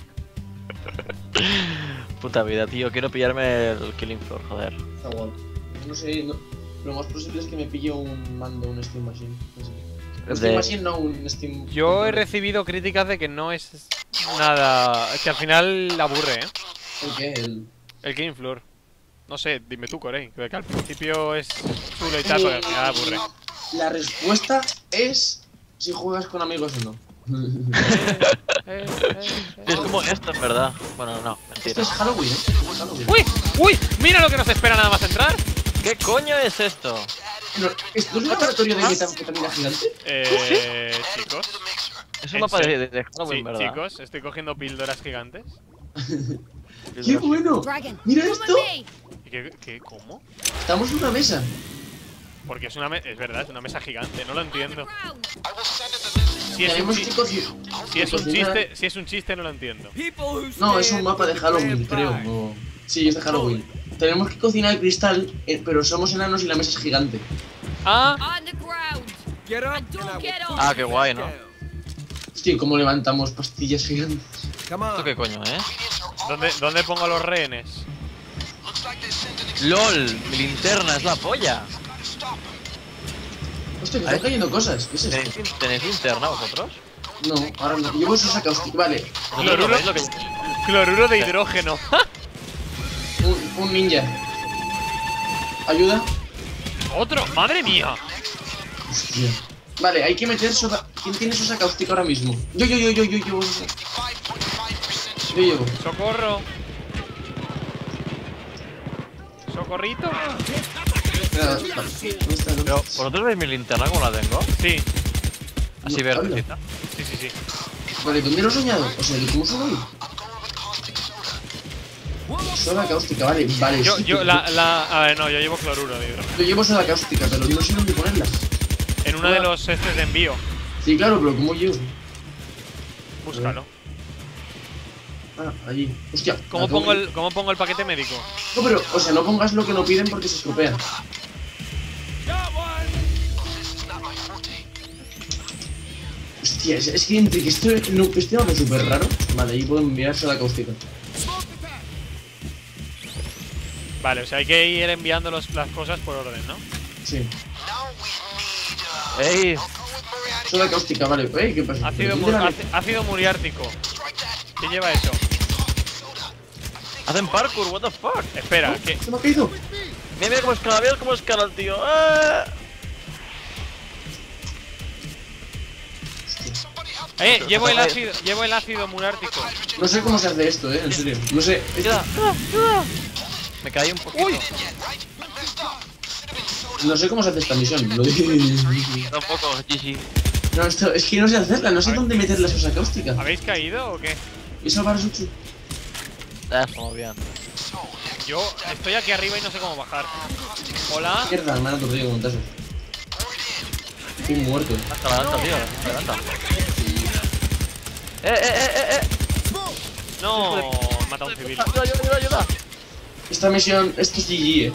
E: Puta vida, tío. Quiero pillarme el Killing Floor, joder.
A: Está guapo. No sé, no, lo más posible es que me pille un mando, un Steam Machine. No sé. Un
E: De-
A: Steam Machine, no, un Steam.
B: Yo he recibido críticas de que no es nada. Que al final aburre, ¿eh?
A: ¿El qué? El.
B: El Game Floor. No sé, dime tú, Corey. Que al principio es chulo y tal, pero al final aburre.
A: La respuesta es si juegas con amigos o no.
B: Eh, eh, eh.
E: Es como esto, en verdad. Bueno, no,
A: Esto
E: mentira.
A: es Halloween, ¿eh? Esto es Halloween.
B: ¡Uy! ¡Uy! ¡Mira lo que nos espera nada más entrar!
E: ¿Qué coño es esto?
A: Pero, ¿esto es un laboratorio de metanfetamina gigante?
B: Eh. Chicos.
E: Es
B: ¿En
E: un mapa de,
B: serio?
E: de, de Halloween,
B: Sí,
E: ¿verdad?
B: chicos, estoy cogiendo píldoras gigantes.
A: ¡Qué bueno!
G: Dragon,
A: ¡Mira
G: come
A: esto!
G: with me.
B: ¿Y qué, qué? ¿Cómo?
A: Estamos en una mesa.
B: Porque es una mesa. Es verdad, es una mesa gigante, no lo entiendo.
G: Ground.
F: I will send in the necessary.
B: Si es un,
A: Tenemos
B: chi-
A: chicos.
B: si es un
A: cocina-
B: chiste, si es un chiste, no lo entiendo.
A: No, es un mapa de Halloween, creo. o- Sí, es de Halloween. tenemos que cocinar el cristal, eh, pero somos enanos y la mesa es gigante.
B: Ah,
G: On the ground. And don't get off.
E: Ah, qué guay, ¿no?
A: Hostia, ¿cómo levantamos pastillas gigantes?
E: ¿Esto qué coño, eh?
B: ¿dónde, ¿dónde pongo los rehenes?
E: LOL, mi linterna es la polla.
A: Hostia, que están cayendo cosas. ¿Qué es esto?
E: ¿Tenéis, ¿tenéis linterna vosotros?
A: No, ahora no. Llevo sosa cáustica. Vale,
E: ¿Vosotros lo veis lo que yo?
B: Cloruro de hidrógeno.
A: un, un ninja. ¿Ayuda?
B: ¡Otro! ¡Madre mía!
A: Hostia. Vale, hay que meter soda. ¿Quién tiene sosa cáustica ahora mismo? Yo, yo, yo, yo, yo, yo. Yo llevo.
B: ¡Socorro! ¿Socorrito?
A: Nada, vale. ¿Dónde está?
E: Pero, ¿vosotros veis mi linterna como la tengo?
B: Sí,
E: Así
A: No,
E: verdecita.
B: sí, sí, sí.
A: Vale, ¿dónde lo he soñado? O sea, ¿cómo soy hoy? Soda cáustica, vale, vale.
B: Yo,
A: sí,
B: yo,
A: que-
B: la, la... A ver, no, yo llevo cloruro de hidrógeno.
A: Yo llevo soda cáustica, pero no sé dónde ponerla.
B: En uno de los estos de envío.
A: Sí, claro, pero ¿cómo llevo?
B: Búscalo.
A: Ah, allí. Hostia.
B: ¿Cómo
A: la tengo
B: pongo
A: que-
B: el, cómo pongo el paquete médico?
A: No, pero, o sea, no pongas lo que no piden porque se estropea. Hostia, es, es que entre que esto, no, este mapa es súper raro. Vale, ahí puedo enviar soda cáustica.
B: Vale, o sea, hay que ir enviando los- las cosas por orden, ¿no?
A: Sí.
E: ¡Ey!
A: Soda cáustica, vale. Ey, ¿qué pasa?
B: Ácido,
A: ¿Pero
B: mu-
A: quién te la-
B: áci- ácido muriártico. ¿Quién lleva eso?
E: Hacen parkour, what the fuck.
B: Espera, que...
A: ¿Se me ha caído?
E: Mira, mira cómo escala, mira cómo escala el tío. ¡Ah!
B: Eh, llevo el ácido, llevo el ácido murártico.
A: No sé cómo se hace esto, eh, en serio. No sé. esto-
E: Ayuda, ayuda, ayuda. Me caí un poquito.
B: ¡Uy!
A: no sé cómo se hace esta misión. Lo digo.
E: Tampoco, G G.
A: No, esto, es que no sé hacerla. No sé dónde meter la sosa cáustica.
B: ¿Habéis caído o qué?
A: ¿Y salvar a Suchu?
E: Ah, estamos bien.
B: Yo estoy aquí arriba y no sé cómo bajar. Hola.
A: Mierda, me han aturdido con un tazo. Estoy muerto.
E: Hasta la levanta, tío. Levanta. Eh, eh, eh, eh, eh.
B: No, he matado a un civil.
E: Ayuda, ayuda, ayuda, ayuda.
A: Esta misión, esto es G G, eh.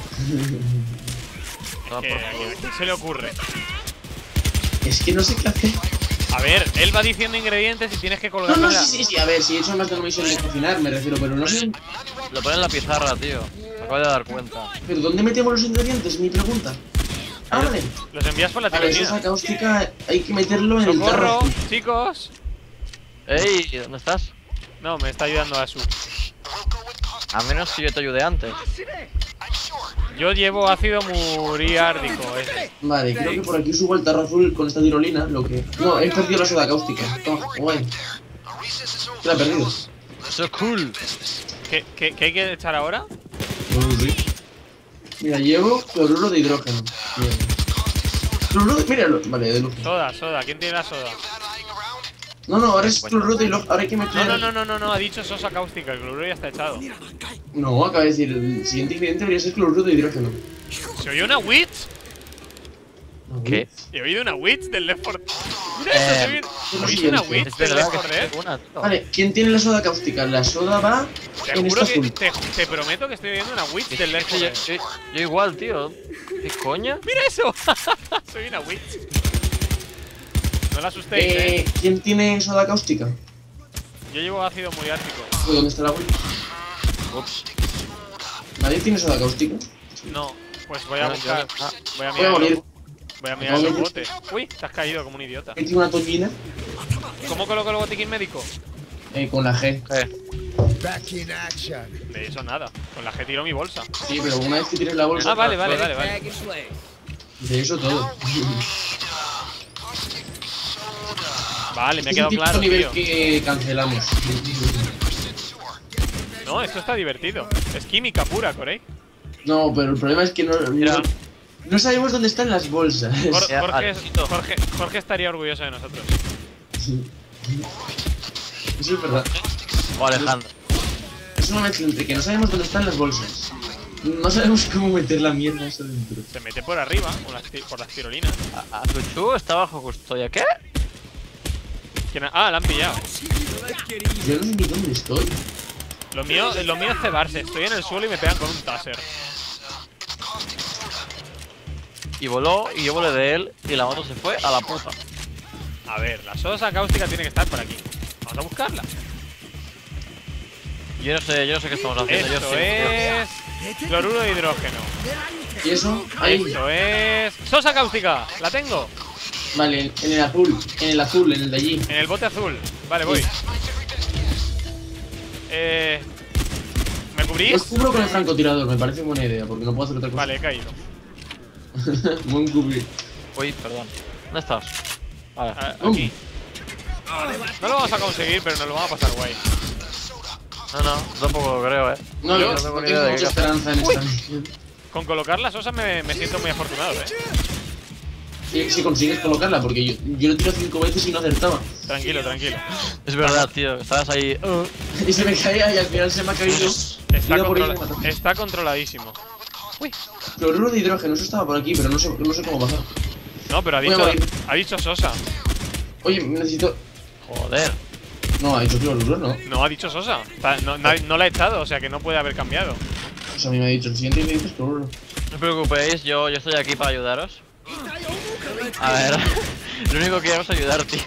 E: Ah,
B: ¿Qué,
E: por
B: ¿A
E: favor.
B: quién se le ocurre?
A: Es que no sé qué hacer.
B: A ver, él va diciendo ingredientes y tienes que
A: No,
B: colgarlo
A: no,
B: en la-
A: sí, sí, sí. A ver, si he hecho más de una misión de cocinar, me refiero, pero no sé.
E: Lo pone en la pizarra, tío. Me acabo de dar cuenta.
A: ¿Pero dónde metemos los ingredientes? Mi pregunta. Ah, vale.
B: Los envías por la
A: Vale,
B: tirolina.
A: sosa cáustica hay que meterlo en el
B: ¡Socorro!
A: tarro.
B: ¡Chicos!
E: Ey, ¿dónde estás?
B: No, me está ayudando a su.
E: A menos que yo te ayude antes.
B: Yo llevo ácido muriárdico, ese.
A: Vale, creo que por aquí subo el tarro azul con esta tirolina, lo que... No, he perdido la soda cáustica. Toma, guay. ¿Qué la he perdido?
E: So cool.
B: ¿Qué, qué, qué hay que echar ahora?
A: Mira, llevo cloruro de hidrógeno. Bien. Cloruro de... Míralo. Vale, de luz.
B: Soda, soda. ¿Quién tiene la soda?
A: No, no, ahora es cloruro de hidrógeno. Ahora hay que
B: No,
A: meter...
B: no, no, no, no, no. Ha dicho sosa cáustica. El cloruro ya está echado.
A: No, acaba de decir, el siguiente ingrediente debería ser cloruro de hidrógeno.
B: ¿Se oyó una witch?
E: ¿Qué?
B: He oído una witch del Left four Dead. Mira
E: Eh,
B: eso, ¿se oye-
A: no
B: ¿Oís
A: sé,
B: una
A: es
B: witch
E: Es
B: del
E: verdad
B: Left
E: que
B: four Dead?
E: es una, tío.
A: Vale, ¿quién tiene la soda cáustica? La soda va
B: Te
A: en
B: juro
A: esta
B: que
A: azul.
B: te, te prometo que estoy oyendo una witch
E: Es
B: del
E: que
B: Left
E: yo,
B: four Dead.
E: yo- yo igual, tío. ¿Qué coña?
B: ¡Mira eso! Soy una witch. No la asustéis, eh.
A: Eh, ¿quién tiene soda cáustica?
B: Yo llevo ácido muriártico.
A: Uy, ¿dónde está la web?
E: Ups.
A: ¿Nadie tiene soda cáustica?
B: No, pues voy a
E: No,
B: buscar.
E: yo- ah.
B: Voy a
A: Voy a
B: mirar.
A: morir.
B: los- Voy a mirar
A: Voy a
B: los
A: morir.
B: botes. Uy, te has caído como un idiota.
A: ¿Quién tiene una tollina?
B: ¿Cómo coloco el botiquín médico?
A: Eh, con la G.
E: Eh,
B: De eso nada. Con la G tiro mi bolsa.
A: Sí, pero una vez que tienes la bolsa...
B: Ah, vale, vale, vale, vale.
A: De eso todo.
B: Vale, me ha
A: Es
B: quedado
A: el típico
B: claro,
A: nivel
B: tío.
A: que cancelamos.
B: No, esto está divertido. Es química pura, Corey.
A: No, pero el problema es que no...
B: Mira.
A: No, no sabemos dónde están las bolsas.
B: Jor-
E: Ya,
B: Jorge,
E: Alberto.
B: Jorge, Jorge estaría orgulloso de nosotros.
A: Eso es verdad.
E: o Alejandro.
A: Es una mezcla entre que no sabemos dónde están las bolsas. No sabemos cómo meter la mierda esa dentro.
B: Se mete por arriba, con las ti- por las tirolinas.
E: A, a Chuchu está bajo custodia. ¿Qué?
B: ¿Quién ha- Ah, la han pillado.
A: Yo no sé ni dónde estoy.
B: Lo mío, lo mío es cebarse. Estoy en el suelo y me pegan con un taser.
E: Y voló, y yo volé de él, y la moto se fue a la puta.
B: A ver, la sosa cáustica tiene que estar por aquí. Vamos a buscarla.
E: Yo no sé, yo no sé qué estamos haciendo. yo
B: Esto
E: sí,
B: es cloruro de hidrógeno.
A: ¿Y eso? Ahí.
B: Esto es sosa cáustica. La tengo.
A: Vale, en el azul. En el azul, en el de allí.
B: En el bote azul. Vale, voy. Eh... ¿Me
A: Os
B: cubrís?
A: cubro con el francotirador, me parece buena idea, porque no puedo hacer otra cosa.
B: Vale, he caído.
A: Buen cubrir.
E: Uy, perdón. ¿Dónde estás? Vale.
B: Ah, aquí. No lo vamos a conseguir, pero nos lo vamos a pasar guay.
E: No, no, tampoco lo creo, eh.
A: No,
B: Yo
A: yo
E: no
A: no
E: tengo ni
A: tengo
E: idea de
A: mucha
E: qué
A: esperanza en esta misión.
B: Con colocar las osas me, me siento muy afortunado, eh.
A: Si, si consigues colocarla, porque yo, yo le tiro cinco veces y no acertaba.
B: Tranquilo, tranquilo.
E: Es verdad, tío. Estabas ahí. Uh.
A: Y se me caía y al final se me ha caído.
B: Está,
A: Iba por ahí y me
B: controla-
A: mató.
B: está controladísimo.
A: Cloruro de hidrógeno, eso estaba por aquí, pero no sé, no sé cómo pasar.
B: No, pero ha
A: Voy a
B: dicho,
A: morir.
B: ha dicho sosa.
A: Oye, necesito.
E: Joder.
A: No, ha dicho cloruro, ¿no?
B: No, ha dicho sosa. Está- No, no, no la he echado, o sea que no puede haber cambiado.
A: Pues a mí me ha dicho el siguiente y me dices cloruro.
E: No os preocupéis, yo, yo estoy aquí para ayudaros. A ver. Lo único que quiero es ayudar, tío.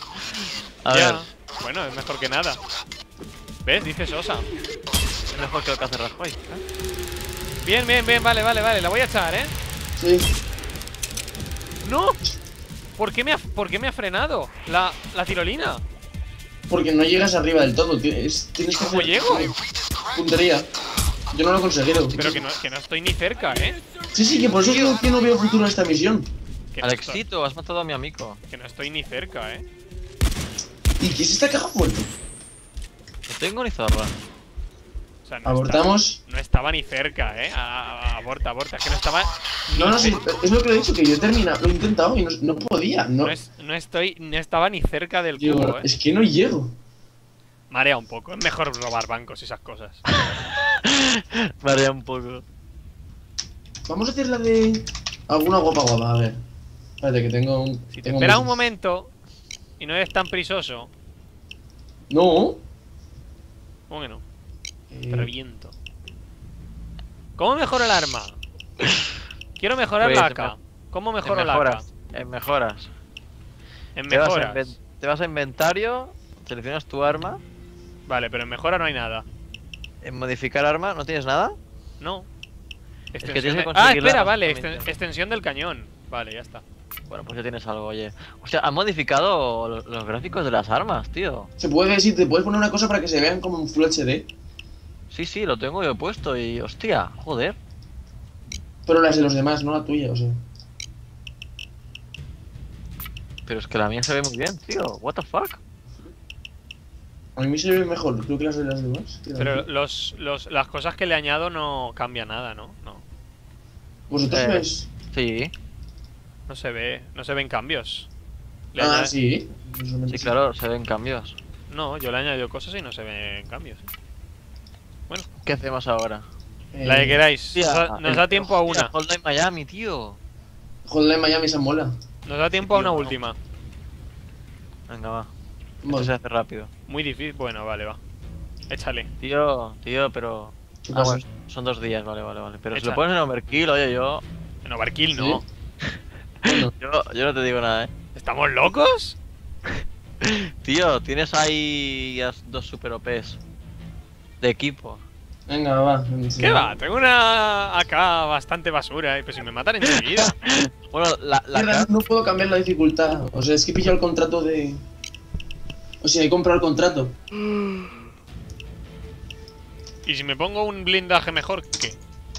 E: A
B: Ya.
E: ver.
B: Bueno, es mejor que nada. ¿Ves? Dice sosa.
E: Es mejor que lo que hace Rajoy.
B: Bien, bien, bien, vale, vale, vale. La voy a echar, ¿eh?
A: Sí.
B: ¡No! ¿Por qué me ha, por qué me ha frenado la, la tirolina?
A: Porque no llegas arriba del todo, tienes, tienes que
B: ¿Cómo
A: hacer
B: llego?
A: puntería. Yo no lo he conseguido.
B: Pero que no, que no estoy ni cerca, ¿eh?
A: Sí, sí, que por eso digo que no veo futuro a esta misión.
B: Que no, estoy,
E: Alexito, has matado a mi amigo.
B: que no estoy ni cerca, ¿eh?
A: ¿Y qué es esta caja fuerte?
E: No tengo ni zorra.
B: O sea, no
A: Abortamos.
B: Estaba, no estaba ni cerca, ¿eh? A- a- aborta, aborta. Es que no estaba... ni
A: No, no, sí,
B: cerca.
A: es lo que le he dicho, que yo he terminado, lo he intentado y no, no podía. No,
B: No, es- no estoy... No estaba ni cerca del
A: Digo,
B: cubo, ¿eh?
A: es que no llego.
B: Marea un poco. Es mejor robar bancos y esas cosas.
E: Varía un poco.
A: Vamos a hacer la de alguna guapa guapa, a ver. Espérate que tengo un.
B: Si te
A: tengo
B: esperas un
A: muchos.
B: momento y no eres tan prisoso...
A: No.
B: ¿Cómo que no?
A: Eh,
B: Te reviento. ¿Cómo mejoro el arma? Quiero mejorar
E: Pues,
B: la A K. ¿Cómo mejoro
E: en
B: la A K?
E: mejoras. En mejoras.
B: En
E: Te vas, a
B: mejoras.
E: inven- te vas a inventario, seleccionas tu arma.
B: Vale, pero en mejora no hay nada.
E: En modificar arma, ¿no tienes nada?
B: No.
E: que
B: Extensión
E: tienes que
B: de-
E: conseguir
B: Ah,
E: la
B: espera, vale.
E: extensión.
B: exten- extensión del cañón. Vale, ya está.
E: Bueno, pues ya tienes algo, oye. O sea, han modificado lo- los gráficos de las armas, tío.
A: Se puede decir, te puedes poner una cosa para que se vean como en Full H D.
E: Sí, sí, lo tengo yo puesto y... Hostia, joder.
A: Pero las de los demás, no la tuya, o sea.
E: Pero es que la mía se ve muy bien, tío. What the fuck.
A: A mí se ve mejor, creo que las de las demás. que las
B: Pero
A: de-
B: los, los, las cosas que le añado no cambia nada, ¿no? No.
A: ¿Vosotros
E: Eh.
A: veis?
E: Sí,
B: No se ve. No se ven cambios. Le
A: Ah,
B: añade-
A: sí.
E: sí, claro, se ven cambios.
B: No, yo le añado cosas y no se ven cambios.
E: ¿Qué hacemos ahora?
A: Eh,
B: La que queráis.
E: Hostia,
B: Nos da, nos
E: el-
B: da tiempo a
E: hostia,
B: una.
E: Hotline Miami, tío.
A: Hotline Miami esa mola.
B: Nos da tiempo a una
E: tío, no.
B: última.
E: Venga, va. Esto
A: Vale.
E: se hace rápido.
B: Muy difícil. Bueno, vale, va. Échale.
E: Tío, tío, pero...
A: ¿Qué
E: Ah,
A: pasa?
E: bueno, son dos días, vale, vale, vale. Pero si
B: Echa.
E: lo pones en overkill, oye, yo...
B: En Overkill no.
A: Bueno,
E: Yo, yo no te digo nada, eh.
B: ¿Estamos locos?
E: Tío, tienes ahí las dos super O Pes de equipo.
A: venga, va.
B: ¿Qué va? Tengo una acá bastante basura, eh. Pero si me matan enseguida.
E: Bueno, la, la
A: Mierda,
E: ca-
A: no puedo cambiar la dificultad. O sea, es que he pillado el contrato de. O sea, he comprado el contrato.
B: Y si me pongo un blindaje mejor, ¿qué?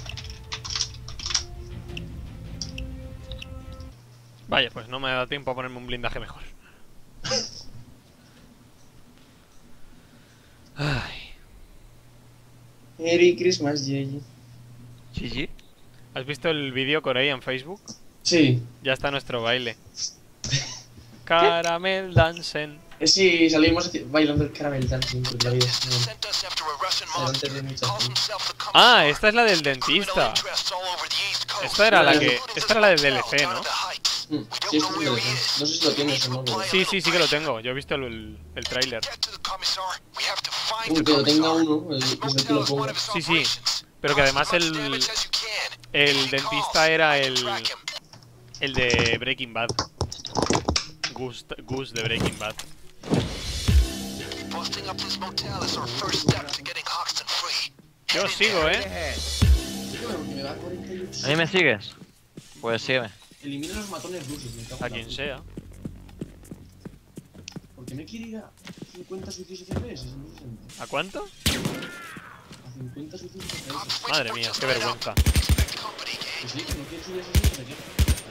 B: Vaya, pues no me ha dado tiempo a ponerme un blindaje mejor. Ay.
A: Merry Christmas, Yeji.
E: Sí, sí.
B: ¿Has visto el vídeo Corey en Facebook?
A: Sí.
B: Ya está nuestro baile. Caramel dancing.
A: Eh, sí, salimos haci- bailando el caramel dancing por la vida.
F: Sent us after a Russian
A: Adelante
F: monster.
A: de mucha
F: Calls
A: gente.
F: himself the Commissar.
B: Ah, esta es la del
F: Criminal
B: dentista.
F: interests all over the East Coast.
B: Esta era la que.
F: This
B: Esta era la del D L C,
F: is
B: ¿no?
F: one of the heights.
A: Mm, sí, esto es interesante. No sé si lo tienes o no, pero...
B: Sí, sí, sí que lo tengo. Yo he visto el, el, el tráiler.
A: Aunque lo tenga uno, el, que es el que lo ponga.
B: Sí, sí. Pero que además el, el dentista era el, el de Breaking Bad. Gus, Gus de Breaking Bad. Yo os sigo, ¿eh?
E: ¿A mí me sigues? Pues sígueme.
A: Elimina los matones rusos, me cago en
B: A
A: la
B: quien
A: puta.
B: sea.
A: ¿Por qué me quiere ir a cincuenta suicios F P S? Es muy decente.
B: ¿A cuánto?
A: A cincuenta suicios F P S.
B: Madre mía, qué vergüenza.
A: Que sí, que no quiero subir así, pero ya.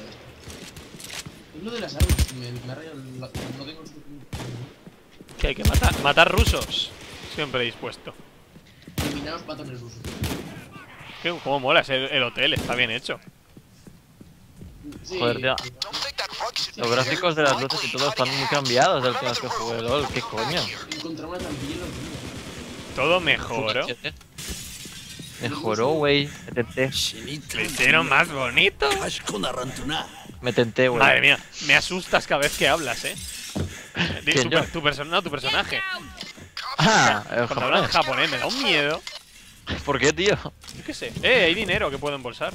A: Es lo de las armas, que me, me ha rayado la... No tengo el suficiente.
B: Que hay que matar, matar rusos. Siempre dispuesto.
A: Eliminar los matones rusos.
B: ¿Qué, ¿Cómo mola ese, el hotel? Está bien hecho.
A: Sí.
E: Joder, tío. Los gráficos de las luces y todo están muy cambiados de la última vez que jugué LOL. ¿Qué coño?
A: Encontrar una trampilla en la tienda.
B: Todo mejoró.
E: Mejoró, wey. Me tenté.
B: Lo hicieron más bonito.
E: Me tenté, wey.
B: Madre mía, me asustas cada vez que hablas, eh. Di-
E: ¿Quién,
B: tu,
E: yo?
B: per- tu persona, no, tu personaje.
E: Ah, el
B: Cuando hablan
E: japonés.
B: japonés me da un miedo.
E: ¿Por qué, tío?
B: Yo qué sé. Eh, hay dinero que puedo embolsar.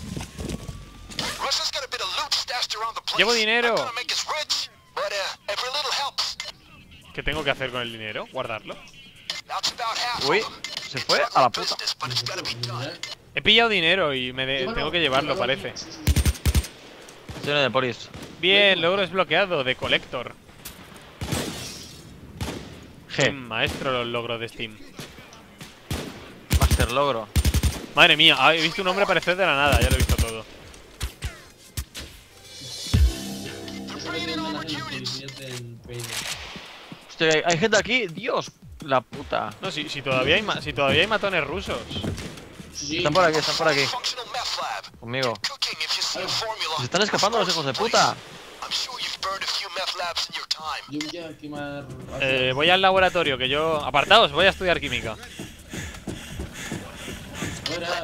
B: Llevo dinero. ¿Qué tengo que hacer con el dinero? ¿Guardarlo?
E: Uy, se fue a la puta.
B: He pillado dinero y me de- tengo que llevarlo, parece.
E: Estoy en el polis.
B: Bien, logro desbloqueado de Collector.
E: G.
B: Mm, Maestro los logros de Steam.
E: Master logro.
B: Madre mía, ah, he visto un hombre aparecer de la nada, ya lo he visto todo.
A: Eso que tienen las policías del Payday.
E: Hostia, hay, hay gente aquí. Dios, la puta.
B: No, si, si, todavía hay ma- si todavía hay matones rusos.
A: Sí, sí.
E: Están por aquí, están por aquí. Conmigo. Se están escapando los hijos de puta.
A: Yo voy a quemar...
B: Eh, voy al laboratorio, que yo... Apartaos, voy a estudiar química.
A: Ahora,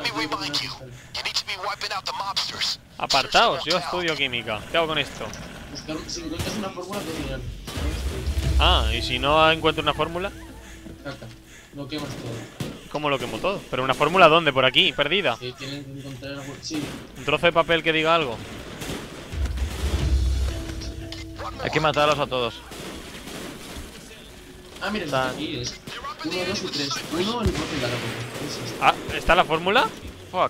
B: Apartaos, yo estudio química. ¿Qué hago con esto?
A: buscar, si encuentras una fórmula, cocinar.
B: Ah, y si no encuentro una fórmula,
A: Caca. No quemas todo.
B: ¿cómo lo quemo todo? ¿Pero una fórmula dónde? ¿Por aquí? ¿Perdida?
A: Sí, tienen que encontrar algo. Sí.
B: ¿Un trozo de papel que diga algo?
E: Hay que matarlos a todos.
A: Ah, mira,
E: Está-
A: aquí es. Uno, dos y tres. Uno en trozo y la ropa.
B: Ah, ¿está la fórmula?
E: Fuck.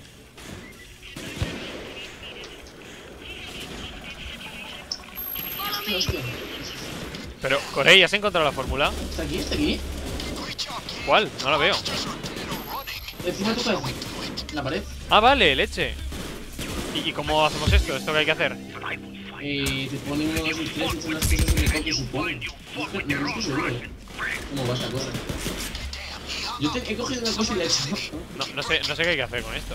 A: Hostia, hostia.
B: Pero, Corey, ¿has encontrado la fórmula?
A: ¿Está aquí? ¿Está aquí?
B: ¿Cuál? No la veo.
A: Encima de tu cabeza. En la pared.
B: Ah, vale, leche. ¿Y, y cómo hacemos esto? ¿Esto qué hay que hacer?
A: Y te pone uno, dos y tres y son las cosas en el coque, supongo. No estoy, no estoy seguro, eh. ¿Cómo va esta cosa? Yo te, he cogido una cosa y la he hecho.
B: No, no sé, no sé qué hay que hacer con esto.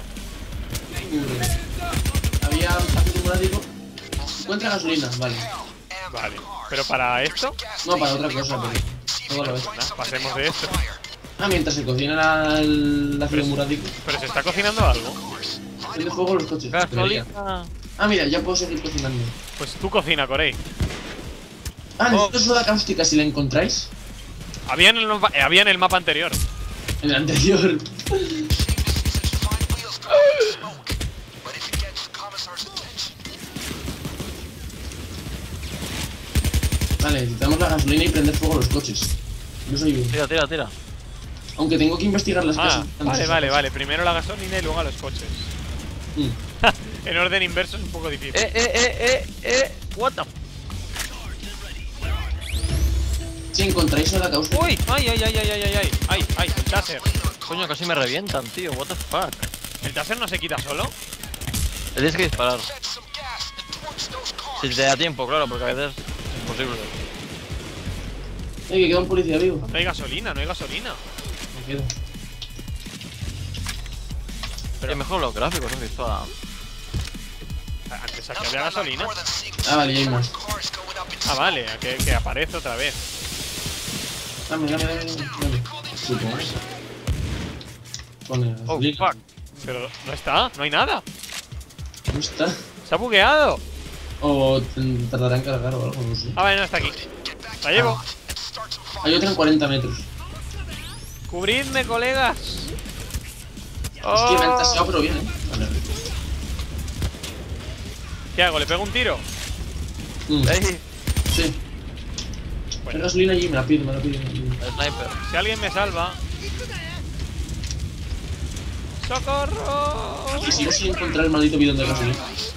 A: Había acumulático. Encuentra gasolina, vale.
B: Vale. ¿Pero para esto?
A: No, para otra cosa, pero. Todo a la vez.
B: Nah, pasemos de esto.
A: Ah, mientras se cocina la, el ácido murático.
B: ¿Pero se está cocinando algo?
A: Prende fuego los coches. debería.
E: Gasolina.
A: Ah, mira, ya puedo seguir cocinando.
B: Pues tú cocina, Corey.
A: Ah, necesito soda cáustica si la encontráis.
B: Había en el, mapa- eh, había en el mapa anterior.
A: En el anterior. Vale, necesitamos la gasolina y prender fuego a los coches. Yo soy bien.
E: Tira, tira, tira.
A: Aunque tengo que investigar las
B: Ah,
A: casas.
B: vale, vale, vale. Primero la gasolina y luego a los coches.
A: Mm.
B: En orden inverso es un poco difícil.
E: Eh, eh, eh, eh, eh. What the.
A: Si encontráis soda cáustica.
B: ¡Uy! ¡Ay, ay, ay, ay, ay, ay! ¡Ay, ay! El taser.
E: Coño, casi me revientan, tío. What the fuck.
B: ¿El taser no se quita solo?
E: Le tienes que disparar. Si te da tiempo, claro, porque a veces es imposible.
A: Eh, que queda un policía vivo.
B: No hay gasolina, no hay gasolina.
A: Me quedo.
E: Pero mejor los gráficos, ¿no? Visto a...
B: Antes aquí había gasolina.
A: Ah, vale, ya hay más.
B: Ah, vale, que, que aparece otra vez.
A: Dame, dame, dame. dame. Supongo. Pone
E: Oh,
A: gasolina.
E: fuck.
B: Pero no está, no hay nada.
A: ¿Dónde está?
B: Se ha bugueado.
A: O te- tardará en cargar o algo, no sé.
B: Ah, vale, no está aquí. La llevo.
A: Hay otra en cuarenta metros.
B: Cubridme, colegas.
A: Es que me han
B: Oh.
A: taseado, pero bien, eh. Vale.
B: ¿Qué hago? ¿Le pego un tiro?
A: Mm,
E: ¡Ey!
A: sí.
B: Bueno.
A: Hay gasolina allí, me la pido, me la pido. me la pido.
E: Sniper.
B: Si alguien me salva. ¡Socorro!
A: Y sigo sin encontrar el maldito bidón de gasolina.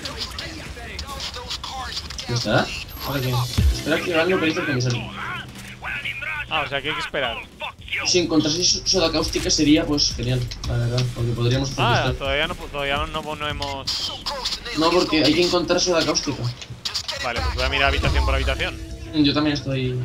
A: ¿Dónde está? ¿Para qué? Espera que hagan lo que dice que me sale.
B: Ah, o sea que hay que esperar.
A: Si encontrase soda cáustica sería, pues, genial. La verdad, porque podríamos hacer
B: Ah,
A: esto.
B: todavía no, todavía no, no, no hemos...
A: No, porque hay que encontrar soda cáustica.
B: Vale, pues voy a mirar habitación por habitación.
A: Mm, Yo también estoy...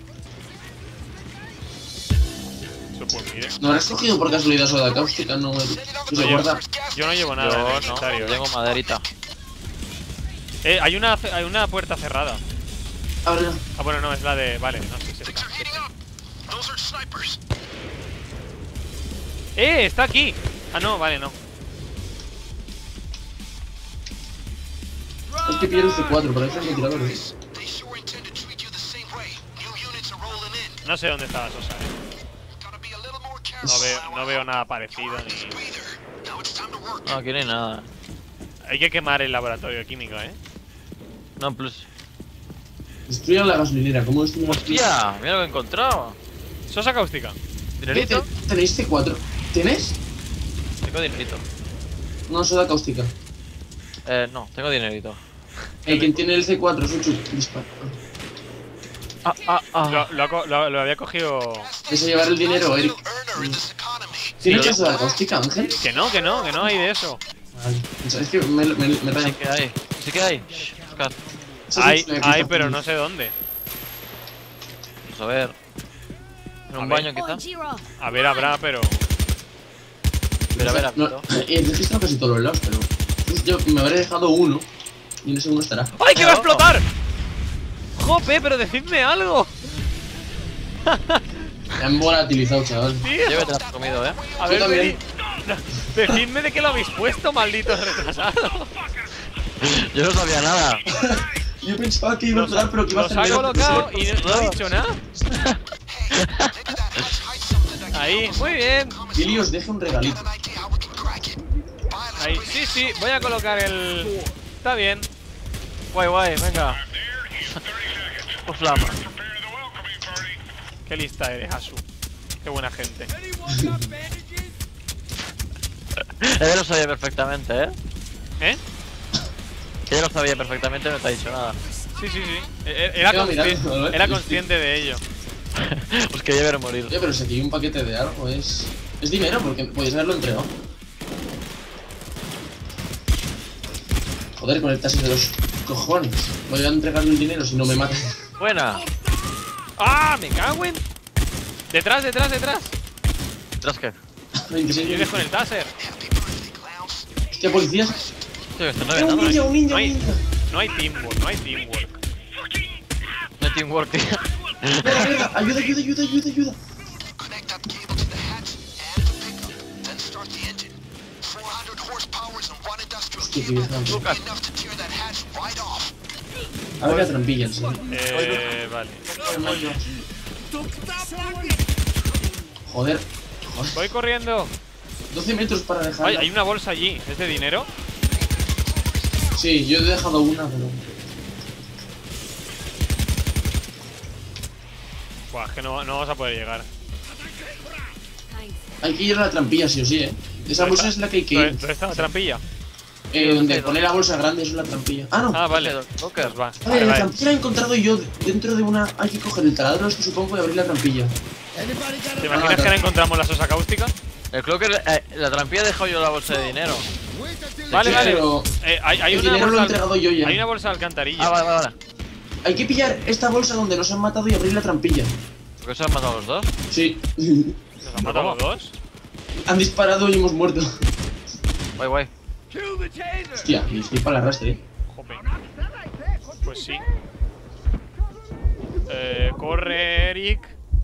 B: Eso pues mire.
A: ¿No habrás cogido por casualidad soda cáustica? No, que se
B: yo,
A: guarda.
B: yo no llevo nada en el
E: Yo no,
B: inventario.
E: tengo maderita.
B: Eh, hay una, hay una puerta cerrada.
A: Ábrela.
B: Ah, bueno, no, es la de... Vale, no, sí, sí está. ¡Eh! ¡Está aquí! Ah, no, vale, no.
A: Es que pillo el C cuatro, pero hay francotiradores.
B: No sé dónde está la Sosa, eh. No veo, no veo nada parecido ni...
E: No, aquí no hay nada.
B: Hay que quemar el laboratorio químico, eh.
E: No, plus.
A: Destruyan la gasolinera, ¿cómo destruyen la
E: ¡Hostia! Mira lo que he encontrado.
B: Sosa cáustica.
A: ¿Qué
E: ¿Dinerito?
A: te- ¿Tenéis C cuatro? ¿Tienes?
E: Tengo dinerito.
A: No, soda cáustica.
E: Eh, no, tengo dinerito.
A: Eh, quien tiene el C cuatro, Suchu, dispara.
E: Ah, ah, ah.
B: Lo, lo, ha co- lo- lo había cogido...
A: Es a llevar el dinero, Eric. ¿Tienes
E: Sí,
A: la soda cáustica, Ángel?
B: Que no, que no, que no hay de eso.
A: Vale. Es que me, me, me
E: Sí
A: raya.
E: que hay. Sí que hay. Shh, buscad.
A: Sí, sí,
B: Hay,
A: estoy aquí,
B: hay,
A: está
B: pero
A: aquí.
B: no sé dónde.
E: Vamos a ver. En
B: A
E: un
B: ver.
E: baño quizá.
B: A ver, habrá, pero...
E: Pero a ver,
A: No,
E: apito.
A: he registrado casi todos los lados, pero... pues yo me habré dejado uno. Y en ese uno estará.
B: ¡Ay, que va a explotar! ¡Jope, pero decidme algo!
A: Me han volatilizado, chaval.
B: Tío.
E: Yo te las he comido, eh.
B: A
A: Tú
B: ver,
A: también.
B: vení- decidme de qué lo habéis puesto, malditos retrasados.
E: Yo no sabía nada.
A: Yo pensaba que iba a
B: Los,
A: entrar, pero que iba a
B: los
A: hacer
B: ha
A: menos,
B: colocado
A: porque
B: y no, no ha dicho nada. Ahí, muy bien.
A: se- Billy os deje un regalito.
B: Ahí, sí, sí, voy a colocar el... Está bien.
E: Guay, guay, venga. Por flama.
B: Qué lista eres, Asu. Qué buena gente.
E: Ella lo sabía perfectamente, eh.
B: ¿Eh?
E: Ella lo sabía perfectamente, no te ha dicho nada.
B: Sí, sí, sí. E- Era,
A: Iba
B: consci-
A: mirando, ¿eh?
B: era consciente de ello.
E: Pues quería ver morir.
A: Oye, pero si aquí hay un paquete de algo, es... Es dinero, porque podéis haberlo entregado. Joder, con el taxi de los cojones. Voy a entregarle el dinero si no me matan.
E: Buena.
B: ¡Ah! ¡Me cago en! ¡Detrás, detrás, detrás!
E: ¿Tras qué?
A: veintiséis
B: Vienes con el taser.
A: Hostia, policías.
E: Tío, esto no
A: ¡Eh,
E: hay
A: un
E: nada.
A: ninja, un ninja,
B: No
A: un
B: hay,
A: ninja!
B: no hay teamwork, no hay teamwork.
E: No hay teamwork, tío.
A: Espera, espera, ayuda, ayuda, ayuda, ayuda, ayuda.
F: Connect that cable to the hatch and to pickup. Then start the engine. four hundred horsepower and one industrial
A: Hostia, qué
F: cable.
A: vieja.
F: Will be enough to tear that hatch right off.
A: A ver la trampilla, sí.
B: Eh, vale.
A: Joder. Joder.
B: Voy corriendo.
A: doce metros para dejar.
B: Ay, hay una bolsa allí. ¿Es de dinero?
A: Sí, yo he dejado una, pero...
B: Buah, es que no, no vamos a poder llegar.
A: Hay que ir a la trampilla, sí o sí, eh. Esa
B: ¿Dónde
A: bolsa
B: está?
A: es la que hay que
B: ¿Dónde
A: ir.
B: dónde está la trampilla?
A: Eh, donde pone la bolsa grande es la trampilla. Ah, no.
B: Ah, vale.
E: Locker.
B: Pues va.
A: A ver,
B: Vale,
A: la
B: vale.
A: trampilla la he encontrado yo dentro de una... Hay que coger el taladro, esto supongo, y abrir la trampilla.
B: ¿Te imaginas que ahora encontramos la sosa cáustica?
E: El Clocker, eh, la trampilla he dejado yo la bolsa de dinero.
B: Vale,
A: Sí,
B: vale.
A: pero
B: Eh, hay, hay
A: el
B: una
A: dinero lo he
B: bolsa.
A: entregado yo ya.
B: Hay una bolsa de alcantarilla.
E: Ah, vale, vale, vale.
A: Hay que pillar esta bolsa donde nos han matado y abrir la trampilla.
E: ¿Por qué se han matado los dos?
A: Sí.
B: ¿Nos han matado los dos?
A: Han disparado y hemos muerto.
E: Guay, guay.
A: Hostia, y estoy para el arrastre, eh.
B: Jope. Pues sí. Eh, corre, Eric.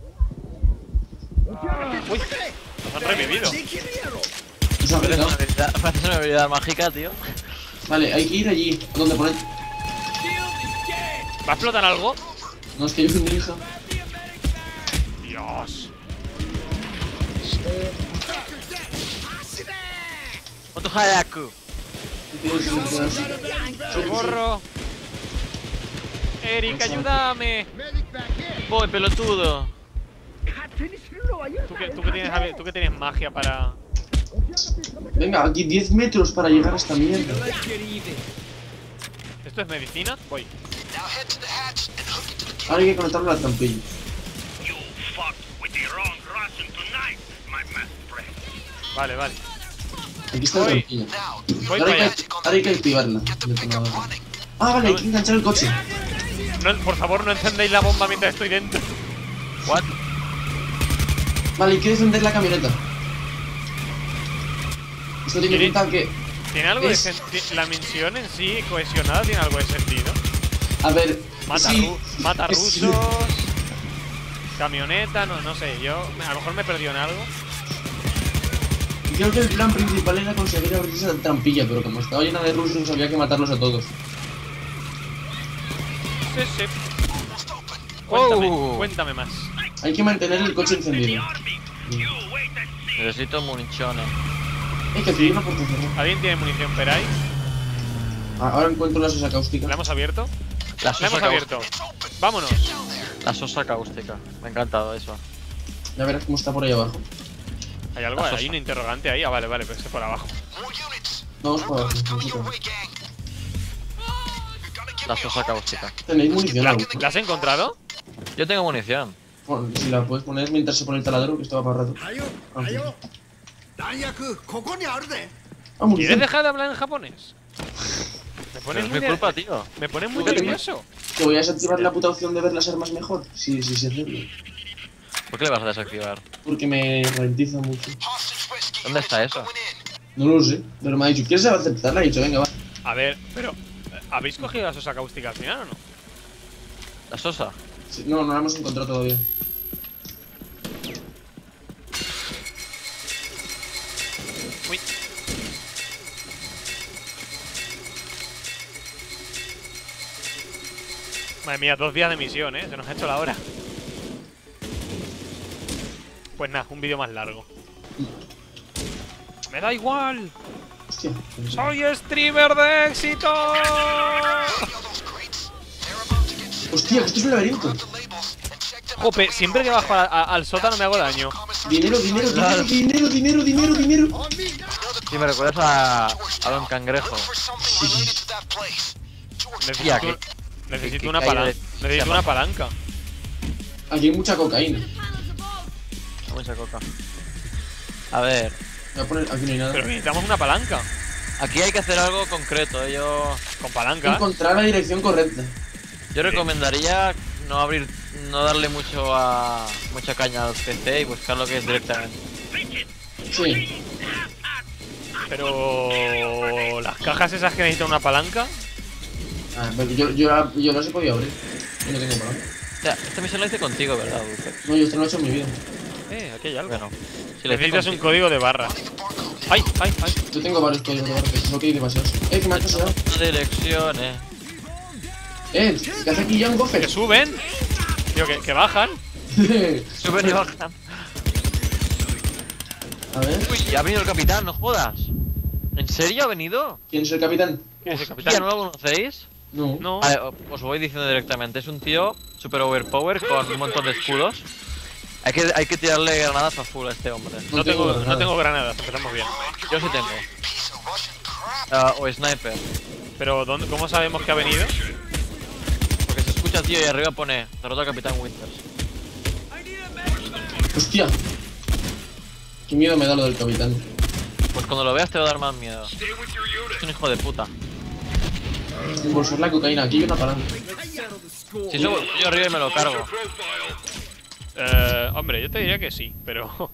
B: Uy, nos han revivido.
A: Nos han
E: Parece
A: pegado.
E: una habilidad, parece una habilidad mágica, tío.
A: Vale, hay que ir allí, donde pone...
B: ¿Va a explotar algo?
A: No, es que yo soy mi hija.
B: Dios.
E: Otro Hayaku.
B: ¡Socorro! Eric, ayúdame.
E: Voy, pelotudo.
B: ¿Tú que, tú que tienes, tú que tienes magia para...
A: Venga, aquí diez metros para llegar a esta mierda.
B: ¿Esto es medicina? Voy.
F: Now head to the hatch and hook it to the
A: Ahora hay que conectarlo al trampillo.
B: Vale, vale.
A: Aquí está el
B: Voy.
A: trampillo.
F: now.
B: Voy
A: Ahora
B: para
A: hay,
B: allá.
A: que, ahora hay que activarla. Ah, vale, hay que enganchar el coche.
B: No, por favor, no encendéis la bomba mientras estoy dentro.
E: What?
A: Vale, hay que defender la camioneta. Esto tiene
B: ¿Quiere-
A: pinta que...
B: ¿Tiene algo de
A: Es-
B: sentido? ¿La misión en sí, cohesionada, tiene algo de sentido?
A: A ver...
B: Mata,
A: sí,
B: ru- mata
A: sí.
B: rusos. Camioneta, no, no sé. Yo a lo mejor me perdió en algo.
A: Creo que el plan principal era conseguir abrir esa trampilla, pero como estaba llena de rusos había que matarlos a todos.
B: Sí, sí. Cuéntame,
E: Oh.
B: cuéntame más.
A: Hay que mantener el coche encendido.
E: Necesito municiones.
A: Es que tiene una puerta cerrada.
B: ¿Alguien tiene munición Perai?
A: Ah, ahora encuentro la sosa cáustica.
B: ¿La hemos abierto?
E: La
B: La
E: sosa
B: hemos abierto. Vámonos.
E: La sosa cáustica. Me ha encantado eso.
A: Ya verás cómo está por ahí abajo.
B: ¿Hay algo?
E: La
B: Hay
E: sosa.
B: un interrogante ahí. Ah, vale, vale, pero es por abajo.
F: More units.
A: Vamos para abajo.
F: Coming your
A: vamos
F: way, gang. You're gonna give
E: La
F: me a
E: sosa
F: heart
E: cáustica.
F: attack.
A: ¿Tenéis munición?
B: ¿La,
A: algo?
B: ¿La has encontrado?
E: Yo tengo munición.
A: Bueno, si la puedes poner mientras se pone el taladro, que estaba para rato. Ah, sí. Ah,
B: ¿Quieres
A: munición.
B: dejar de hablar en japonés? Me
E: Pero
B: pones
E: es
B: muy,
E: mi
B: ner-
E: culpa, tío.
B: me pones muy
A: Fíjate,
B: nervioso.
A: Que voy a desactivar la puta opción de ver las armas mejor. Sí, sí, sí, sí.
E: ¿Por qué le vas a desactivar?
A: Porque me ralentiza mucho.
F: Hostage rescue
E: ¿Dónde
F: units
E: está
F: are
E: eso?
F: going in.
A: No lo sé, pero me ha dicho, ¿quieres aceptarla? He dicho, venga, va.
B: A ver, pero... ¿Habéis cogido la sosa cáustica al final o no?
E: ¿La sosa?
A: Sí, no, no la hemos encontrado todavía.
B: Uy. Madre mía, dos días de misión, ¿eh? Se nos ha hecho la hora. Pues nada, un vídeo más largo. ¡Me da igual!
A: Hostia.
B: ¡Soy streamer de éxito!
F: See all those crates? They're about to get shipped
A: Hostia,
F: out.
A: esto es un laberinto.
F: Grab the labels and check them out
B: Jope,
F: the way
B: siempre que
F: around
B: bajo a- a- al sótano me hago daño.
A: Dinero, dinero, dinero, dinero, dinero, dinero, dinero.
E: Sí, me recuerdas a, a Don Cangrejo.
F: for something related to that place.
B: Necesito,
E: que-
B: necesito
E: que
B: una
E: caiga
B: palanca.
E: de-
B: Necesito
E: se
B: una
E: llama.
B: palanca.
A: Aquí hay mucha cocaína.
E: Mucha coca. A ver,
A: Voy a poner, aquí no hay nada.
B: Pero necesitamos una palanca.
E: aquí hay que hacer algo concreto. ¿eh? Yo,
B: Con palanca.
A: Encontrar la dirección correcta.
E: yo recomendaría no abrir, no darle mucho a mucha caña al P C y buscar lo que es directamente.
A: Sí.
B: Pero... Las cajas esas que necesitan una palanca.
A: Ah, pero yo, yo, la- yo las he podido abrir. Yo no tengo palanca.
E: O sea, esta misión la hice contigo, ¿verdad, Dulce?
A: No, yo esto no lo he hecho en mi vida.
B: Eh, aquí hay algo.
E: Bueno, si la hice
B: Necesitas un
E: contigo-
B: código de barras. ¡Ay, ay, ay!
A: Yo tengo varios códigos de barra, pero no que hay demasiados. Eh, que me ha casado.
E: Direcciones.
A: Eh, ¿qué hace aquí John
B: ¡Que
A: Goffer?
B: suben! Tío, que, que bajan.
E: Suben y bajan.
A: A ver,
E: Uy, ya ha venido el capitán, no jodas. ¿En serio ha venido?
A: ¿quién es el capitán?
B: ¿Quién es el
E: ¿Ya
B: capitán?
E: no lo conocéis?
A: No.
B: No.
E: Vale, o- os voy diciendo directamente. Es un tío super overpower con un montón de escudos. Hay que, hay que tirarle granadas a full a este hombre.
B: No tengo, no
A: granadas.
B: tengo granadas, empezamos bien.
E: Yo sí tengo.
F: piece of Russian crap.
E: Ah, o sniper.
B: Pero ¿dónde, ¿cómo sabemos que ha venido?
E: Porque se escucha, tío, y arriba pone derrota al Capitán Winters.
A: Hostia. Qué miedo me da lo del capitán.
E: Pues cuando lo veas te va a dar más miedo. Es un hijo de puta.
A: Embolsar la cocaína, aquí hay una palanca.
E: Si subo yo arriba y me lo cargo.
B: Eh, hombre, yo te diría que sí, pero...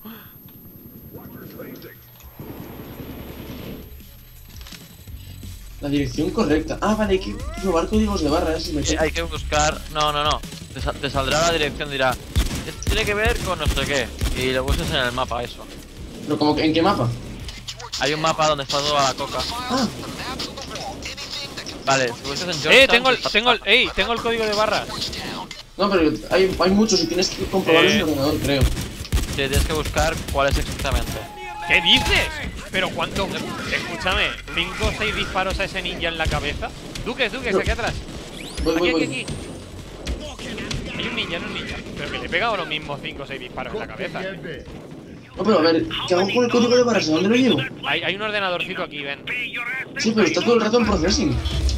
A: La dirección correcta. Ah, vale, hay que robar códigos de barra, eh, si me
E: Eh, Hay que buscar. No, no, no. Te, sa- te saldrá la dirección, dirá. Esto tiene que ver con no sé qué. Y lo buscas en el mapa, eso.
A: Pero como que, ¿en qué mapa?
E: Hay un mapa donde está toda la coca.
A: Ah,
E: Vale, si buscas en Georgetown...
B: Eh, tengo el,
E: está-
B: tengo el, ey, tengo el código de barras.
A: No, pero hay, hay muchos y tienes que comprobarlo en
B: Eh.
A: el ordenador, creo.
E: Sí, tienes que buscar cuál es exactamente.
B: ¿Qué dices? Pero cuánto... Escúchame, cinco o seis disparos a ese ninja en la cabeza. Duques, Duques, aquí atrás.
A: Voy,
B: Aquí,
A: voy,
B: aquí,
A: voy.
B: aquí. Hay un ninja, no un ninja. Pero que le he pegado lo mismo cinco o seis disparos en la cabeza. ¿eh?
A: No, pero a ver, ¿qué hago con el código de barras? ¿A dónde lo llevo?
B: Hay, hay un ordenadorcito aquí, ven.
A: Sí, pero está todo el rato en processing.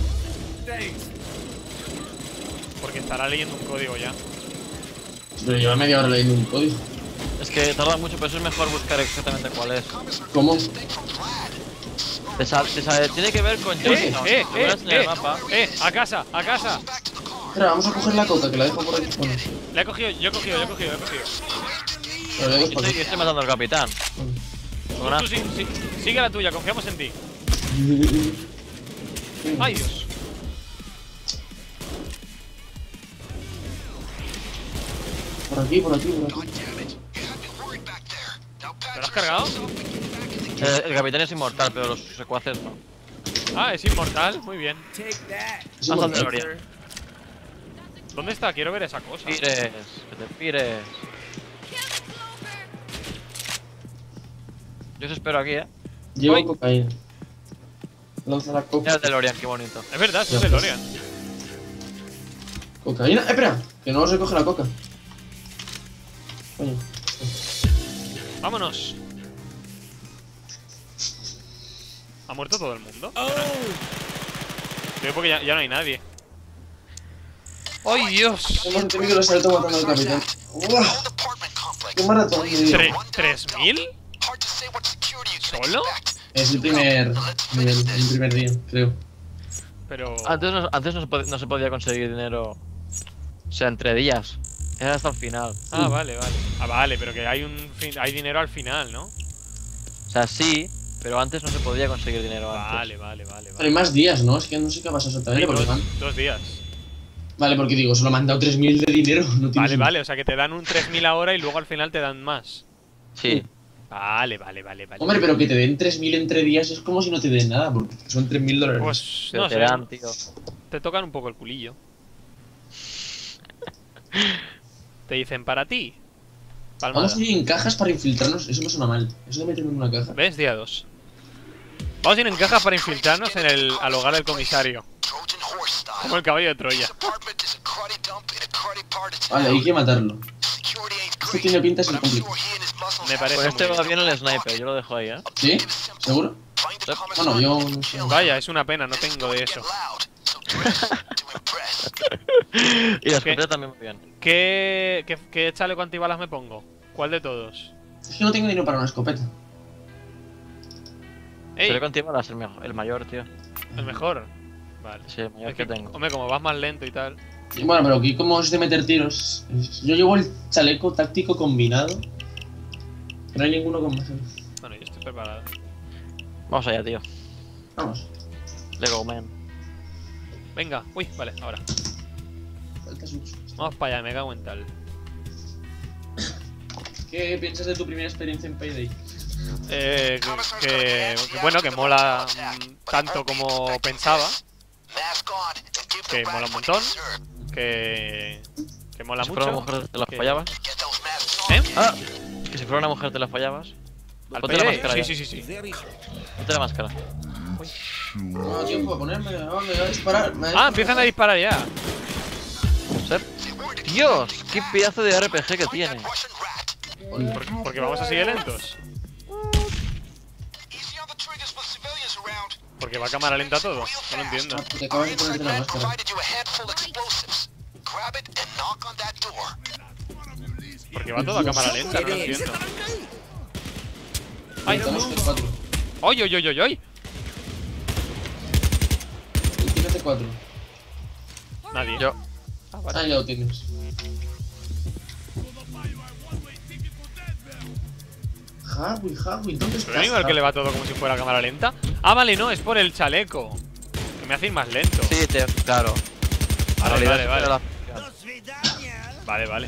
B: Porque estará leyendo un código ya.
A: Pero lleva media hora leyendo un código.
E: Es que tarda mucho, pero eso es mejor buscar exactamente cuál es.
A: ¿Cómo?
E: Te sal- te sale- tiene que ver con
B: Eh,
E: Georgetown.
B: eh,
E: Si miras
B: eh,
E: en el
B: eh,
E: mapa.
B: eh, a casa, a casa.
A: Espera, vamos a coger la coca, que la dejo por aquí. Bueno,
B: Le he cogido, yo he cogido, yo he cogido, yo he cogido.
A: pero la dejo
E: Yo
A: por
E: estoy,
A: aquí.
E: yo estoy matando al capitán.
B: Tú,
E: Una-
B: tú sí, sí, sigue la tuya, confiamos en ti. Ay, Dios.
A: Por aquí, por aquí, por aquí.
B: ¿Te lo has cargado?
E: Eh, el capitán es inmortal, pero los secuaces no.
B: Ah, es inmortal, muy bien.
A: Es
E: Haz al
A: inmortal.
E: DeLorean.
B: ¿Dónde está? Quiero ver esa cosa.
E: Pires, que te pires. Yo os espero aquí, eh.
A: Llevo
B: Voy.
A: cocaína. Lanza la
E: Mira
A: coca.
E: el DeLorean, qué bonito.
B: Es verdad, es un DeLorean.
A: ¿Cocaína? Eh, espera, que no se coge la coca. Coño.
B: Vámonos. ¿Ha muerto todo el mundo? Creo porque ya, ya no hay nadie. ¡Ay, Dios!
A: Hemos entendido el salto matando al capitán. ¡Uah! ¡Qué maratón! tío.
B: ¿Tre- ¿Tres mil? ¿Solo?
A: Es el primer nivel, el primer día, creo.
B: Pero...
E: Antes, no, antes no, se pod- no se podía conseguir dinero. O sea, entre días. Era hasta el final.
B: Ah, vale, vale. Ah, vale, pero que hay un fin- hay dinero al final, ¿no?
E: O sea, sí, pero antes no se podía conseguir dinero antes.
B: Vale, vale, vale,
A: Pero hay
B: vale.
A: más días, ¿no? Es que no sé qué pasa exactamente. Porque van...
B: Dos, dos días.
A: Vale, porque digo, solo me han dado tres mil de dinero. No tiene
B: Vale,
A: sentido.
B: vale, o sea que te dan un tres mil ahora y luego al final te dan más.
E: Sí.
B: Vale, vale, vale, vale.
A: Hombre, pero que te den tres mil entre días es como si no te den nada, porque son tres mil dólares.
B: Pues
E: Pero
B: no
E: te
B: sé,
E: dan, tío.
B: te tocan un poco el culillo. Te dicen para ti. Palmada.
A: Vamos a ir en cajas para infiltrarnos. Eso me suena mal. Eso de meterme en una caja.
B: ¿Ves? Día dos. Vamos a ir en caja para infiltrarnos en el al hogar del comisario. Como el caballo de Troya.
A: Vale, hay que matarlo. Esto tiene pinta de ser complicado.
B: Me parece
E: Con este
B: muy
E: va
B: bien.
E: bien el sniper, yo lo dejo ahí, eh.
A: ¿Sí? ¿Seguro? Bueno, yo no sé.
B: Vaya, es una pena, no tengo de eso.
E: Y la escopeta también muy bien.
B: ¿Qué, qué, qué chaleco antibalas me pongo? ¿Cuál de todos?
A: Es que no tengo dinero para una escopeta.
B: ¡Ey!
E: Seré contigo el, mejor- el mayor, tío.
B: El mejor. Vale.
E: Sí, el mayor
B: Es
E: que,
B: que,
E: tengo.
B: hombre, como vas más lento y tal.
A: Bueno, pero aquí como es de meter tiros. es- Yo llevo el chaleco táctico combinado. Pero no hay ninguno con más.
B: Bueno, yo estoy preparado.
E: Vamos allá, tío.
A: Vamos.
E: Lego man.
B: Venga, uy, vale, ahora.
A: Falta Switch.
B: Vamos para allá, me cago en tal.
A: ¿Qué piensas de tu primera experiencia en Payday?
B: Eh, que, que- que bueno, que mola mm, tanto como pensaba. Que mola un montón. Que, que mola
E: Si fuera una
B: mucho.
E: mujer te la
B: que-
E: fallabas.
B: ¿Eh?
E: Ah, que si fuera una mujer te la fallabas.
B: ¿Al
E: Ponte la
B: Payday?
E: máscara
B: Sí,
E: ya.
B: sí, sí, sí.
E: Ponte la máscara.
A: No tengo tiempo a ponerme. No, me voy a disparar. me voy
B: Ah, empiezan a disparar ya.
E: Ser- Dios, qué pedazo de R P G que tiene.
B: Porque, porque vamos así de lentos. Porque va a cámara lenta todo. No lo entiendo.
A: Ah, porque acabas de ponerte la máscara.
B: Porque va todo a cámara lenta, no lo entiendo. ¡Ay!
A: Estamos T cuatro.
B: ¡Ay, ay, ay, ay, ay!
A: Tiene T cuatro.
B: Nadie.
E: Yo.
B: Ah, vale.
A: Ah, ya lo tienes. Harry, Harry, ¿dónde estás?
B: ¿Pero no igual que le va todo como si fuera a cámara lenta? Ah, vale, no, es por el chaleco. Que me hace ir más lento.
E: Sí, te, claro. En
B: Vale,
E: realidad
B: vale,
E: es
B: vale.
E: la-
B: Vale, vale.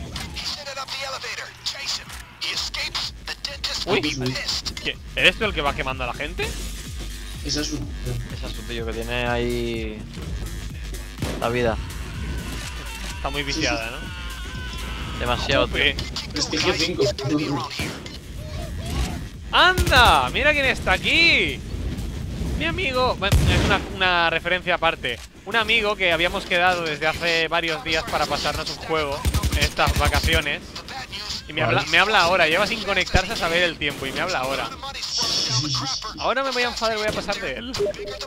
B: Uy, ¿qué? ¿Eres tú el que va quemando a la gente?
A: Esa es su.
E: Ese es un tío que tiene ahí. La vida.
B: Está muy viciada, ¿no?
E: Demasiado, tío.
B: Jope.
A: Prestigio cinco.
B: ¡Anda! ¡Mira quién está aquí! Mi amigo. Bueno, es una, una referencia aparte. Un amigo que habíamos quedado desde hace varios días para pasarnos un juego en estas vacaciones. Y me habla, me habla ahora, lleva sin conectarse a saber el tiempo y me habla ahora. Ahora me voy a enfadar y voy a pasar de él.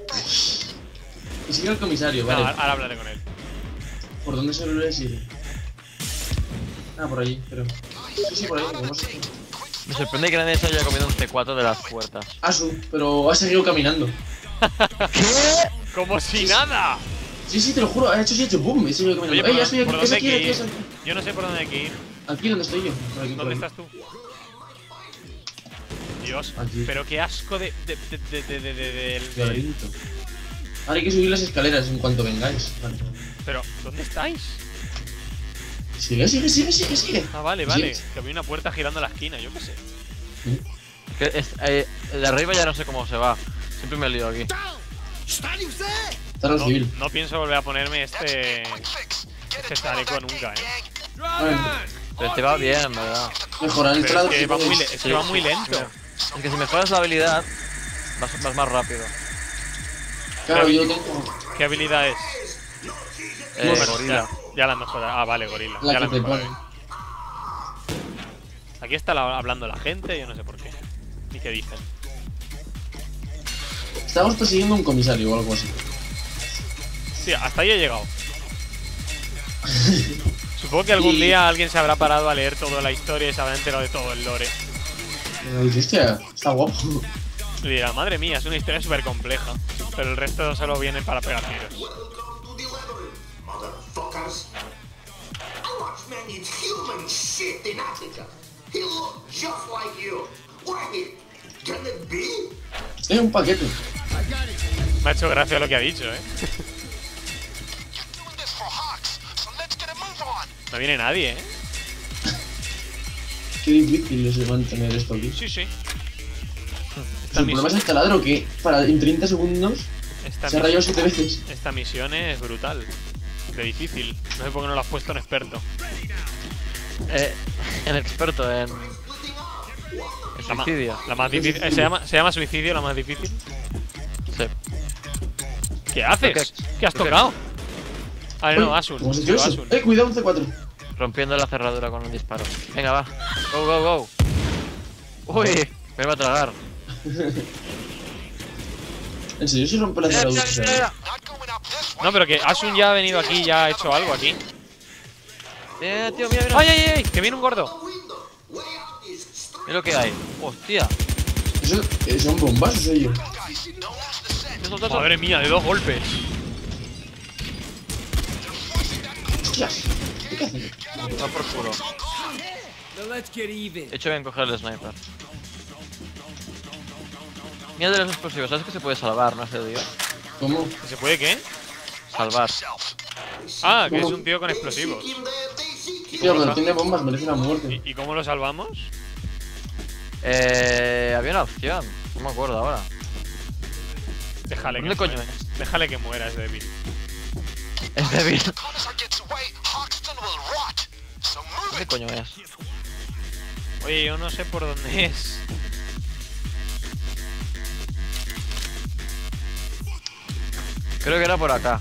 A: Y sigue el comisario,
B: No,
A: vale.
B: ahora, ahora hablaré con él.
A: ¿Por dónde se lo sigue? Ah, por allí, pero. Sí, sí, por ahí. Vamos.
E: Me sorprende que nadie se haya comido un C cuatro de las puertas.
A: Asu, pero ha seguido caminando.
E: ¿Qué?
B: ¡Como si nada!
A: Sí, sí, te lo juro, ha hecho así, ha hecho boom, he seguido
B: Oye,
A: caminando.
B: ¿por,
A: ¡Eh, ya estoy
B: por
A: aquí! ¡Es
B: dónde hay
A: aquí,
B: que
A: aquí,
B: ir?
A: es aquí!
B: Yo no sé por dónde hay que ir.
A: Aquí donde estoy yo. Por aquí, por
B: ¿Dónde
A: aquí.
B: estás tú? Dios,
A: Aquí.
B: pero qué asco de... de... de... de... de... de... de- de- de-
A: Laberinto. Ahora hay que subir las escaleras en cuanto vengáis. Vale.
B: Pero, ¿dónde estáis?
A: Sigue, sigue, sigue, sigue, sigue.
B: Ah, vale,
A: Sí.
B: vale. Que había una puerta girando a la esquina, yo qué sé.
E: Que es, eh, de arriba ya no sé cómo se va. Siempre me lío aquí.
A: Está en
B: No,
A: el civil.
B: no pienso volver a ponerme este... Este chaleco nunca, ¿eh?
A: Bueno,
E: Pero te va bien, ¿verdad?
A: mejorar el
B: Pero
A: trato.
B: es que va muy, le- es que va muy lento.
E: Es que si mejoras la habilidad, vas, vas más rápido.
A: Claro, yo tengo
B: ¿Qué habilidad es?
E: Eh,
A: Bueno,
E: gorila.
B: Ya, ya la han mejorado. Ah, vale, gorila.
A: la
B: ya
A: que
B: la
A: te
B: han mejorado.
A: pone.
B: Aquí está la- hablando la gente, yo no sé por qué. ¿Y qué dicen?
A: Estamos persiguiendo a un comisario o algo así.
B: Sí, hasta ahí he llegado. Supongo que algún
A: Y-
B: día alguien se habrá parado a leer toda la historia y se habrá enterado de todo el lore.
A: Y dices, hostia, está guapo.
B: Y dirá, madre mía, es una historia súper compleja. Pero el resto solo viene para pegar tiros.
F: Motherfuckers. I watched man eat human shit in Africa. He looked just like you. Wait, can it be?
A: Es un paquete.
B: Me ha hecho gracia lo que ha dicho, eh.
F: Doing this for Hawks, so let's get a move on.
B: No viene nadie, eh.
A: Qué difícil es mantener esto aquí.
B: Sí, sí.
A: El problema es el taladro que para en treinta segundos
B: Esta,
A: se ha
B: mis-
A: rayado siete veces.
B: esta misión es brutal. De difícil. No sé por qué no lo has puesto en experto.
E: Eh, en experto en. En
B: La, ma-
E: suicidio.
B: la más difícil. eh, ¿Se llama, ¿Se llama suicidio la más difícil?
E: Sí.
B: ¿Qué haces?
E: ¿Qué-
B: ¿Qué has
E: qué-
B: tocado? Ah, no,
A: Uy,
B: Asun.
A: ¿cómo se
B: Ha
A: hizo
B: sido
A: eso?
B: Asun.
A: Eh, cuidado, un C cuatro.
E: Rompiendo la cerradura con un disparo. Venga, va. Go, go, go. Uy, me va a tragar.
A: En serio, si rompe la
E: Mira,
A: cerradura.
E: mira,
A: o sea,
E: mira,
F: Not going up this way.
B: No, pero que Asun ya ha venido aquí, ya ha hecho algo aquí.
E: mira. Eh, tío, mira, mira.
B: ¡Ay, ay, ay! Que viene un gordo.
E: Mira lo que hay. Hostia.
A: ¿Eso, eh, ¿Son bombas o soy yo?
E: Eso, eso, eso.
B: Madre mía, de dos golpes.
A: Hostias. ¿Qué haces?
E: Va por culo.
G: Now let's get even.
E: He hecho bien coger el sniper. Mira de los explosivos, ¿sabes que se puede salvar, no ese tío?
A: ¿Cómo?
B: ¿Se puede qué?
E: Salvar.
B: Ah, que es un tío con explosivos.
A: Tío, pero tiene bombas, merece la muerte.
B: ¿Y, y cómo lo salvamos?
E: Eh. Había una opción. No me acuerdo ahora.
B: Déjale que
E: ¿Dónde coño
B: muera.
E: es?
B: Déjale que muera, es débil.
E: Es débil.
F: Commissar gets away, Hoxton will rot. So move
E: ¿Dónde
F: it.
E: coño es?
B: Oye, yo no sé por dónde es.
E: Creo que era por acá.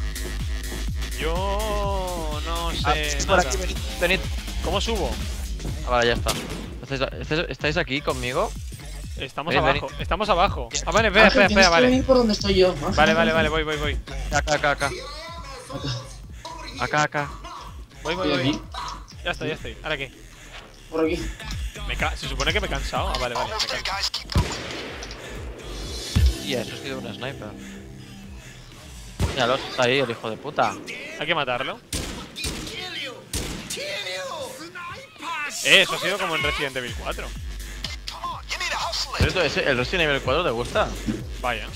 B: Yo no sé.
E: Ah, por
B: nada.
E: aquí, venid. venid.
B: ¿Cómo subo?
E: Ah, vale, ya está. ¿Estáis, estáis- estáis aquí conmigo?
B: Estamos
E: Ven,
B: abajo. Estamos abajo. Ah, vale, espera,
A: Ángel,
B: espera,
A: tienes
B: espera,
A: que
B: vale.
A: venir por donde estoy yo. Ángel,
B: Vale, vale,
A: Ángel.
B: vale, voy, voy, voy.
E: Acá, acá, acá. Acá, acá.
B: Voy, voy,
A: Estoy
B: voy.
A: aquí,
B: Ya estoy, ya estoy. ¿Ahora qué?
A: por aquí.
B: Me ca- Se supone que me he cansado. Ah, vale, vale. Me
F: Almost there,
B: canso.
F: guys. Keep going.
E: Y eso ha sido un sniper. Míralo, está ahí el hijo de puta.
B: Hay que matarlo. Eh, eso ha sido como en Resident Evil cuatro.
F: Come on, you need to hustle
E: Pero
F: it.
E: esto, ese- ¿el Resident Evil cuatro te gusta?
B: Vaya.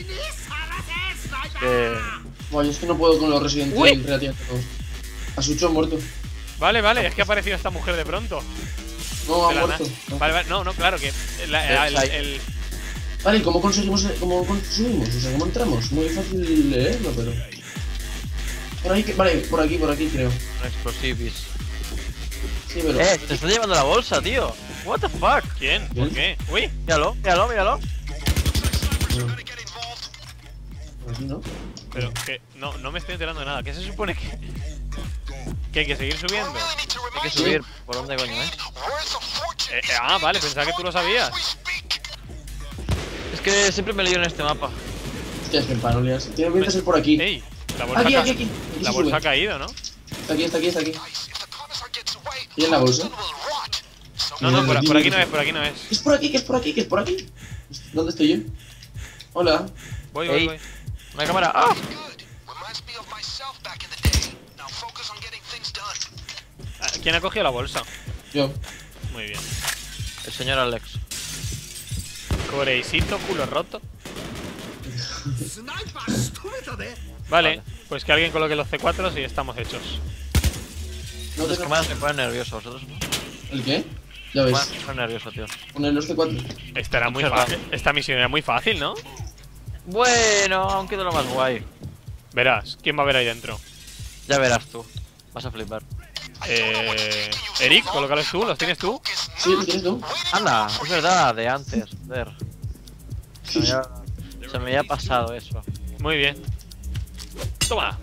E: Que...
A: Bueno, yo es que no puedo con los Resident
B: Uy.
A: Evil relativamente todos. Asucho ha muerto.
B: Vale, vale, es que ha aparecido esta mujer de pronto.
A: No, ha
B: De la
A: muerto.
B: na-
A: No.
B: Vale, vale, no, no, claro que la-
E: Eh,
B: el,
E: ahí.
B: el-
A: Vale, ¿y cómo conseguimos, cómo subimos? O sea, ¿cómo entramos? Muy fácil leerlo, pero... Por ahí, que- vale, por aquí, por aquí creo.
E: Explosivis.
A: Sí, pero...
E: Eh, te está llevando la bolsa, tío. What the fuck.
B: ¿Quién?
A: ¿Quién?
B: ¿Por qué? Uy,
E: Míralo, míralo, míralo.
A: Por aquí, ¿no?
B: pero que no, no me estoy enterando de nada. ¿Qué se supone que...? ¿Que hay que seguir subiendo?
E: Hay que subir. ¿Por dónde coño, eh?
B: Eh, eh, ah, vale, pensaba que tú lo sabías.
E: Es que siempre me lío en este mapa.
A: Hostia, es que parolias. Tiene pinta de ser por aquí.
B: Ey, la bolsa,
A: Aquí,
B: ca-
A: aquí, aquí. Aquí
B: la
A: se
B: bolsa ha
A: sube.
B: caído, ¿no?
A: Está aquí, está aquí, está aquí. ¿Y en la bolsa?
B: No, no, por, por aquí no es, por aquí no es.
A: Es por aquí, que es por aquí, que es por aquí. ¿Dónde estoy yo? Hola.
B: Voy, voy,
E: Ey.
B: voy.
E: Una cámara. ¡Ah!
B: Ah, ¿Quién ha cogido la bolsa?
A: Yo.
B: Muy bien.
E: El señor Alex.
B: Coreisito, culo roto. Vale, pues que alguien coloque los C cuatro y estamos hechos.
A: No
E: Las
A: tengo-
E: cámaras me ponen nervioso, vosotros no.
A: ¿El qué? Ya
E: Las
A: ves.
E: cámaras me ponen nervioso, tío.
A: Poner los C cuatro.
B: Esta era muy
E: Qué
B: fácil. Esta misión era muy fácil, ¿no?
E: Bueno, aunque de lo más guay.
B: Verás, ¿quién va a ver ahí dentro?
E: Ya verás tú. Vas a flipar.
B: Eh... Eric, colócalos tú, ¿los tienes tú?
A: Sí, ¿lo tienes tú?
E: Anda, es verdad, de antes. Ver. Se me había, se me había pasado eso.
B: Muy bien. Toma.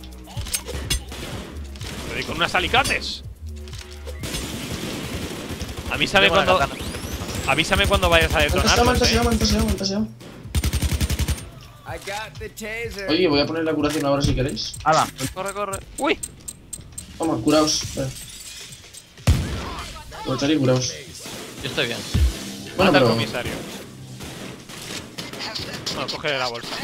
B: Te doy con unas alicates. Avísame
E: Tengo la
B: cuando...
E: katana.
B: Avísame cuando vayas a
A: Fantasía,
B: detonarlos,
A: fantasía,
B: eh.
A: fantasía, fantasía.
G: I got the taser.
A: Oye, voy a poner la curación ahora si queréis.
E: ¡Hala! Corre, corre. ¡Uy!
A: Toma, curaos. Espera. Aprovechar y curaos.
E: Yo estoy bien.
A: Bueno,
B: Mata al
A: pero...
B: comisario. Bueno, coge la bolsa.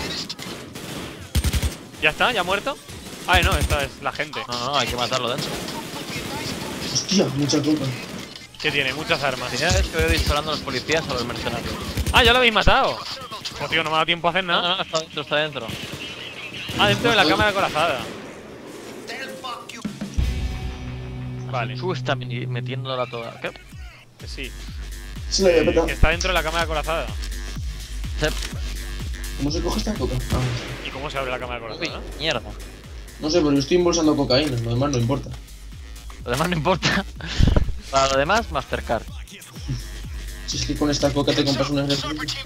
B: ¿Ya está? ¿Ya ha muerto? Ay, no, esta es la gente.
E: No, no, no, hay que matarlo dentro.
A: Hostia, mucha coca.
B: Que tiene muchas armas.
E: Primera vez que veo disparando a los policías a los mercenarios.
B: Ah, ya lo habéis matado. Pues tío, no me ha dado tiempo a hacer
E: No,
B: nada.
E: no, no, está dentro, está dentro.
B: Ah, dentro de la cámara acorazada. Vale,
E: Tú está meti- metiéndola toda. ¿Qué?
B: que sí.
A: Sí, la voy a
B: Eh,
A: petar.
B: que está dentro de la cámara acorazada.
E: Se...
A: ¿Cómo se coge esta coca? Ah,
B: ¿Y cómo se abre la cámara
E: Uy,
B: acorazada?
E: mierda.
A: no sé, pero yo estoy embolsando cocaína. Lo demás no importa.
E: Lo demás no importa. Para lo demás, Mastercard.
A: Si es que con esta coca te compras una...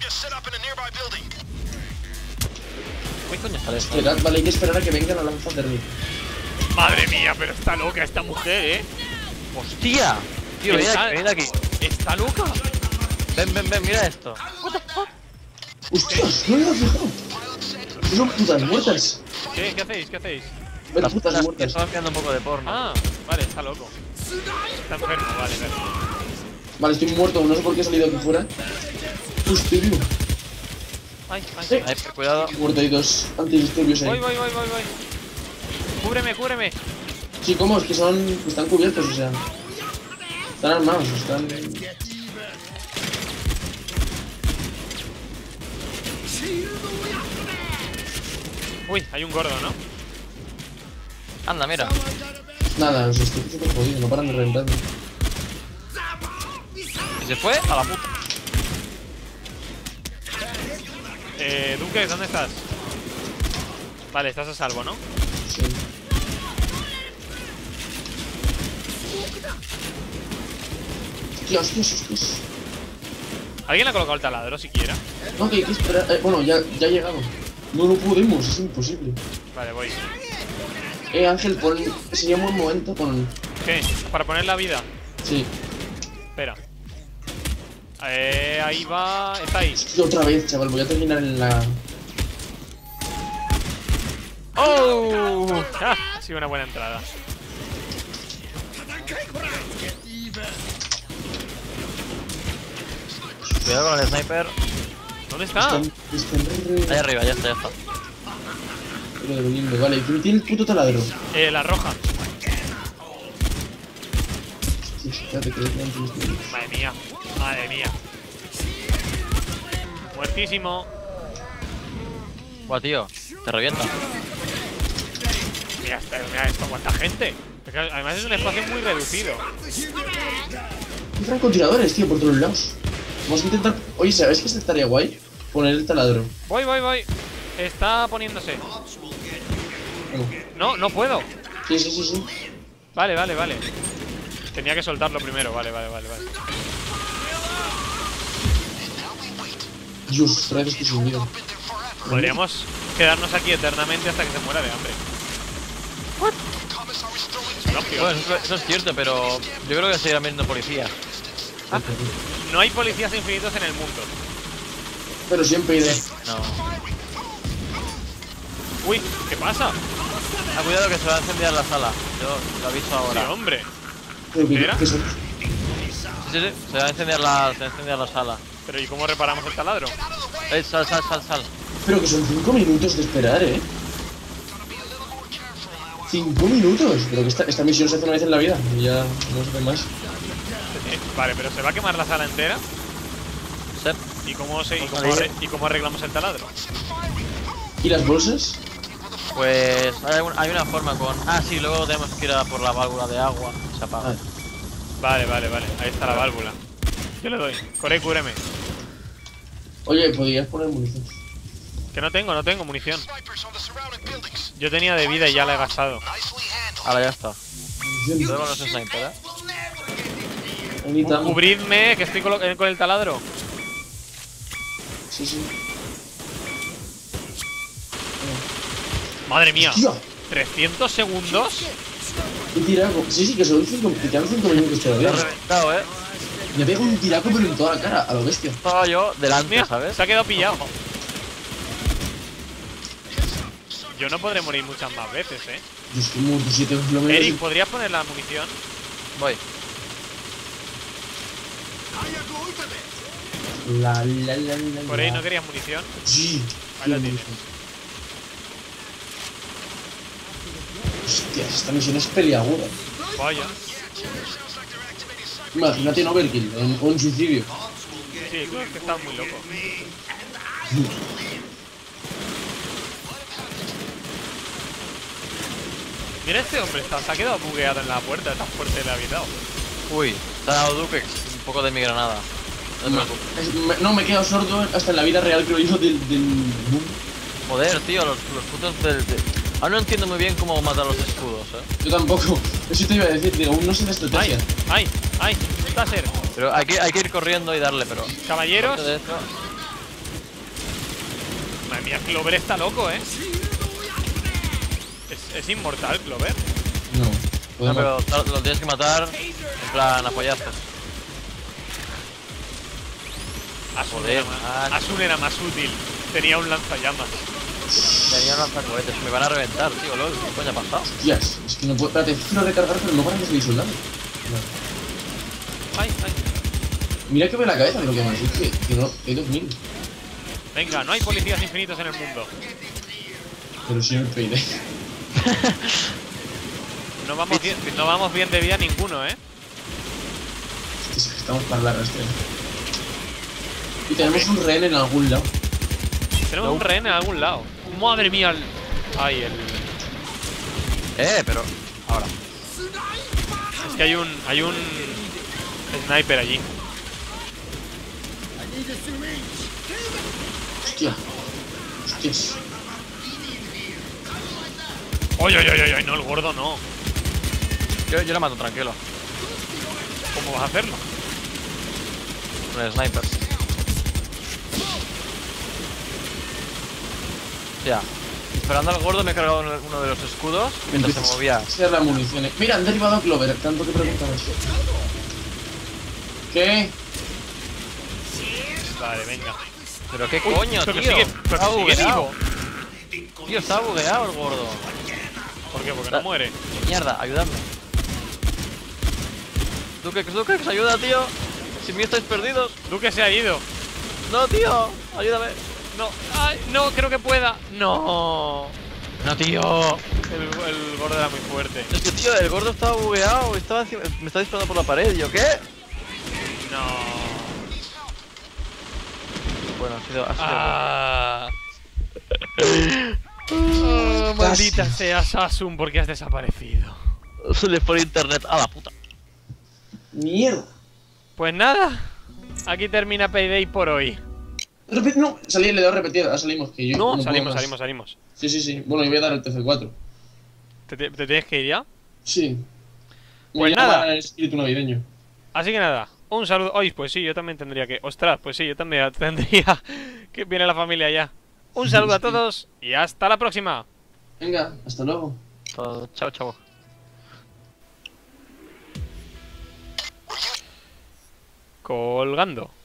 E: ¿Qué coño sale esto?
A: Esperad, vale, hay que esperar a que venga la lanza de Rick.
B: Madre mía, pero está loca esta mujer, eh.
E: ¡Hostia! Tío, venid
B: Está-
E: aquí, venid aquí.
B: Está loca.
E: Ven, ven, ven, mira esto.
A: ¡Hostias! ¡No me había fijado! Son putas muertas.
B: ¿Qué? ¿Qué hacéis? ¿Qué hacéis?
A: Ven,
E: Las
A: putas
E: putas
A: muertas.
E: estaban mirando un poco de porno.
B: Ah, vale, está loco. Está enfermo, vale, vale.
A: Vale, estoy muerto. No sé por qué he salido aquí fuera. Uy, estoy vivo.
B: Ay, ay.
A: Eh.
E: Ahí, pero cuidado.
A: Muerto, hay dos antidisturbios
B: Voy,
A: ahí.
B: voy, voy, voy, voy. Cúbreme, cúbreme.
A: Sí, ¿cómo? Es que son... que están cubiertos, o sea... Están armados, están...
B: Uy, hay un gordo, ¿no?
E: Anda, mira.
A: Nada, os estoy súper jodido, no paran de reventarme.
E: Y se fue a la puta.
B: Eh, Duque, ¿dónde estás? Vale, estás a salvo, ¿no?
A: Sí. Hostia, hostias, hostias.
B: ¿Alguien le ha colocado el taladro siquiera?
A: No, que hay que esperar... eh, bueno, ya, ya ha llegado. No lo podemos, es imposible.
B: Vale, voy.
A: Eh, Ángel, pon... Sería un buen momento con...
B: ¿Qué? ¿Para poner la vida?
A: Sí.
B: Espera. Eh, ahí va... Está ahí.
A: Hostia, otra vez, chaval, voy a terminar en la...
B: ¡Oh! Ah, ha sido una buena entrada.
E: Cuidado con el sniper.
B: ¿Dónde está?
A: Están... están re-
E: Ahí arriba, ya está, ya está.
A: Pero devolviendo. Vale, ¿quién tiene el puto taladro?
B: Eh, la roja.
A: Sí, espérate, que voy a antidisturbios.
B: Madre mía. Madre mía. Muertísimo.
E: Buah, tío. Te revienta.
B: Mira, esto, mira esto, cuánta gente. Es que además es un espacio muy reducido.
A: Hay francotiradores, tío, por todos lados. Vamos a intentar... Oye, ¿sabes qué estaría guay? poner el taladro.
B: Voy, voy, voy. Está poniéndose. No, no puedo.
A: Sí, sí, sí, sí.
B: Vale, vale, vale. Tenía que soltarlo primero. Vale, vale, vale, vale.
A: Dios, otra vez estoy sin vida.
B: Podríamos quedarnos aquí eternamente hasta que se muera de hambre. No, tío.
E: Bueno, eso, eso es cierto, pero yo creo que seguirán viendo policías.
B: Ah, no hay policías infinitos en el mundo.
A: Pero siempre iré.
E: No.
B: Uy, ¿qué pasa?
E: Ah, cuidado que se va a encender la sala. Yo lo aviso
B: Sí,
E: ahora.
B: hombre.
A: Pero que,
B: ¿Era?
A: que son-
E: Sí, sí, sí. Se va a encender la, se va a encender la sala.
B: Pero ¿y cómo reparamos el taladro?
E: Eh, sal, sal, sal, sal.
A: pero que son cinco minutos de esperar, ¿eh? Cinco minutos. Pero que esta, esta misión se hace una vez en la vida. Y ya no se hace más.
B: Eh, Vale, pero ¿se va a quemar la sala entera?
E: Sí.
B: ¿Y cómo, se, y
E: Pues
B: cómo,
E: vale.
B: arre- ¿Y cómo arreglamos el taladro?
A: ¿Y las bolsas?
E: Pues hay, un- hay una forma con... Ah, sí, luego tenemos que ir a por la válvula de agua. Se apaga.
A: Ah,
B: Vale, vale, vale. Ahí está la válvula. Yo le doy. Corey, cúreme.
A: oye, podrías poner munición.
B: Que no tengo, no tengo munición. Yo tenía de vida y ya la he gastado.
E: Ahora ya está.
A: Munición.
E: Luego no es sniper, ¿eh?
A: Bonita.
B: Cu- Cubridme, que estoy con, lo- con el taladro.
A: Sí, sí.
B: Madre mía.
A: Hostia,
B: ¿trescientos segundos?
A: un tiraco. Sí, sí, que son cinco, que quedan cinco minutos
E: Me
A: todavía.
E: ha reventado, ¿eh?
A: Me pego un tiraco, pero en toda la cara, a lo bestia.
E: Estaba yo delante,
B: Mira,
E: ¿sabes?
B: se ha quedado pillado. Yo no podré morir muchas más veces, eh.
A: Yo estoy muerto siete kilómetros.
B: Eric, ¿podrías poner la munición?
E: Voy.
A: La, la, la, la,
B: Por ahí,
A: la.
B: ¿no querías munición?
A: Sí.
B: Ahí la tienes.
A: Hostia, esta misión es peliaguda.
B: Vaya.
A: Imagínate en Overkill, en un suicidio.
B: Sí, tú es que estás muy loco. Mira este hombre, está, se ha quedado bugueado en la puerta, tan fuerte le ha habitado.
E: Uy, te ha dado Dupex. Un poco de mi granada. No te
A: No,
E: preocupes.
A: es- me- no, me he quedado sordo hasta en la vida real, creo yo, del... del... boom.
E: Joder, tío, los, los putos del... de- Aún no entiendo muy bien cómo matar los escudos, ¿eh?
A: Yo tampoco. Eso te iba a decir, digo, aún no sé de
B: ¡Ay!
A: estrategia.
B: ¡Ay! ¡Ay! ¡Taser!
E: Pero hay que, hay que ir corriendo y darle, pero...
B: Caballeros.
E: aparte de eso...
B: Madre mía, Clover está loco, eh. ¿Es, es inmortal, Clover?
A: No.
E: No,
A: Podemos...
E: pero tal- lo tienes que matar en plan apoyazos.
B: Asun
E: Joder,
B: era, más,
E: man.
B: Asun era más útil. Tenía un lanzallamas.
E: Tenía un lanzacohetes, me van a reventar, tío, lol. ¿Qué coño ha pasado?
A: Hostias, es que no puedo... Espérate, quiero recargar, pero no para que estoy soldando.
B: ¡Ay! ¡Ay!
A: Mira que ve la cabeza de lo que me has dicho, que, que no, que hay dos mil.
B: Venga, no hay policías infinitos en el mundo.
A: Pero siempre iré.
B: No vamos bien, no vamos bien de vida ninguno, eh.
A: Es que estamos para la rastra. Y tenemos un rehén en algún lado.
B: Tenemos un rehén en algún lado. Madre mía, el... Ay, el...
E: Eh, pero... Ahora.
B: Es que hay un... Hay un... Sniper allí.
A: Hostia. Hostias.
B: ¡Ay, ay, ay, ay! ay, no, el gordo no.
E: Yo, yo lo mato, tranquilo.
B: ¿Cómo vas a hacerlo?
E: Con el sniper. Ya. Disparando al gordo me he cargado uno uno de los escudos mientras se movía.
A: Esa es la munición. eh. Mira, han derribado a Clover, tanto que preguntabas. ¿Qué?
B: Vale, venga.
E: Pero qué
B: Uy,
E: coño,
B: pero que
E: tío.
B: sigue- pero
E: Está
B: que sigue
E: bugueado.
B: vivo.
E: Tío, está bugueado el gordo.
B: ¿Por qué? Porque no muere.
E: Mierda, ayudadme. Dukex, Dukex, ayuda, tío. Sin mí estáis perdidos.
B: Duque se ha ido.
E: No, tío, ayúdame.
B: No, ay, no, creo que pueda. No.
E: No, tío.
B: El, el gordo era muy fuerte.
E: Es que, tío, el gordo estaba bugueado. Estaba encima- me está disparando por la pared. ¿Yo qué?
B: No.
E: Bueno, ha sido... Ha sido
B: Ah. Oh, maldita seas, Asun, porque has desaparecido.
E: bueno. Se le fue el internet a la puta.
A: Mierda.
B: Pues nada, aquí termina Payday por hoy.
A: Repe- No, salí, le he dado a repetir, ahora salimos. Que yo
B: No,
A: puedo
B: salimos,
A: más.
B: salimos, salimos.
A: Sí, sí, sí. Bueno, yo voy a dar el T F cuatro.
B: ¿Te, te, te tienes que ir ya?
A: Sí. Me
B: Pues
A: llama
B: nada.
A: el espíritu navideño.
B: Así que nada, un saludo. Ay, pues sí, yo también tendría que. Ostras, pues sí, yo también tendría que viene la familia ya. Un saludo a todos y hasta la próxima.
A: Venga, hasta luego.
E: Todo- Chao, chao.
B: Colgando.